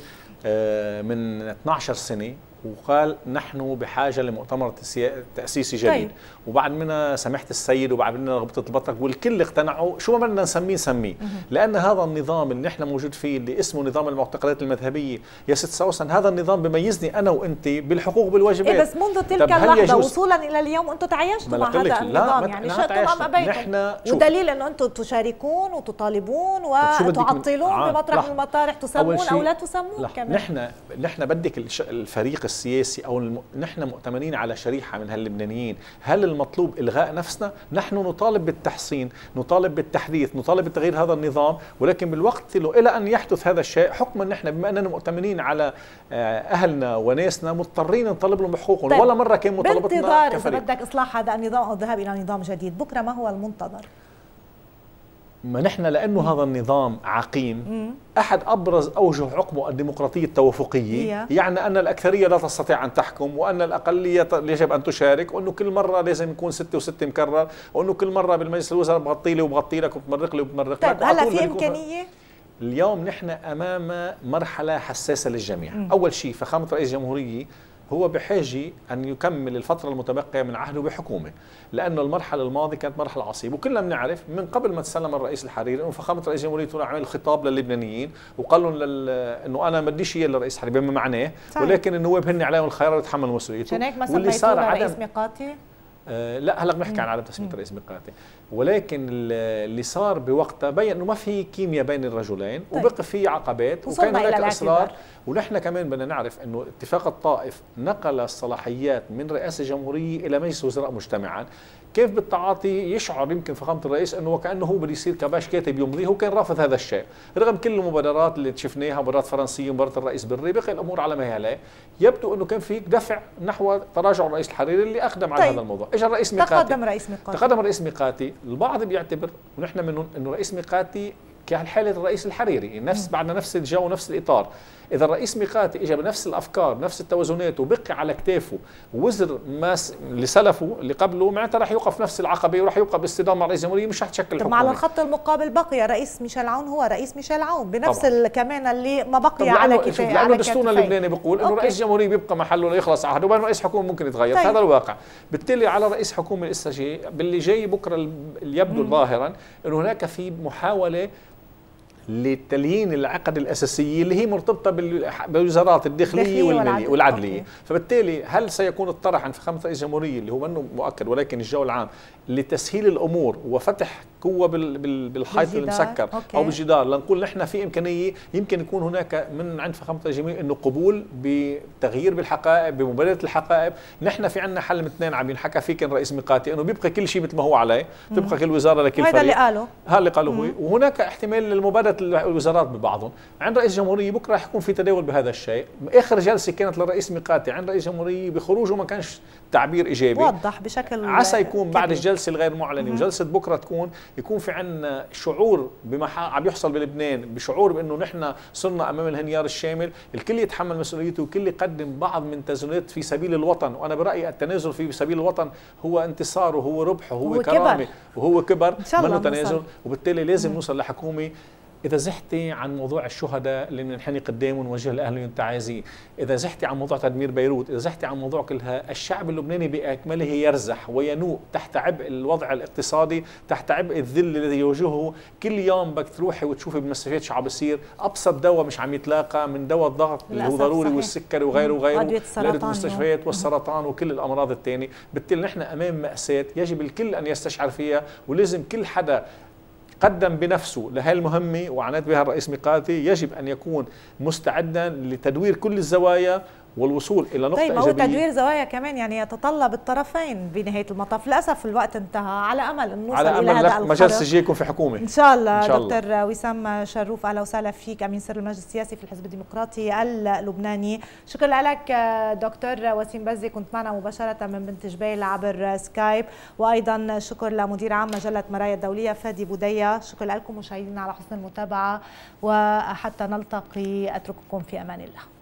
[SPEAKER 5] من اثنعش سنة، وقال نحن بحاجه لمؤتمر تاسيسي جديد. طيب. وبعد منها سماحه السيد وبعد منها رغبه البطرك والكل اقتنعوا شو ما بدنا نسميه نسميه، لان هذا النظام اللي نحن موجود فيه اللي اسمه نظام المعتقلات المذهبيه يا ست سوسن، هذا النظام بميزني انا وانت بالحقوق وبالواجبات.
[SPEAKER 1] إيه بس منذ تلك اللحظه وصولا الى اليوم انتم تعايشتوا مع هذا النظام، يعني شئتم ام ابيتم، ودليل انه انتم تشاركون وتطالبون وتعطلون بمطرح من المطارح، تسمون او لا تسمون كمان.
[SPEAKER 5] نحن نحن بدك الفريق السياسي او الم... نحن مؤتمنين على شريحه من هاللبنانيين، هل المطلوب الغاء نفسنا؟ نحن نطالب بالتحصين، نطالب بالتحديث، نطالب بتغيير هذا النظام، ولكن بالوقت له الى ان يحدث هذا الشيء حكما نحن بما اننا مؤتمنين على اهلنا وناسنا مضطرين نطالب لهم بحقوقهم. طيب. ولا مره كان مطالبتنا
[SPEAKER 1] بانتظار اذا بدك اصلاح هذا النظام او الذهاب الى نظام جديد، بكره ما هو المنتظر؟
[SPEAKER 5] ما نحن لأنه هذا النظام عقيم، مم. أحد أبرز أوجه حكمه الديمقراطية التوافقية، يعني أن الأكثرية لا تستطيع أن تحكم، وأن الأقلية يجب أن تشارك، وأنه كل مرة لازم يكون ستة وستة مكرر، وأنه كل مرة بالمجلس الوزراء بغطي لي وبغطي لك وبتمرق لي وبتمرق لك.
[SPEAKER 1] طيب هلا في إمكانية؟
[SPEAKER 5] اليوم نحن أمام مرحلة حساسة للجميع. مم. أول شيء فخامة رئيس الجمهورية هو بحاجة أن يكمل الفترة المتبقية من عهده بحكومة، لأنه المرحلة الماضية كانت مرحلة عصيبة، وكلنا بنعرف من قبل ما تسلم الرئيس الحريري أنه فخامة رئيس الجمهورية عمل خطاب للبنانيين وقال لهم لل... أنه أنا ما بديش إياه للرئيس الحريري بما معناه، ولكن النواب هن عليهم الخيار ويتحمل مسؤوليته.
[SPEAKER 1] عشان هيك ما سميتوه رئيس ميقاتي؟
[SPEAKER 5] آه لا هلا بنحكي عن عدم تسمية رئيس ميقاتي، ولكن اللي صار بوقتها بين انه ما في كيمياء بين الرجلين. طيب. وبقى في عقبات وكان هناك اصرار، ونحن كمان بدنا نعرف انه اتفاق الطائف نقل الصلاحيات من رئاسه الجمهوريه الى مجلس وزراء مجتمعا. كيف بالتعاطي يشعر يمكن فخامه الرئيس انه وكانه هو بده يصير كباش كاتب يمضيه، هو كان رافض هذا الشيء رغم كل المبادرات اللي شفناها، مبادرات فرنسيه ومبادرات الرئيس بري، بقي الامور على ما هي عليه. يبدو انه كان في دفع نحو تراجع الرئيس الحريري اللي اقدم على. طيب. هذا الموضوع. اجى الرئيس ميقاتي،
[SPEAKER 1] تقدم رئيس ميقاتي
[SPEAKER 5] تقدم رئيس ميقاتي، البعض بيعتبر ونحن منهم انه رئيس ميقاتي كحاله الرئيس الحريري، نفس بعدنا نفس الجو نفس الاطار. اذا الرئيس ميقاتي اجى بنفس الافكار نفس التوازنات وبقي على كتافه وزر ما اللي سلفه اللي قبله، معناتها راح يوقف نفس العقبه وراح يبقى باصطدام مع رئيس الجمهوريه، مش رح تشكل حكومه.
[SPEAKER 1] على الخط المقابل بقي رئيس ميشيل عون هو رئيس ميشيل عون بنفس كمان اللي ما بقي على كتافه.
[SPEAKER 5] لانه دستورنا اللبناني بيقول انه رئيس الجمهوريه بيبقى محله ليخلص عهده، وبين رئيس حكومه ممكن يتغير. طيب. هذا الواقع. بالتالي على رئيس حكومه لسه جاي باللي جاي بكره اللي يبدو ظاهرا انه هناك في محاوله لتليين العقد الأساسية اللي هي مرتبطة بالوزارات الداخلية والمالية والعدلية. فبالتالي هل سيكون الطرح عن فخامة رئيس الجمهورية اللي هو منه مؤكد ولكن الجو العام لتسهيل الأمور وفتح قوة بالحيط المسكر أو بالجدار، لنقول نحن في إمكانية يمكن يكون هناك من عند فخامة رئيس الجمهورية إنه قبول بتغيير بالحقائب بمبادرة الحقائب. نحن في عندنا حل من اثنين عم ينحكى فيه كان رئيس ميقاتي إنه بيبقى كل شيء مثل ما هو عليه، تبقى كل وزارة لكل فريق.
[SPEAKER 1] هذا اللي قاله
[SPEAKER 5] هذا اللي قاله هو. وهناك احتمال للمبادرة الوزارات ببعضهم. عند رئيس الجمهورية بكره رح يكون في تداول بهذا الشيء. اخر جلسه كانت للرئيس ميقاتي عند رئيس الجمهورية بخروجه ما كانش تعبير ايجابي،
[SPEAKER 1] وضح بشكل
[SPEAKER 5] عسى يكون كبير. بعد الجلسه الغير معلنه وجلسه بكره تكون يكون في عندنا شعور بما عم يحصل بلبنان، بشعور بانه نحن صرنا امام الانهيار الشامل، الكل يتحمل مسؤوليته والكل يقدم بعض من تنازلات في سبيل الوطن. وانا برايي التنازل في سبيل الوطن هو انتصار وهو ربح وهو كرامه وهو كبر منه تنازل، وبالتالي لازم نوصل لحكومه إذا زحتي عن موضوع الشهداء اللي بننحني قدامهم ونوجه لأهلهم تعازي، إذا زحتي عن موضوع تدمير بيروت، إذا زحتي عن موضوع كلها، الشعب اللبناني بأكمله يرزح وينوء تحت عبء الوضع الاقتصادي، تحت عبء الذل الذي يواجهه. كل يوم بدك تروحي وتشوفي بالمستشفيات شو عم بيصير، أبسط دواء مش عم يتلاقى، من دواء الضغط اللي هو ضروري والسكري وغيره وغيره، المستشفيات والسرطان وكل الأمراض الثانية. بالتالي نحن أمام مأساة يجب الكل أن يستشعر فيها، ولازم كل حدا قدم بنفسه لهي المهمة وعنت بها الرئيس ميقاتي يجب أن يكون مستعدا لتدوير كل الزوايا والوصول إلى نقطة
[SPEAKER 1] طيب
[SPEAKER 5] إيجابية.
[SPEAKER 1] طيب هو تدوير زوايا كمان يعني يتطلب الطرفين بنهاية المطاف. للأسف الوقت انتهى، على أمل أن نوصل
[SPEAKER 5] على
[SPEAKER 1] إلى
[SPEAKER 5] أمل
[SPEAKER 1] هذا القرار.
[SPEAKER 5] مجال سجيكم في حكومة
[SPEAKER 1] إن شاء الله.
[SPEAKER 5] إن شاء الله.
[SPEAKER 1] دكتور وسام شروف، أهلا وسهلا فيك، أمين سر المجلس السياسي في الحزب الديمقراطي اللبناني. شكرا لك دكتور وسيم بزي، كنت معنا مباشرة من بنت جبيل عبر سكايب، وأيضا شكر لمدير عام مجلة مرايا الدولية فادي بودية. شكرا لكم مشاهدينا على حسن المتابعة، وحتى نلتقي أترككم في أمان الله.